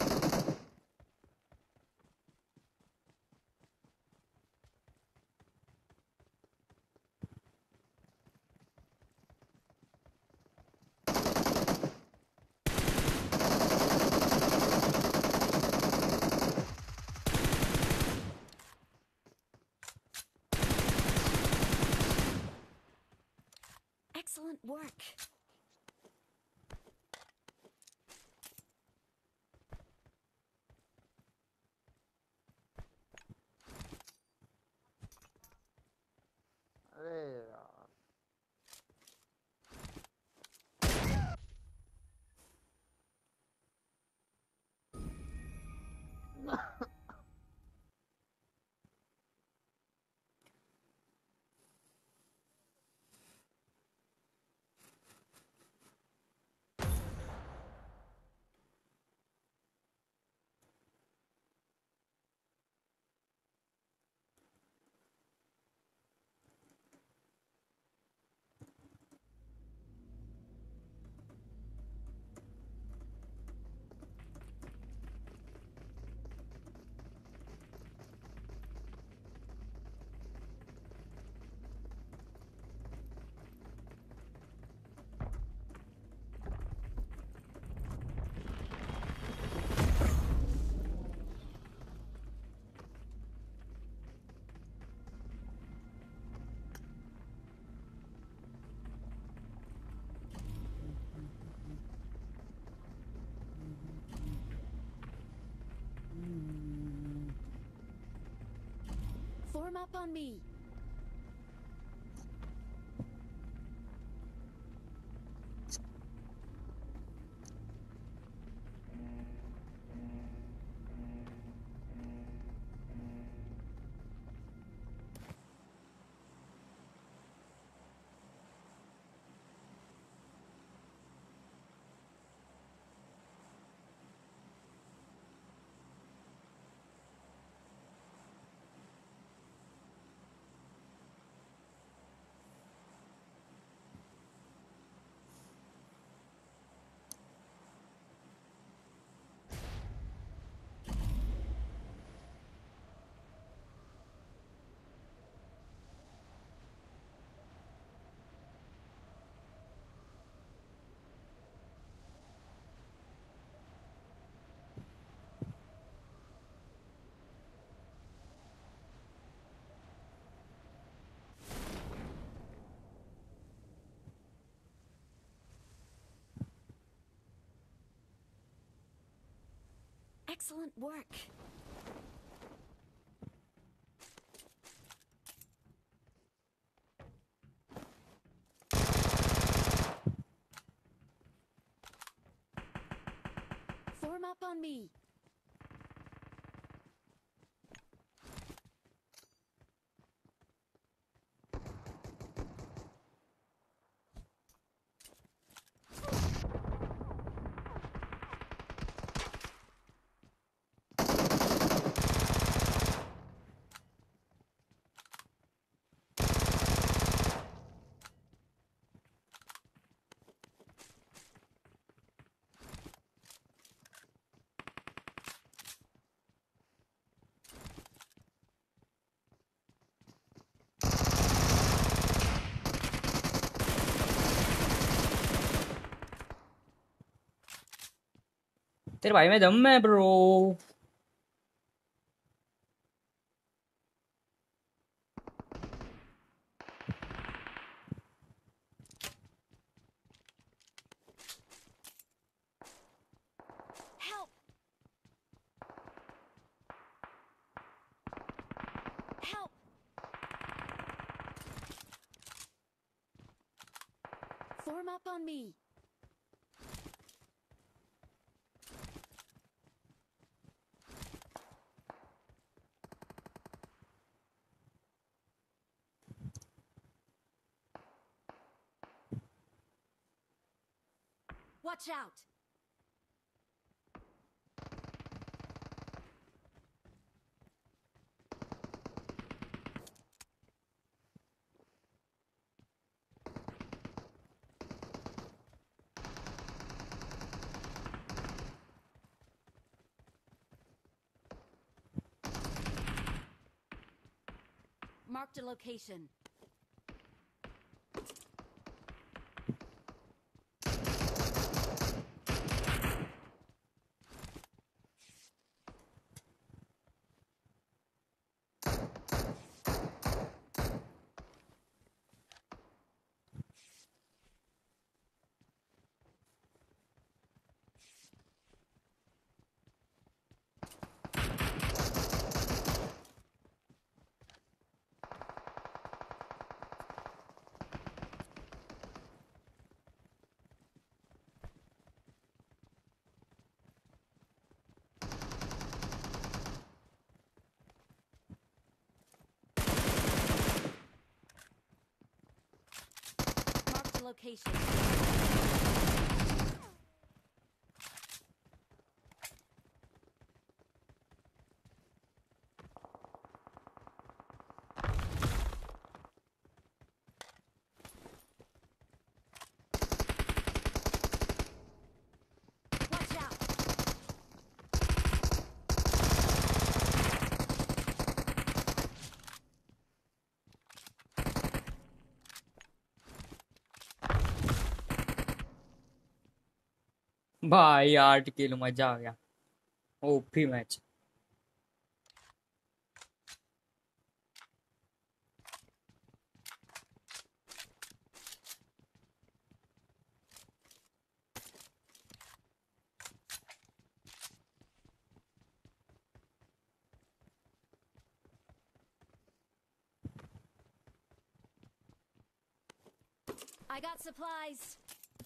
Excellent work. अरे यार. Form up on me. Excellent work. Form up on me. तेरे भाई में दम है bro. Help! Help! Form up on me. Watch out! Marked a location. Marked a location. Watch out! भाई 8 किल, मजा आ गया। OP match. I got supplies.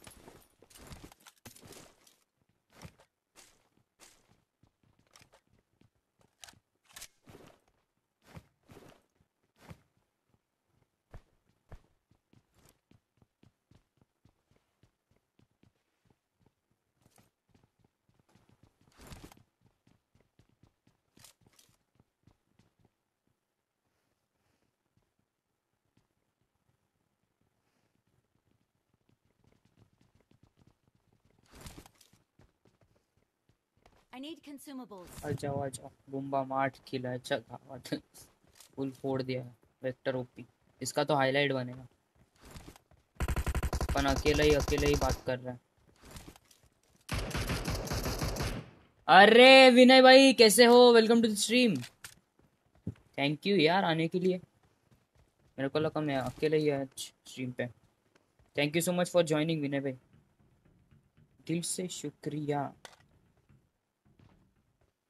I need consumables. आ जाओ आ जाओ। बुम्बा 8 किल है, अच्छा गावत। फुल फोड़ दिया है। Vector OP. इसका तो हाईलाइट बनेगा। अपन अकेले ही बात कर रहा है। अरे विनय भाई कैसे हो? Welcome to the stream. Thank you यार आने के लिए। मेरे को लगा मैं अकेले ही है स्ट्रीम पे। Thank you so much for joining Vinay भाई, दिल से शुक्रिया।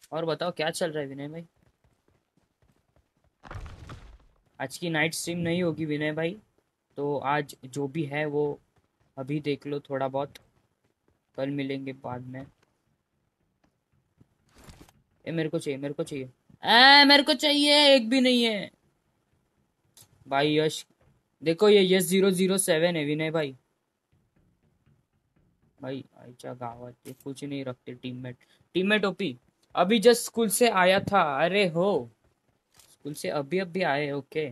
और बताओ क्या चल रहा है विनय भाई? आज की नाइट स्ट्रीम नहीं होगी विनय भाई, तो आज जो भी है वो अभी देख लो थोड़ा बहुत, कल मिलेंगे बाद में। ए मेरे को चाहिए, मेरे को चाहिए, मेरे को चाहिए, एक भी नहीं है भाई। यश देखो, ये यश 007 है विनय भाई। भाई आयच्या गावात ते कुछ नहीं रखते टीममेट। टीममेट ओपी अभी जस्ट स्कूल से आया था। अरे हो, स्कूल से अभी अभी आए, ओके।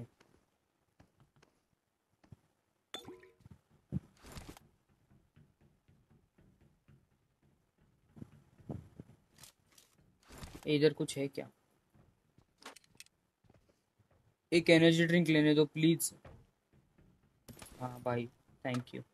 इधर कुछ है क्या? एक एनर्जी ड्रिंक लेने दो प्लीज। हाँ भाई, थैंक यू।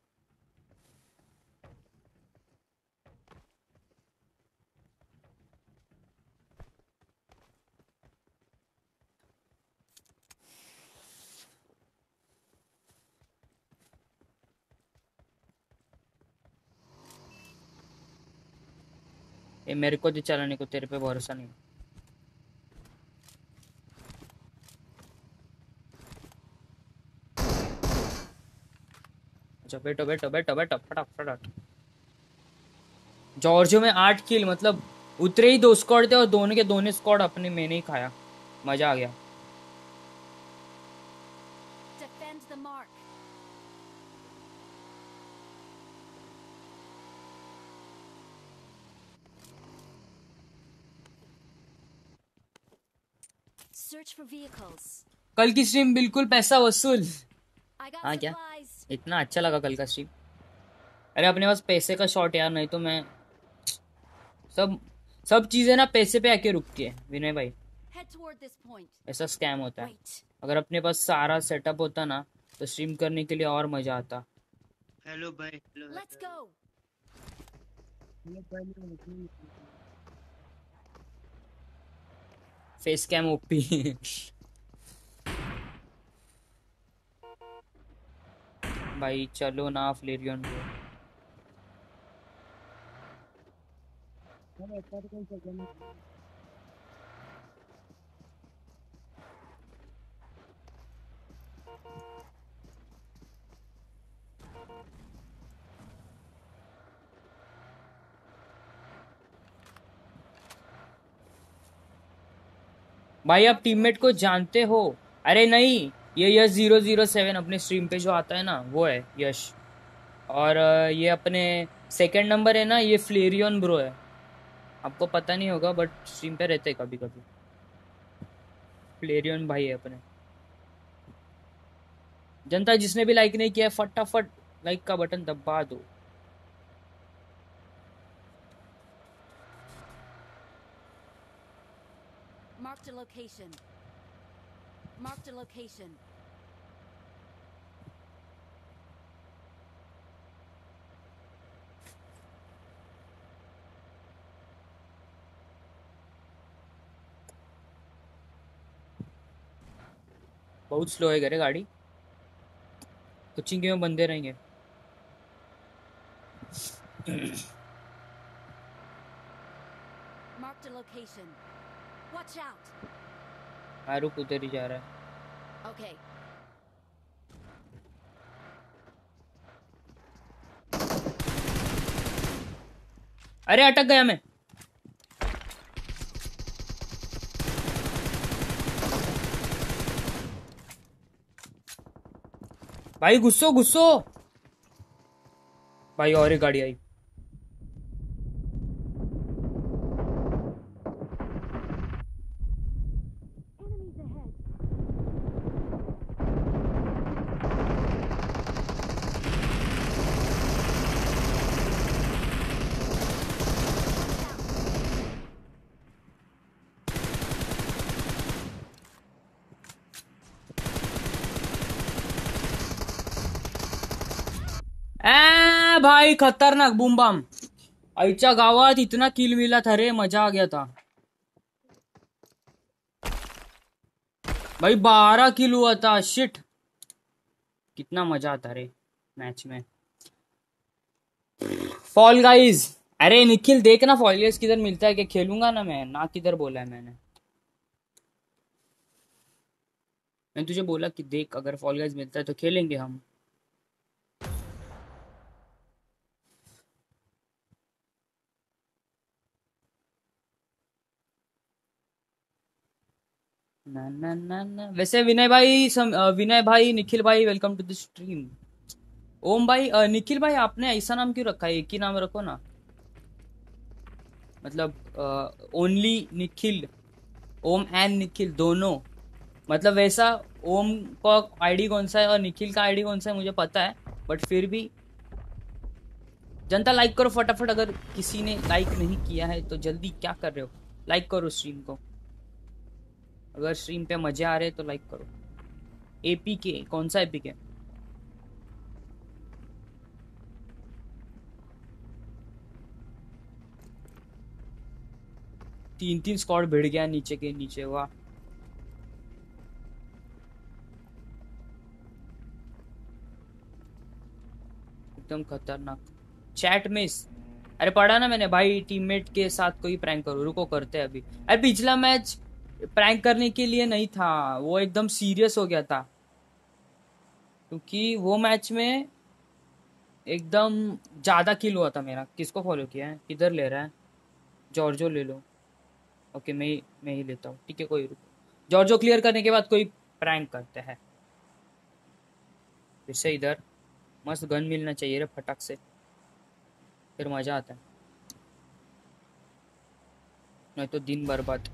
ये मेरे को दे चलाने को, तेरे पे भरोसा नहीं। अच्छा बैठो बैठो बैठो बैठो, फटाफट फटाफट। जॉर्जियो में 8 किल, मतलब उतरे ही 2 स्क्वाड थे और दोनों के दोनों स्क्वाड अपने मैंने ही खाया। मजा आ गया। Defend the mark. Search for vehicles. कल की स्ट्रीम बिल्कुल पैसा वसूल। I got हाँ क्या, supplies. इतना अच्छा लगा कल का स्ट्रीम? अरे अपने पास पैसे का शॉट यार, नहीं तो मैं सब सब चीजें ना पैसे पे आके रुकती है विनय भाई। Head toward this point. ऐसा स्कैम होता है। Wait. अगर अपने पास सारा सेटअप होता ना तो स्ट्रीम करने के लिए और मजा आता। हेलो भाई, hello Let's go. Face cam OP. भाई चलो ना फ्लेरियन को। भाई आप टीममेट को जानते हो? अरे नहीं, ये यश 007 अपने स्ट्रीम पे जो आता है ना वो है यश। और ये अपने सेकंड नंबर है ना, ये फ्लेरियन ब्रो है। आपको पता नहीं होगा बट स्ट्रीम पे रहते हैं कभी कभी। फ्लेरियन भाई है अपने। जनता जिसने भी लाइक नहीं किया है फटाफट लाइक का बटन दबा दो। Marked a location. Marked a location. बहुत स्लो है करे गाड़ी, कोचिंग में बंदे रहेंगे। Marked a location. Watch out. आरुक उधर ही जा रहा है। Okay. अरे अटक गया मैं। भाई गुस्सो गुस्सो। भाई और एक गाड़ी आई। Enemies ahead. भाई खतरनाक बूम बम। आईच्या गावात इतना किल मिला था रे, मजा आ गया था भाई। 12 किल हुआ था, शिट कितना मजा आता रे मैच में। फॉल गाइज अरे निखिल देखना फॉलियर्स किधर मिलता है कि खेलूंगा ना मैं ना, किधर बोला है मैंने तुझे बोला कि देख अगर फॉलियर्स मिलता है तो खेलेंगे हम। ना ना ना ना वैसे विनय भाई विनय भाई निखिल भाई welcome to the stream. Om भाई निखिल भाई आपने ऐसा नाम क्यों रखा है, एक ही नाम रखो ना, मतलब ओनली निखिल, ओम एंड निखिल दोनों, मतलब वैसा ओम का आईडी कौन सा है और निखिल का आईडी कौन सा है मुझे पता है, बट फिर भी जनता लाइक करो फटाफट, अगर किसी ने लाइक नहीं किया है तो जल्दी क्या कर रहे हो, लाइक करो स्ट्रीम को, अगर स्ट्रीम पे मजे आ रहे हैं तो लाइक करो। एपी के कौन सा एपी के? तीन तीन स्क्वाड भिड़ गया नीचे के नीचे, वाह एकदम खतरनाक। चैट मिस, अरे पढ़ा ना मैंने भाई, टीममेट के साथ कोई प्रैंक करो, रुको करते हैं अभी। अरे पिछला मैच प्रैंक करने के लिए नहीं था, वो एकदम सीरियस हो गया था, क्योंकि वो मैच में एकदम ज्यादा किल हुआ था मेरा। किसको फॉलो किया है, किधर ले रहा है? जॉर्जो ले लो। ओके मैं ही लेता हूँ, ठीक है कोई, रुको जॉर्जो क्लियर करने के बाद कोई प्रैंक करते हैं। फिर से इधर मस्त गन मिलना चाहिए रे फटाक से, फिर मजा आता है, नहीं तो दिन बर्बाद।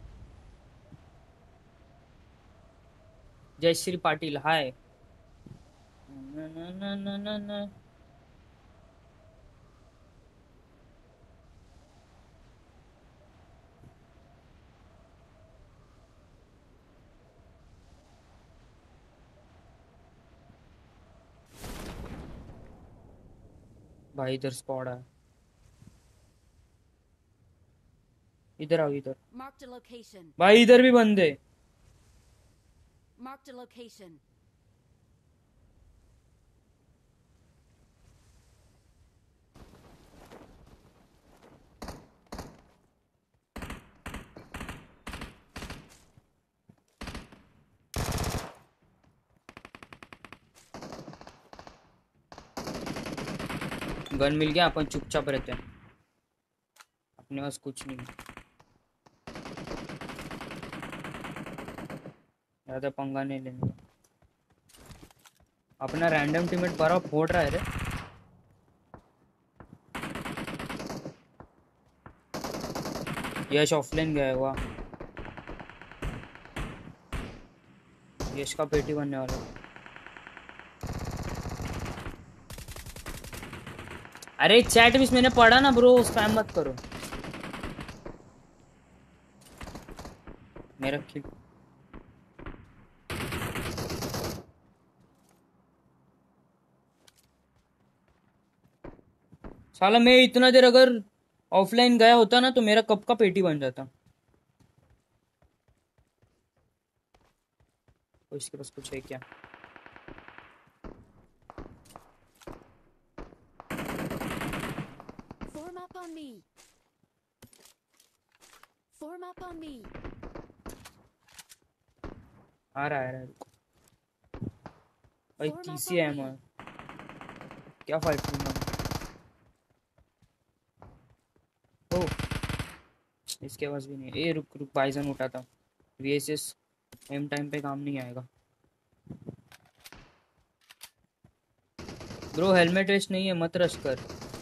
जय श्री पाटिल हाय। ना, ना, ना, ना, ना, ना। भाई इधर स्क्वाड है, इधर आओ इधर। Marked a location. भाई इधर भी बंदे। Marked a location. गन मिल गया, अपन चुपचाप रहते हैं, अपने पास कुछ नहीं, ज्यादा पंगा नहीं लेंगे। अपना रैंडम टीममेट बड़ा फोड़ रहा है रे। यश ऑफलाइन गया है, वाह यश का पेटी बनने वाला है। अरे चैट मिस मैंने पढ़ा ना ब्रो, स्पैम मत करो मेरा किल। साला मैं इतना देर अगर ऑफलाइन गया होता ना तो मेरा कब का पेटी बन जाता। तो इसके पास कुछ है क्या? Form up on me. Form up on me. आ रहा है भाई, Form up तीसरी on एम me. है, क्या फाइट करूंगा। ओ इसके पास भी नहीं है। ए रुक रुक बाइजन उठाता हूँ, वीएसएस एम टाइम पे काम नहीं आएगा। ब्रो हेलमेट वेस्ट नहीं है, मत रश कर।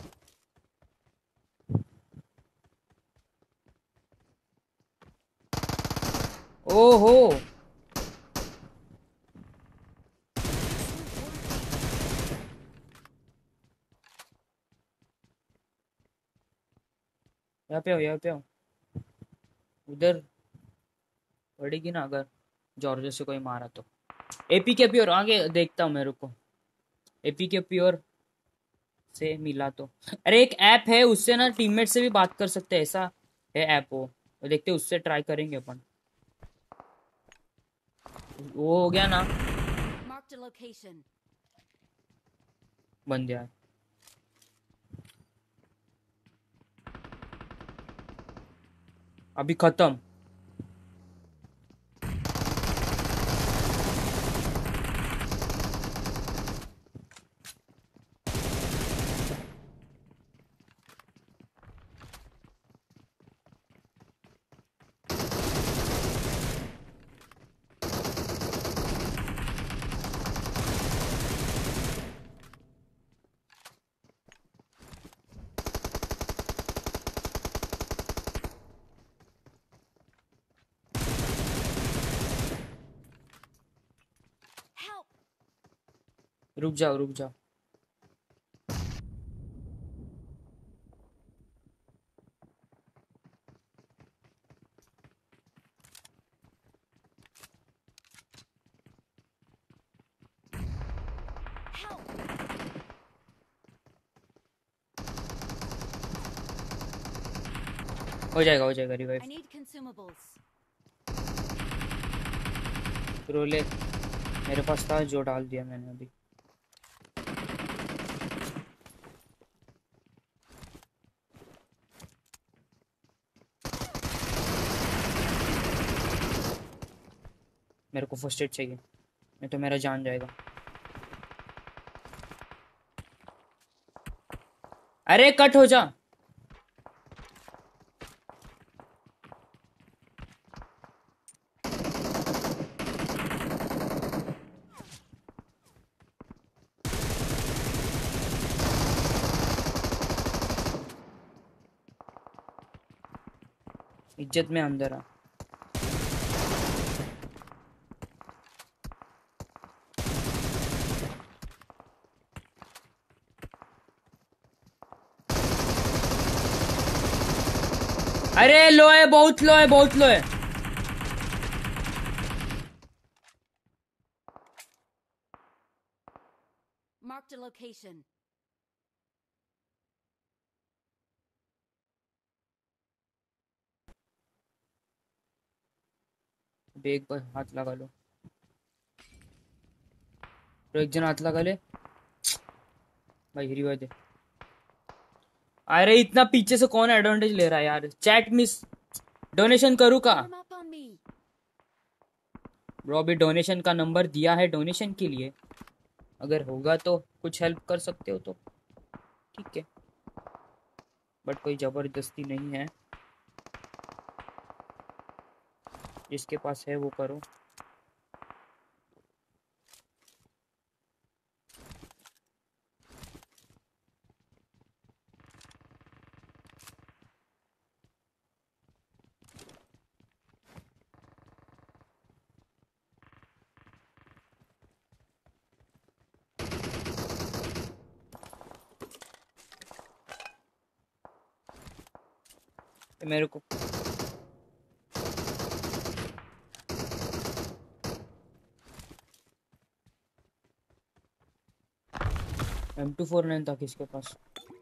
ओहो यहाँ पे आओ, यहाँ पे आओ, उधर पड़ेगी ना अगर जॉर्जो से कोई मारा तो। एपी के प्योर आगे देखता हूँ मैं, रुको एपी के प्योर से मिला तो। अरे एक ऐप है उससे ना टीममेट से भी बात कर सकते हैं, ऐसा है ऐप, वो देखते हैं, उससे ट्राई करेंगे अपन। वो हो गया ना, Marked a location. बन गया है। अभी खत्म। Help! रुक जाओ रुक जाओ। Help! हो जाएगा I रिवाइव। need consumables. रोले मेरे पास था जो डाल दिया मैंने अभी। मेरे को फर्स्ट एड चाहिए, नहीं तो मेरा जान जाएगा। अरे कट हो जा। इज्जत में अंदर आ। अरे लो है, बहुत लो है, बहुत लो है। Marked a location. अबे एक बार हाथ लगा लो, तो एक जन हाथ लगा ले भाई, रिवाइव दे। अरे इतना पीछे से कौन एडवांटेज ले रहा है यार। Chat miss. डोनेशन करूँ का Warm up on me. Bro? अभी डोनेशन का नंबर दिया है डोनेशन के लिए, अगर होगा तो कुछ हेल्प कर सकते हो तो ठीक है, बट कोई जबरदस्ती नहीं है। जिसके पास है वो करो। मेरे को M249 था किसके पास?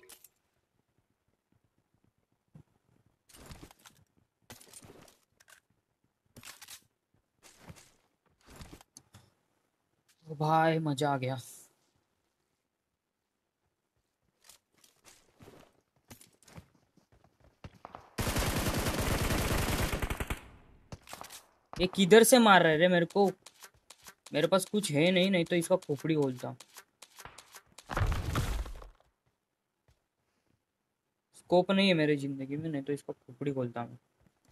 ओ भाई मजा आ गया। ये किधर से मार रहे रे मेरे को? मेरे पास कुछ है नहीं, नहीं तो इसका खोपड़ी खोलता। स्कोप नहीं है मेरी जिंदगी में, नहीं तो इसका खोपड़ी खोलता मैं।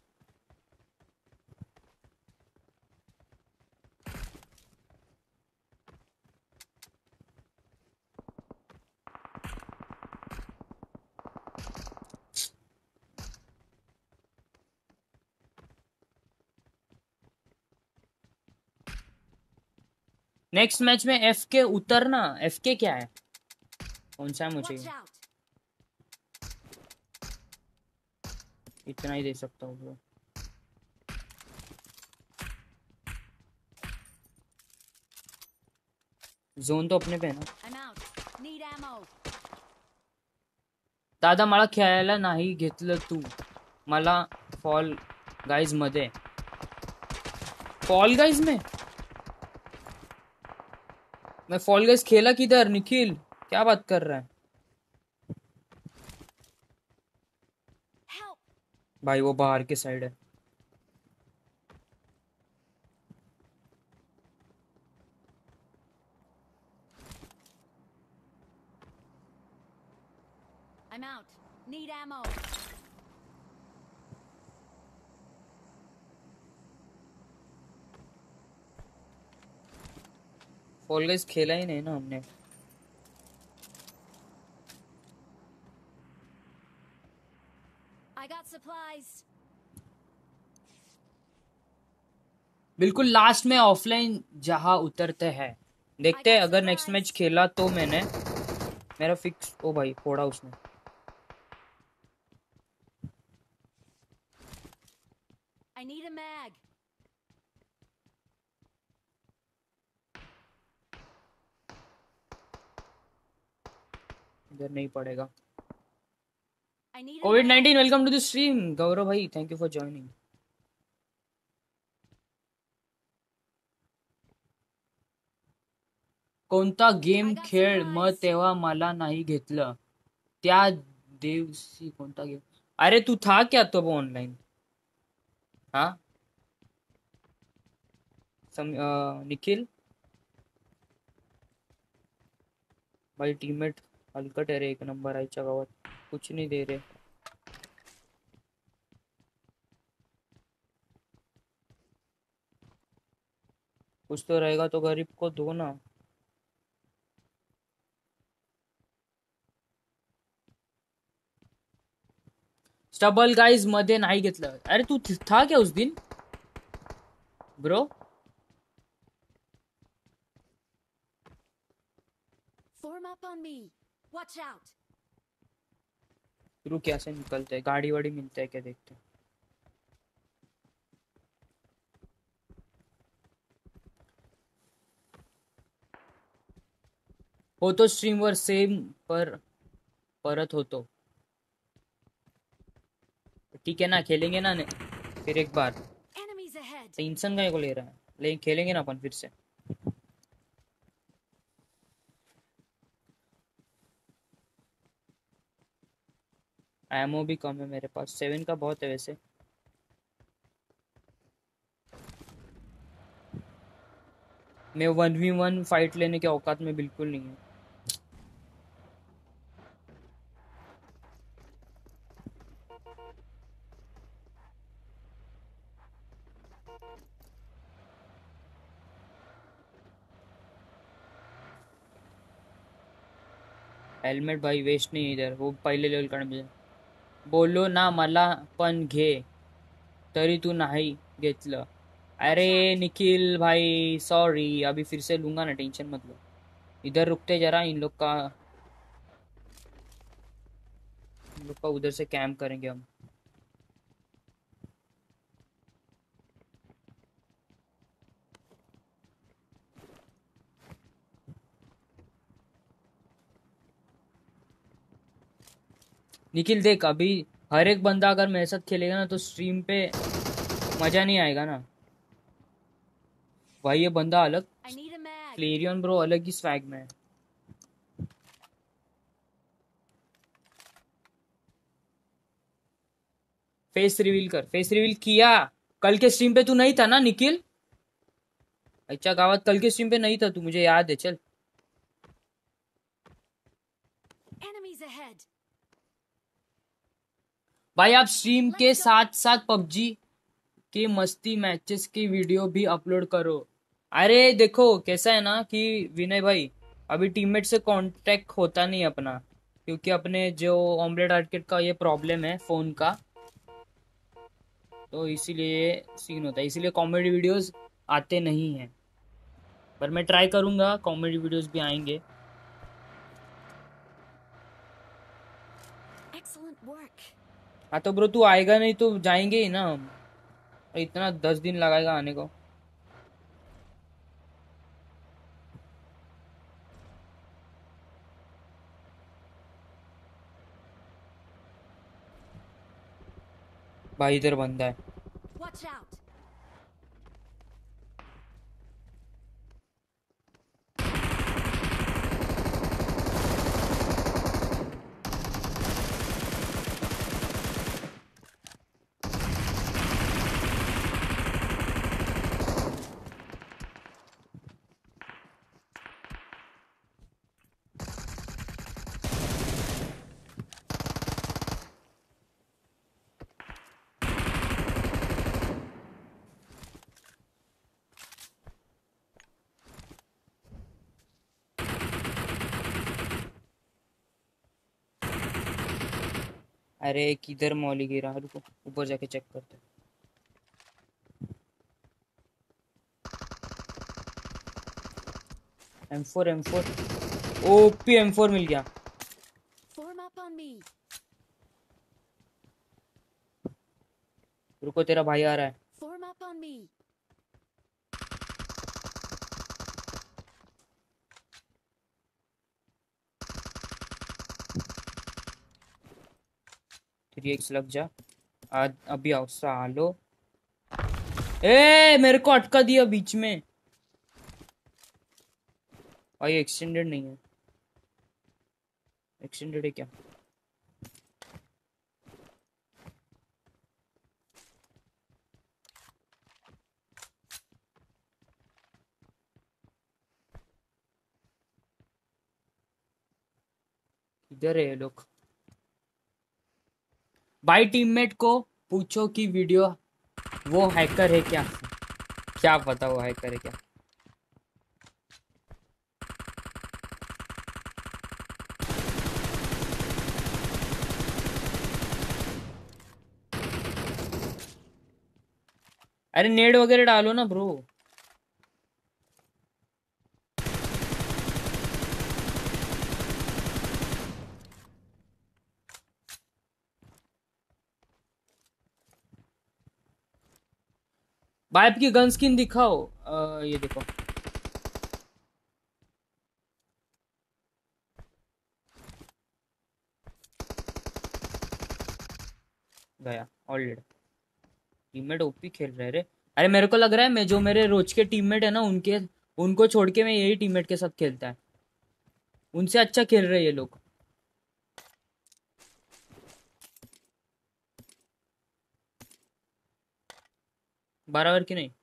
नेक्स्ट मैच में एफ के उतरना। एफ के क्या है, कौन सा है मुझे? Watch out. इतना ही दे सकता हूँ ब्रो। जोन तो अपने पे है ना। I'm out. Need ammo. दादा मला खेळायला नाही घेतलं तू मला फॉल गाइज मध्ये। फॉल गाइज में मैं फॉल गाइज खेला किधर? निखिल क्या बात कर रहा है? Help! भाई वो बाहर की साइड है। I'm out. Need ammo. Fall Guys खेला ही नहीं ना हमने। I got supplies. बिल्कुल लास्ट में ऑफलाइन जहां उतरते हैं, देखते हैं अगर नेक्स्ट मैच खेला तो मैंने मेरा फिक्स। ओ भाई फोड़ा उसने। I need a mag. इधर नहीं पड़ेगा। I need a कोविड-19 mag. Welcome to the stream Gaurav भाई, थैंक यू फॉर जॉइनिंग। कोणता गेम खेळ मग तेव्हा मला नाही घेतलं त्या दिवशी? कोणता गेम? अरे तू था क्या तो वो ऑनलाइन? हाँ निखिल भाई टीममेट हलकट है रे, एक नंबर आईच्या गावात कुछ नहीं दे रहे। कुछ तो रहेगा तो गरीब को दो ना। स्टबल गाइज मध्ये नाही घेतलं। अरे तू था क्या उस दिन bro? Form up on me. Watch out. रुक कैसे निकलते हैं, गाड़ी वाड़ी मिलता है क्या देखते हैं। होतो स्ट्रीमवर सेम पर परत होतो। ठीक है ना, खेलेंगे ना फिर एक बार। Enemies ahead. टेंशन का को ले रहा है, लेकिन खेलेंगे ना अपन फिर से। एमओ भी कम है मेरे पास, 7 का बहुत है वैसे। मैं 1v1 फाइट लेने के औकात में बिल्कुल नहीं है। हेलमेट भाई वेस्ट नहीं है इधर, वो पहले लेवल का मिळेल। बोलो ना मला पण घे, तरी तू नहीं घेतलं। अरे निखिल भाई सॉरी, अभी फिर से लूंगा ना, टेंशन मत लो। इधर रुकते जरा, इन लोग का उधर से कैंप करेंगे हम। निखिल देख, अभी हर एक बंदा अगर मेरे साथ खेलेगा ना तो स्ट्रीम पे मजा नहीं आएगा ना भाई। ये बंदा अलग, I need a mag. फ्लेरियन ब्रो अलग ही स्वैग में है। फेस रिवील कर, फेस रिवील किया। कल के स्ट्रीम पे तू नहीं था ना निखिल? अच्छा गावत कल के स्ट्रीम पे नहीं था तू, मुझे याद है। चल Enemies ahead. भाई आप स्ट्रीम के साथ साथ पबजी के मस्ती मैचेस की वीडियो भी अपलोड करो। अरे देखो कैसा है ना कि विनय भाई, अभी टीममेट से कांटेक्ट होता नहीं अपना, क्योंकि अपने जो ऑमलेट आर्केड का ये प्रॉब्लम है फोन का, तो इसीलिए सीन होता है, इसीलिए कॉमेडी वीडियोस आते नहीं हैं। पर मैं ट्राई करूंगा, कॉमेडी वीडियोस भी आएंगे। Excellent work. हाँ तो ब्रो तू आएगा नहीं तो जाएंगे ही ना हम, इतना 10 दिन लगाएगा आने को। भाई इधर बंदा है। Watch out. अरे किधर मौली गिरा, रुको ऊपर जाके चेक करते हैं। M4 ओपी M4 मिल गया। Form up on me. रुको तेरा भाई आ रहा है। Form up on me. Three X लग जा। आज अभी आओ सालो। ए मेरे को अटका दिया बीच में। भाई एक्सटेंडेड नहीं है। एक्सटेंडेड है क्या? इधर है ये लोग। भाई टीममेट को पूछो कि वीडियो वो हैकर है क्या। क्या पता वो हैकर है क्या। अरे नेड वगैरह डालो ना ब्रो। भाई आपकी गन स्किन दिखाओ। ये देखो। गया ऑलरेडी। टीममेट ओपी खेल रहे रे। अरे मेरे को लग रहा है मैं जो मेरे रोज के टीममेट है ना उनके उनको छोड़ के मैं यही टीममेट के साथ खेलता है। उनसे अच्छा खेल रहे हैं ये लोग। बराबर की नहीं।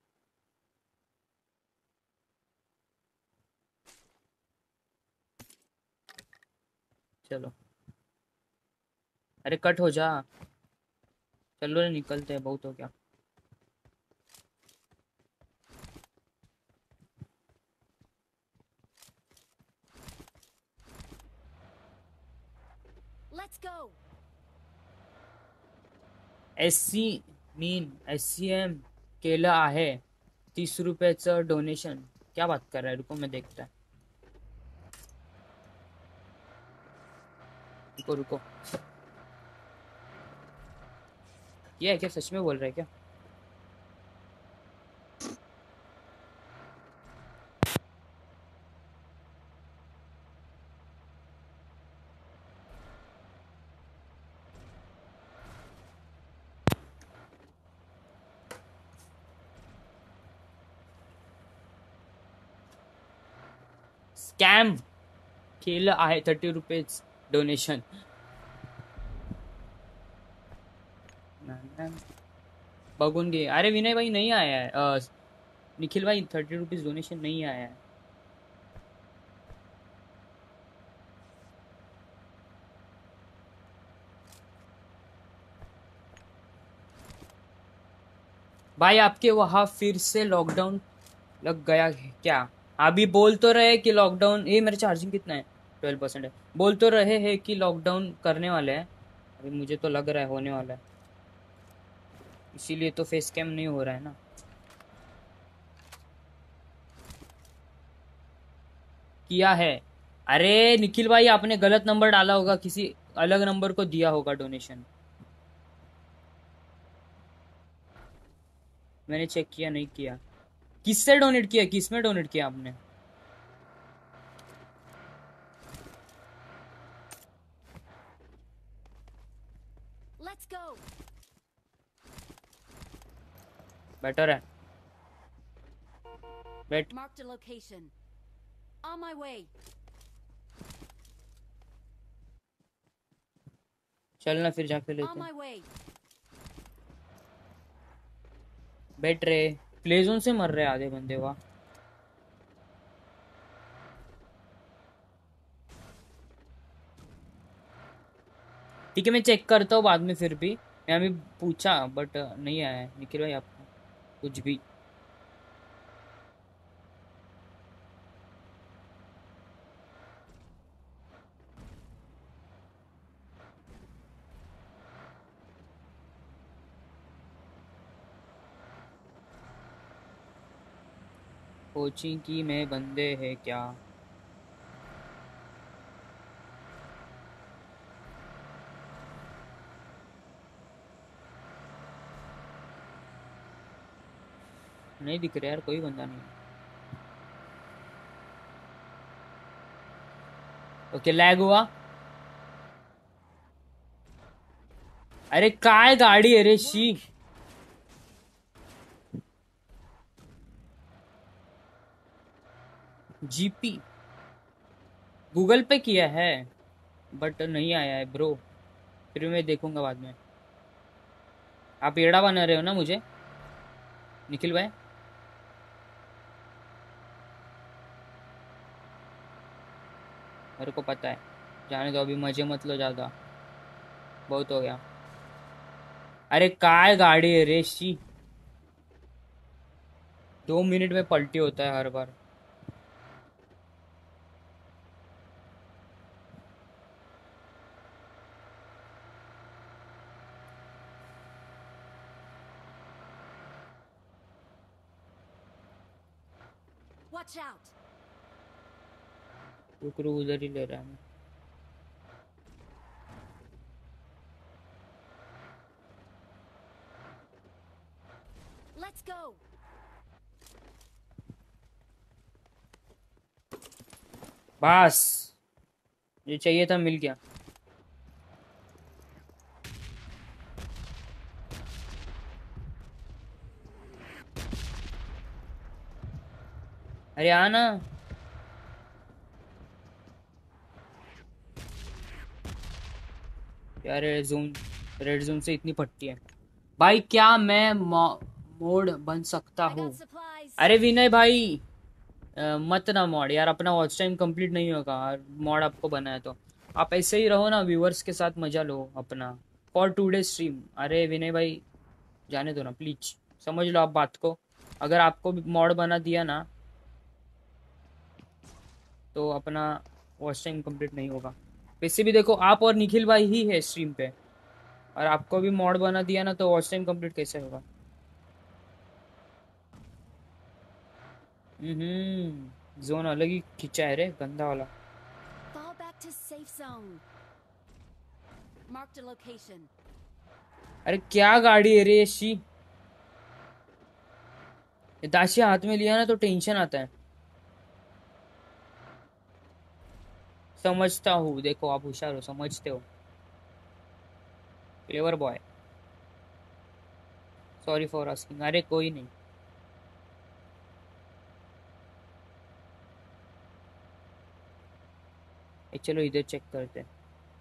चलो अरे कट हो जा। चलो रे निकलते हैं, बहुत हो गया। Let's go. SC mean SCM केलं आहे 30 रुपयाचं डोनेशन। क्या बात कर रहा है, रुको मैं देखता है। रुको रुको। ये है क्या, सच में बोल रहा है क्या? स्कॅम केलं आहे 30 रुपीज डोनेशन। बघून घे। अरे विनय भाई नहीं आया है। निखिल भाई 30 रुपीज डोनेशन नहीं आया है। भाई आपके वहां फिर से लॉकडाउन लग गया है क्या? अभी बोल तो रहे कि लॉकडाउन, ये मेरा चार्जिंग कितना है? 12% है। बोल तो रहे हैं कि लॉकडाउन करने वाले हैं। अभी मुझे तो लग रहा है होने वाला है। इसीलिए तो फेस कैम नहीं हो रहा है ना। किया है। अरे निखिल भाई आपने गलत नंबर डाला होगा, किसी अलग नंबर को दिया होगा डोनेशन। मैंने चेक किया नहीं किया। किससे डोनेट किया, किस में डोनेट किया आपने? Let's go. बेटर है। बेट Marked a location. On my way. चलना फिर जाके On लेते my हैं। way. बेट रहे प्ले जोन से मर रहे आधे बंदे। वाह। ठीक है मैं चेक करता हूँ बाद में। फिर भी मैं अभी पूछा बट नहीं आया है निखिल भाई आपको कुछ भी। कोचिंग की में बंदे है क्या? नहीं दिख रहा यार, कोई बंदा नहीं। ओके, लैग हुआ। अरे काय गाड़ी है रे शी। जीपी गूगल पे किया है बट नहीं आया है ब्रो। फिर मैं देखूंगा बाद में। आप एड़ा बना रहे हो ना मुझे, निखिल भाई? मेरे को पता है। जाने दो, अभी मजे मत लो ज्यादा, बहुत हो गया। अरे काय गाड़ी है रे शी। 2 मिनट में पलटी होता है हर बार। Watch out! रुक रुक, उधर ही ले रहा है। Let's go! बस ये चाहिए था, मिल गया। अरे आना। यार रेड जोन से इतनी पट्टी है भाई। क्या मैं मोड बन सकता I हूँ? got supplies. अरे विनय भाई, मत ना मॉड यार, अपना वॉच टाइम कंप्लीट नहीं होगा। मॉड आपको बनाया तो आप ऐसे ही रहो ना, व्यूवर्स के साथ मजा लो अपना। For today stream. अरे विनय भाई जाने दो ना प्लीज, समझ लो आप बात को। अगर आपको भी मॉड बना दिया ना तो अपना वॉच टाइम कंप्लीट नहीं होगा। वैसे भी देखो, आप और निखिल भाई ही है स्ट्रीम पे, और आपको भी मॉड बना दिया ना तो वॉच टाइम कंप्लीट कैसे होगा? जोन अलग ही खींचा है रे, गंदा वाला। Fall back to safe zone. Marked a location. अरे क्या गाड़ी है रे ये शी। ये दाशी हाथ में लिया ना तो टेंशन आता है। समझता हूँ, देखो आप होशियार हो, समझते हो। Clever boy, sorry for asking. अरे कोई नहीं। चलो इधर चेक करते हैं।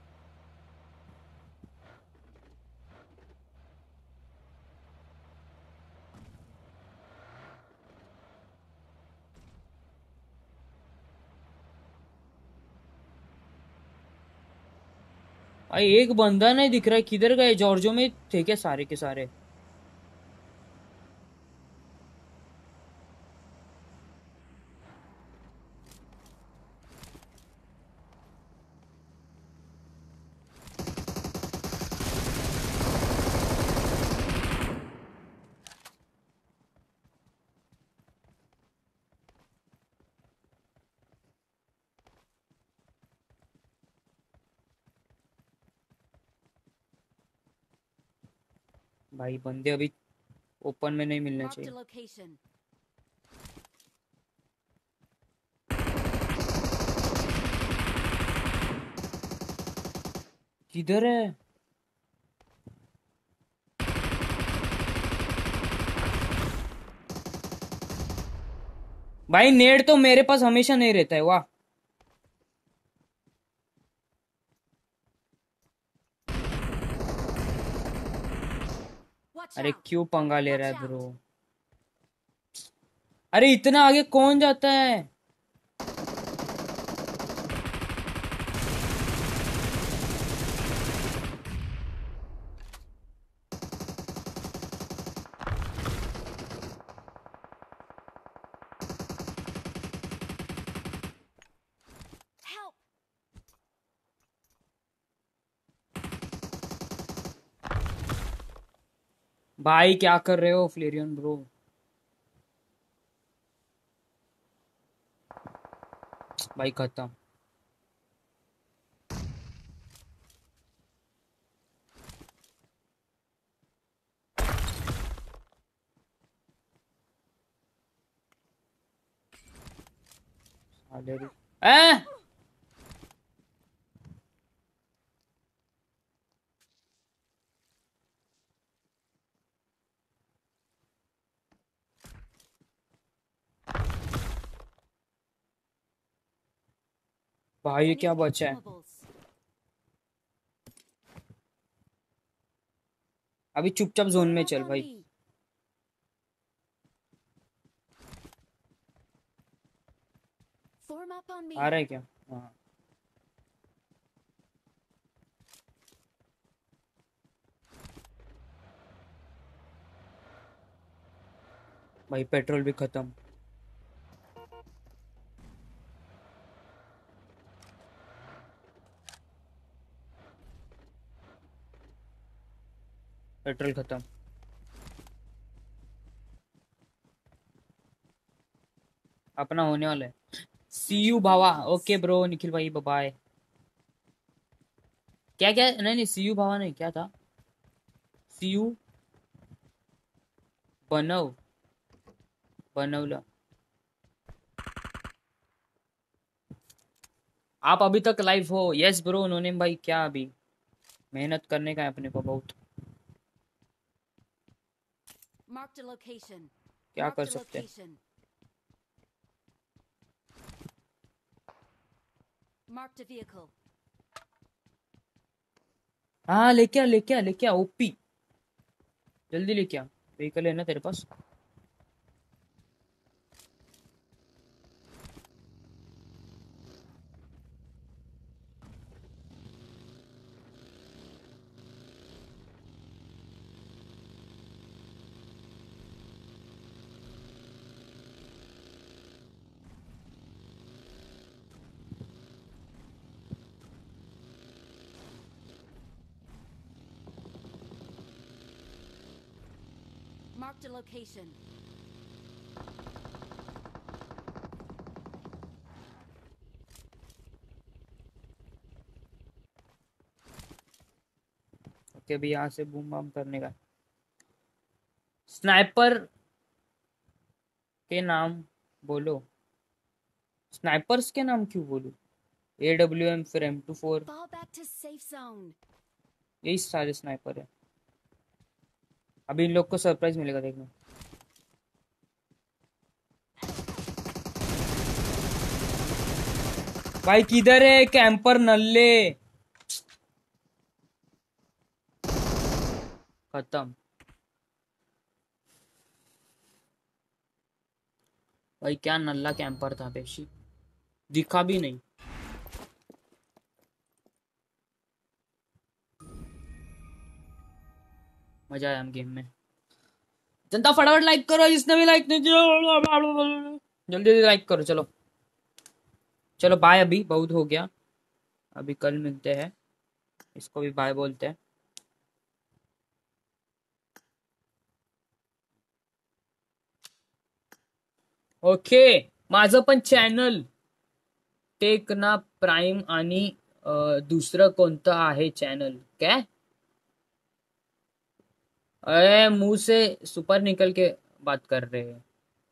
भाई एक बंदा नहीं दिख रहा है, किधर गए? जॉर्जो में थे क्या सारे के सारे? भाई बंदे अभी ओपन में नहीं मिलने Marked a चाहिए। location. किधर है? भाई नेट तो मेरे पास हमेशा नहीं रहता है, वाह। Watch अरे out! क्यों पंगा ले रहा Watch है out! ब्रो? अरे इतना आगे कौन जाता है? Help! भाई क्या कर रहे हो फ्लेरियन ब्रो? भाई खत्म। साले रे। ए भाई ये I क्या need बचा है? consumables. अभी चुपचाप जोन Form में up चल on भाई। me. Form up on आ me. रहा है क्या? हाँ भाई पेट्रोल भी खत्म। पेट्रोल खत्म। अपना होने वाला है। सी Search यू for भावा। vehicles. ओके ब्रो निखिल भाई बाय। क्या क्या? नहीं नहीं सी यू भावा नहीं, क्या था? सी यू बनव बनवलं। आप अभी तक लाइव हो? यस ब्रो नोनेम भाई। क्या अभी मेहनत करने का है अपने को बहुत। Marked a location. क्या कर Marked a सकते हैं? location. Marked a vehicle. हाँ लेके आ लेके आ लेके आ ओपी। जल्दी लेके आ। व्हीकल है ना तेरे पास? Marked a location. ओके अभी यहाँ से बूम बम करने का। स्नाइपर के नाम बोलो। स्नाइपर्स के नाम क्यों बोलूं? AWM फिर M24। Fall back to safe zone. यही सारे स्नाइपर है। अभी इन लोग को सरप्राइज मिलेगा देखना। भाई किधर है कैंपर नल्ले? खत्म। भाई क्या नल्ला कैंपर था बेशी। दिखा भी नहीं। मजा आया हम गेम में। जनता फटाफट लाइक करो जिसने भी लाइक नहीं किया। जल्दी जल्दी लाइक करो चलो। चलो बाय अभी बहुत हो गया। अभी कल मिलते हैं। इसको भी बाय बोलते हैं। ओके माझं पण चॅनल टेक ना प्राइम आणि दुसरं कोणतं आहे चॅनल काय? अरे मुंह से सुपर निकल के बात कर रहे हैं।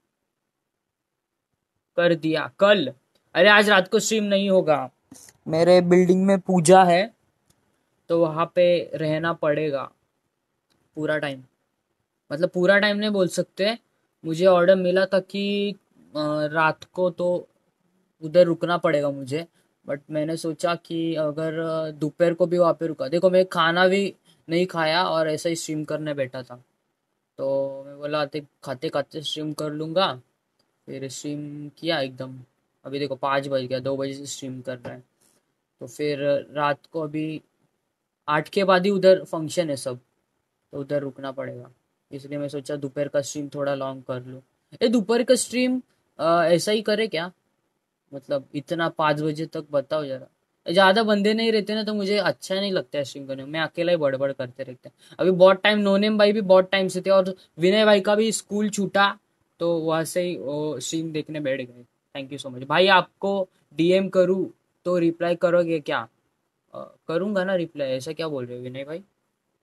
कर दिया कल। अरे आज रात को स्ट्रीम नहीं होगा। मेरे बिल्डिंग में पूजा है तो वहां पे रहना पड़ेगा पूरा टाइम। मतलब पूरा टाइम नहीं बोल सकते। मुझे ऑर्डर मिला था कि रात को तो उधर रुकना पड़ेगा मुझे। बट मैंने सोचा कि अगर दोपहर को भी वहाँ पे रुका। देखो मैं खाना भी नहीं खाया और ऐसा ही स्ट्रीम करने बैठा था। तो मैं बोला खाते खाते स्ट्रीम कर लूँगा। फिर स्ट्रीम किया एकदम। अभी देखो 5 बज गया, 2 बजे से स्ट्रीम कर रहा है। तो फिर रात को अभी 8 के बाद ही उधर फंक्शन है सब। तो उधर रुकना पड़ेगा। इसलिए मैं सोचा दोपहर का स्ट्रीम थोड़ा लॉन्ग कर लूँ। ये दोपहर का स्ट्रीम ऐसा ही करे क्या? मतलब इतना 5 बजे तक बताओ जरा। ज़्यादा बंदे नहीं रहते ना तो मुझे अच्छा नहीं लगता है स्ट्रीम करने में। मैं अकेला ही बड़बड़ करते रहते हैं। अभी बहुत टाइम नोनेम भाई भी बहुत टाइम से थे और विनय भाई का भी स्कूल छूटा तो वहाँ से ही वो स्ट्रीम देखने बैठ गए। थैंक यू सो मच भाई। आपको डीएम करूँ तो रिप्लाई करोगे क्या? करूँगा ना रिप्लाई, ऐसा क्या बोल रहे हो विनय भाई?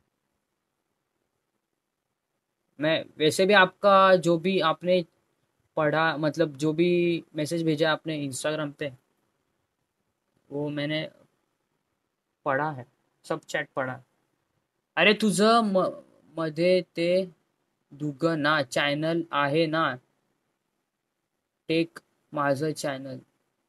मैं वैसे भी आपका जो भी आपने पढ़ा, मतलब जो भी मैसेज भेजा आपने इंस्टाग्राम पे, वो मैंने पढ़ा है, सब चॅट पढ़ा. अरे तुझं मध्ये ते दुग्ग ना चॅनल आहे ना, टेक माझं चॅनल.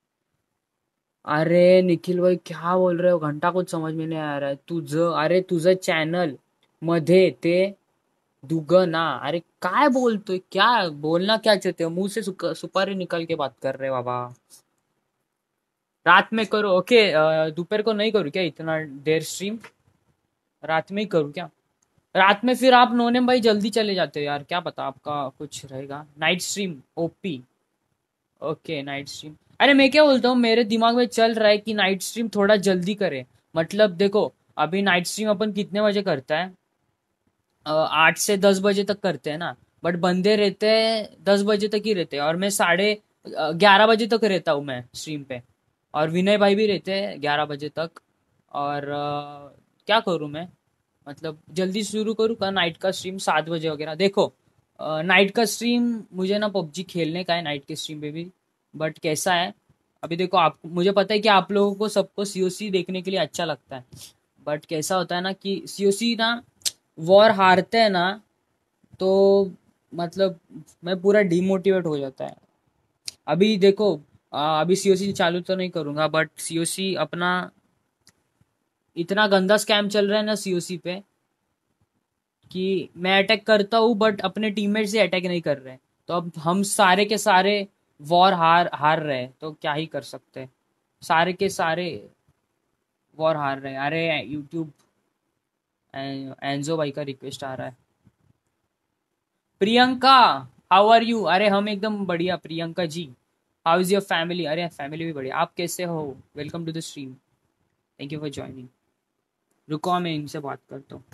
अरे निखिल भाई क्या बोल रहे हो, घंटा कुछ समझ में नहीं आ रहा है. तुझं, अरे तुझं चॅनल मध्ये ते दुगना, अरे काय बोलतोय, क्या बोलना क्या चाहते हो, मुंह से सुपारी निकाल के बात कर रहे हो बाबा. रात में करो, ओके. दोपहर को नहीं करूँ क्या इतना देर स्ट्रीम? रात में ही करूँ क्या? रात में फिर आप नोनेम भाई जल्दी चले जाते हो यार, क्या पता आपका कुछ रहेगा. Night stream OP. Okay night stream. अरे मैं क्या बोलता हूँ, मेरे दिमाग में चल रहा है कि नाइट स्ट्रीम थोड़ा जल्दी करे. मतलब देखो, अभी नाइट स्ट्रीम अपन कितने बजे करता है? 8 से 10 बजे तक करते हैं ना. बट बंदे रहते हैं 10 बजे तक ही रहते हैं, और मैं 11:30 बजे तक रहता हूँ मैं स्ट्रीम पे. और विनय भाई भी रहते हैं 11 बजे तक. और क्या करूँ मैं, मतलब जल्दी शुरू करूँ का नाइट का स्ट्रीम 7 बजे वगैरह? देखो, नाइट का स्ट्रीम मुझे ना पबजी खेलने का है नाइट के स्ट्रीम पे भी. बट कैसा है, अभी देखो, आप, मुझे पता है कि आप लोगों को सबको सीओसी देखने के लिए अच्छा लगता है. बट कैसा होता है ना कि सीओसी ना, वॉर हारते हैं ना, तो मतलब मैं पूरा डिमोटिवेट हो जाता है. अभी देखो, अभी सीओसी चालू तो नहीं करूंगा, बट सीओसी अपना इतना गंदा स्कैम चल रहा है ना सीओसी पे, कि मैं अटैक करता हूँ बट अपने टीममेट से अटैक नहीं कर रहे. तो अब हम सारे के सारे वॉर हार हार रहे हैं, तो क्या ही कर सकते हैं. सारे के सारे वॉर हार रहे हैं. अरे यूट्यूब, एंजो भाई का रिक्वेस्ट आ रहा है. Priyanka, how are you? अरे हम एकदम बढ़िया Priyanka ji. How is your family? अरे फैमिली भी बढ़िया. आप कैसे हो? Welcome to the stream. Thank you for joining. रुको मैं इनसे बात करता हूँ.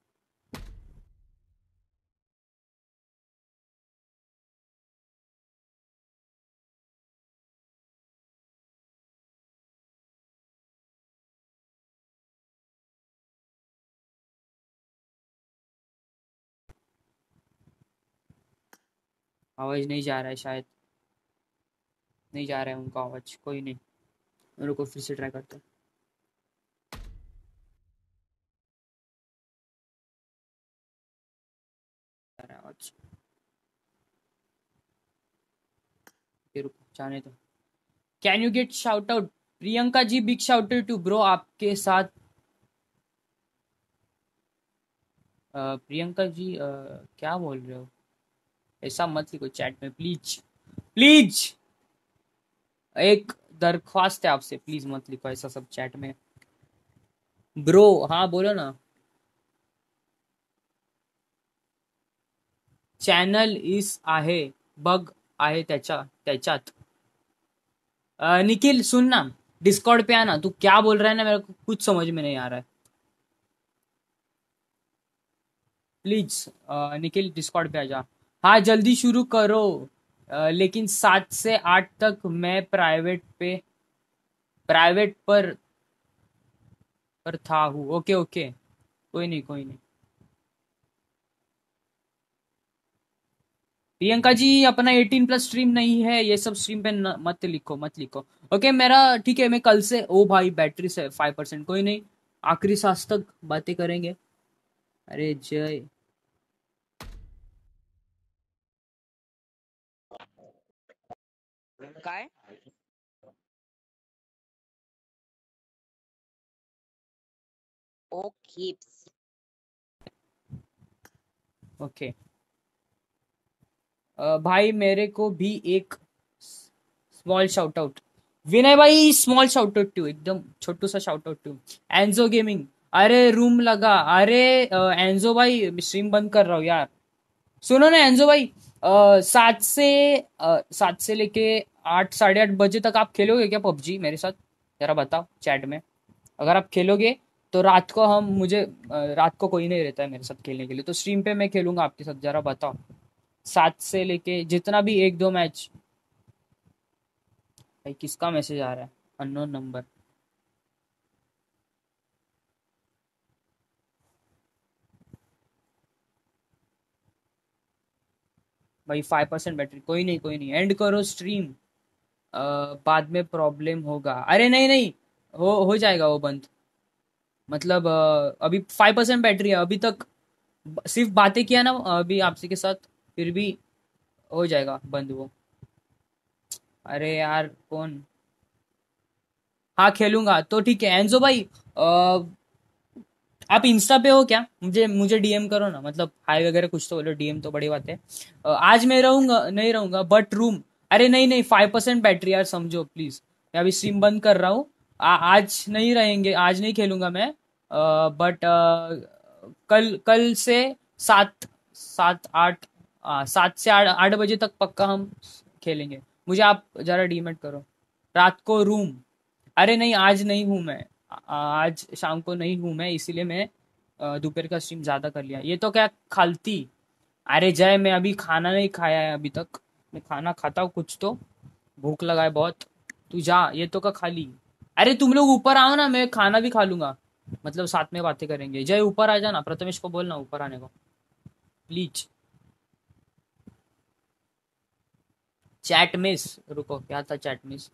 आवाज नहीं जा रहा है शायद, नहीं जा रहा है उनका आवाज. कोई नहीं, रुको फिर से ट्राई करते हैं. जा रहा है आवाज, फिर रुको जाने दो. Can you get shout out? Priyanka ji big shout out to bro. आपके साथ प्रियंका जी, क्या बोल रहे हो? ऐसा मत लिखो चैट में प्लीज. प्लीज, एक दरख्वास्त है आपसे, प्लीज मत लिखो ऐसा सब चैट में. ब्रो, हाँ बोलो ना. चॅनल इस आहे, बग आहे त्याच्यात. निखिल सुन ना, डिस्कॉर्ड पे आना. तू क्या बोल रहा है ना, मेरे को कुछ समझ में नहीं आ रहा है. प्लीज निखिल डिस्कॉर्ड पे आ जा. हाँ जल्दी शुरू करो. लेकिन 7 से 8 तक मैं प्राइवेट पर था हूँ. ओके ओके, कोई नहीं कोई नहीं. प्रियंका जी अपना 18+ स्ट्रीम नहीं है, ये सब स्ट्रीम पे मत लिखो मत लिखो. ओके मेरा ठीक है, मैं कल से, ओ भाई बैटरी से 5%, कोई नहीं, आखिरी सांस तक बातें करेंगे. अरे जय. काय? ओके. ओके. भाई मेरे को भी एक स्मॉल शाउट आउट. विनय भाई स्मॉल शाउट आउट टू, एकदम छोटू सा shout out to. Enjo gaming, अरे रूम लगा. अरे एंजो भाई स्ट्रीम बंद कर रहा हूँ यार. सुनो ना एंजो भाई, 7 से लेके 8, 8:30 बजे तक आप खेलोगे क्या पबजी मेरे साथ? जरा बताओ चैट में. अगर आप खेलोगे तो रात को रात को कोई नहीं रहता है मेरे साथ खेलने के लिए, तो स्ट्रीम पे मैं खेलूंगा आपके साथ. जरा बताओ, 7 से लेके जितना भी 1-2 मैच. भाई किसका मैसेज आ रहा है? Unknown number. भाई 5% बैटरी, कोई नहीं कोई नहीं, एंड करो स्ट्रीम। बाद में प्रॉब्लम होगा। अरे नहीं नहीं, हो जाएगा वो बंद। मतलब अभी 5% बैटरी है अभी तक। सिर्फ बातें किया ना अभी आपसे के साथ, फिर भी हो जाएगा बंद वो। अरे यार कौन? हाँ खेलूंगा तो ठीक है एंजो भाई। आप इंस्टा पे हो क्या? मुझे मुझे डीएम करो ना, मतलब हाय वगैरह कुछ तो बोलो, डीएम तो बड़ी बात है। आज मैं रहूंगा नहीं रहूंगा बट रूम। अरे नहीं नहीं, 5% बैटरी यार, समझो प्लीज। मैं अभी स्ट्रीम बंद कर रहा हूँ। आज नहीं रहेंगे, आज नहीं खेलूंगा मैं। बट कल कल से 7 से 8 बजे तक पक्का हम खेलेंगे। मुझे आप जरा डीमेट करो। रात को रूम। अरे नहीं आज नहीं हूं मैं। आज शाम को नहीं हूं मैं, इसीलिए मैं दोपहर का स्ट्रीम ज्यादा कर लिया। ये तो क्या खालती। अरे जय, मैं अभी खाना नहीं खाया है अभी तक। मैं खाना खाता हूँ कुछ तो, भूख लगा है बहुत। तू जा, ये तो का खाली। अरे तुम लोग ऊपर आओ ना, मैं खाना भी खा लूंगा। मतलब साथ में बातें करेंगे। जय ऊपर आ जाना, प्रथमेश को बोलना ऊपर आने को प्लीज। चॅट मिस, रुको क्या था चॅट मिस?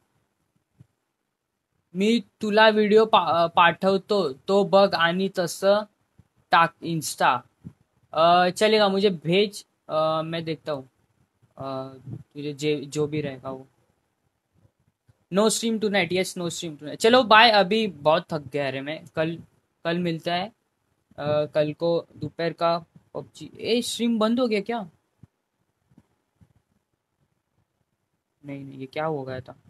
मी तुला व्हिडिओ पाठवतो तो बघ आणि तसं टाक इंस्टा। चलेगा, मुझे भेज। मैं देखता हूँ। तुझे जो भी रहेगा वो। No stream tonight, yes no stream tonight. चलो बाय, अभी बहुत थक गया रे मैं। कल कल मिलता है। कल को दोपहर का पबजी। ए स्ट्रीम बंद हो गया क्या? नहीं नहीं, ये क्या हो गया था?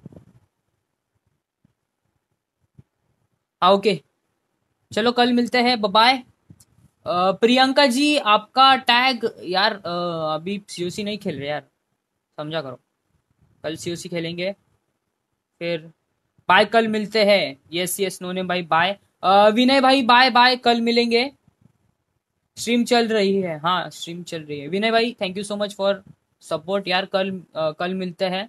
हाँ ओके, चलो कल मिलते हैं, बाय। प्रियंका जी आपका टैग यार, अभी सीओसी नहीं खेल रहे यार, समझा करो। कल सीओसी खेलेंगे फिर। बाय, कल मिलते हैं। यस यस नोने भाई बाय। विनय भाई बाय बाय, कल मिलेंगे। स्ट्रीम चल रही है, हाँ स्ट्रीम चल रही है। विनय भाई thank you so much for support यार। कल मिलते हैं।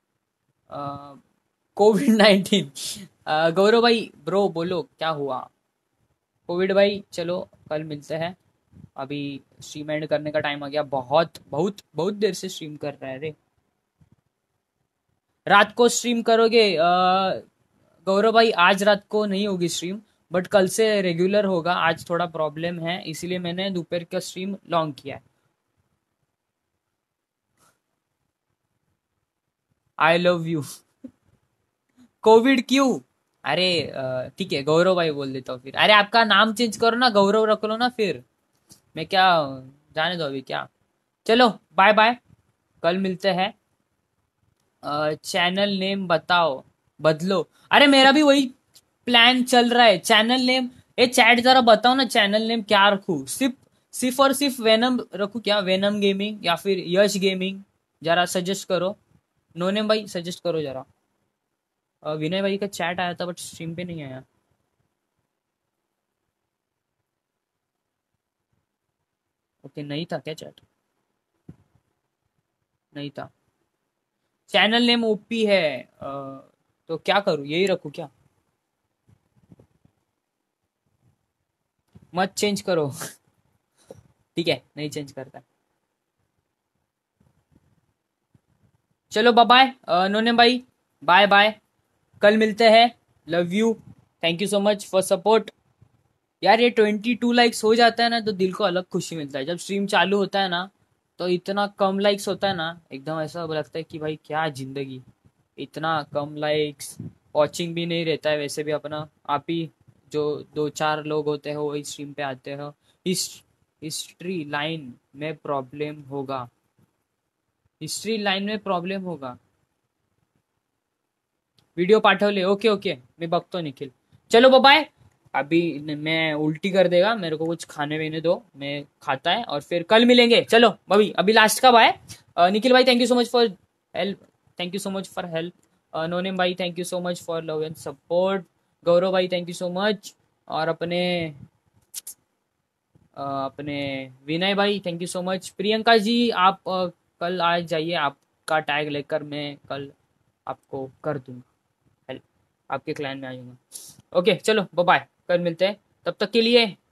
कोविड-19। गौरव भाई ब्रो बोलो क्या हुआ? कोविड भाई चलो कल मिलते हैं। अभी स्ट्रीम एंड करने का टाइम आ गया। बहुत बहुत बहुत देर से स्ट्रीम कर रहा है रे। रात को स्ट्रीम करोगे? गौरव भाई आज रात को नहीं होगी स्ट्रीम, बट कल से रेगुलर होगा। आज थोड़ा प्रॉब्लम है, इसीलिए मैंने दोपहर का स्ट्रीम लॉन्ग किया है। I love you. कोविड क्यों? अरे ठीक है गौरव भाई बोल देता हूँ फिर। अरे आपका नाम चेंज करो ना, गौरव रख लो ना फिर। मैं क्या, जाने दो अभी क्या। चलो बाय बाय, कल मिलते हैं। चैनल नेम बताओ, बदलो। अरे मेरा भी वही प्लान चल रहा है, चैनल नेम। ये चैट जरा बताओ ना, चैनल नेम क्या रखूं? सिर्फ सिर्फ और सिर्फ वेनम रखूं क्या? वेनम गेमिंग या फिर यश गेमिंग? जरा सजेस्ट करो। नोनेम भाई सजेस्ट करो जरा। विनय भाई का चैट आया था बट स्ट्रीम पे नहीं आया। ओके, नहीं था क्या चैट? नहीं था। चैनल नेम ओपी है। तो क्या करूं, यही रखूं क्या? मत चेंज करो। ठीक है, नहीं चेंज करता। चलो बाय बाय नोने भाई, बाय बाय। कल मिलते हैं। Love you. Thank you so much for support. यार ये 22 लाइक्स हो जाता है ना तो दिल को अलग खुशी मिलता है। जब स्ट्रीम चालू होता है ना तो इतना कम लाइक्स होता है ना, एकदम ऐसा लगता है कि भाई क्या जिंदगी, इतना कम लाइक्स। वॉचिंग भी नहीं रहता है वैसे भी अपना। आप ही जो 2-4 लोग होते हो वही स्ट्रीम पे आते हो। हिस्ट्री लाइन में प्रॉब्लम होगा। हिस्ट्री लाइन में प्रॉब्लम होगा। वीडियो पाठवले, ओके ओके मैं बघतो निखिल। चलो बाय। अभी मैं उल्टी कर देगा, मेरे को कुछ खाने पीने दो, मैं खाता है और फिर कल मिलेंगे। चलो अभी अभी लास्ट का बाय। निखिल भाई thank you so much for help. Thank you so much for help. No name भाई thank you so much for love and support. Gaurav भाई थैंक यू सो मच। और अपने विनय भाई thank you so much. Priyanka ji आप कल आ जाइए, आपका टैग लेकर मैं कल आपको कर दूंगा हेल्प, आपके क्लाइंट में आ जाऊंगा। ओके चलो बाय बाय, कल मिलते हैं, तब तक के लिए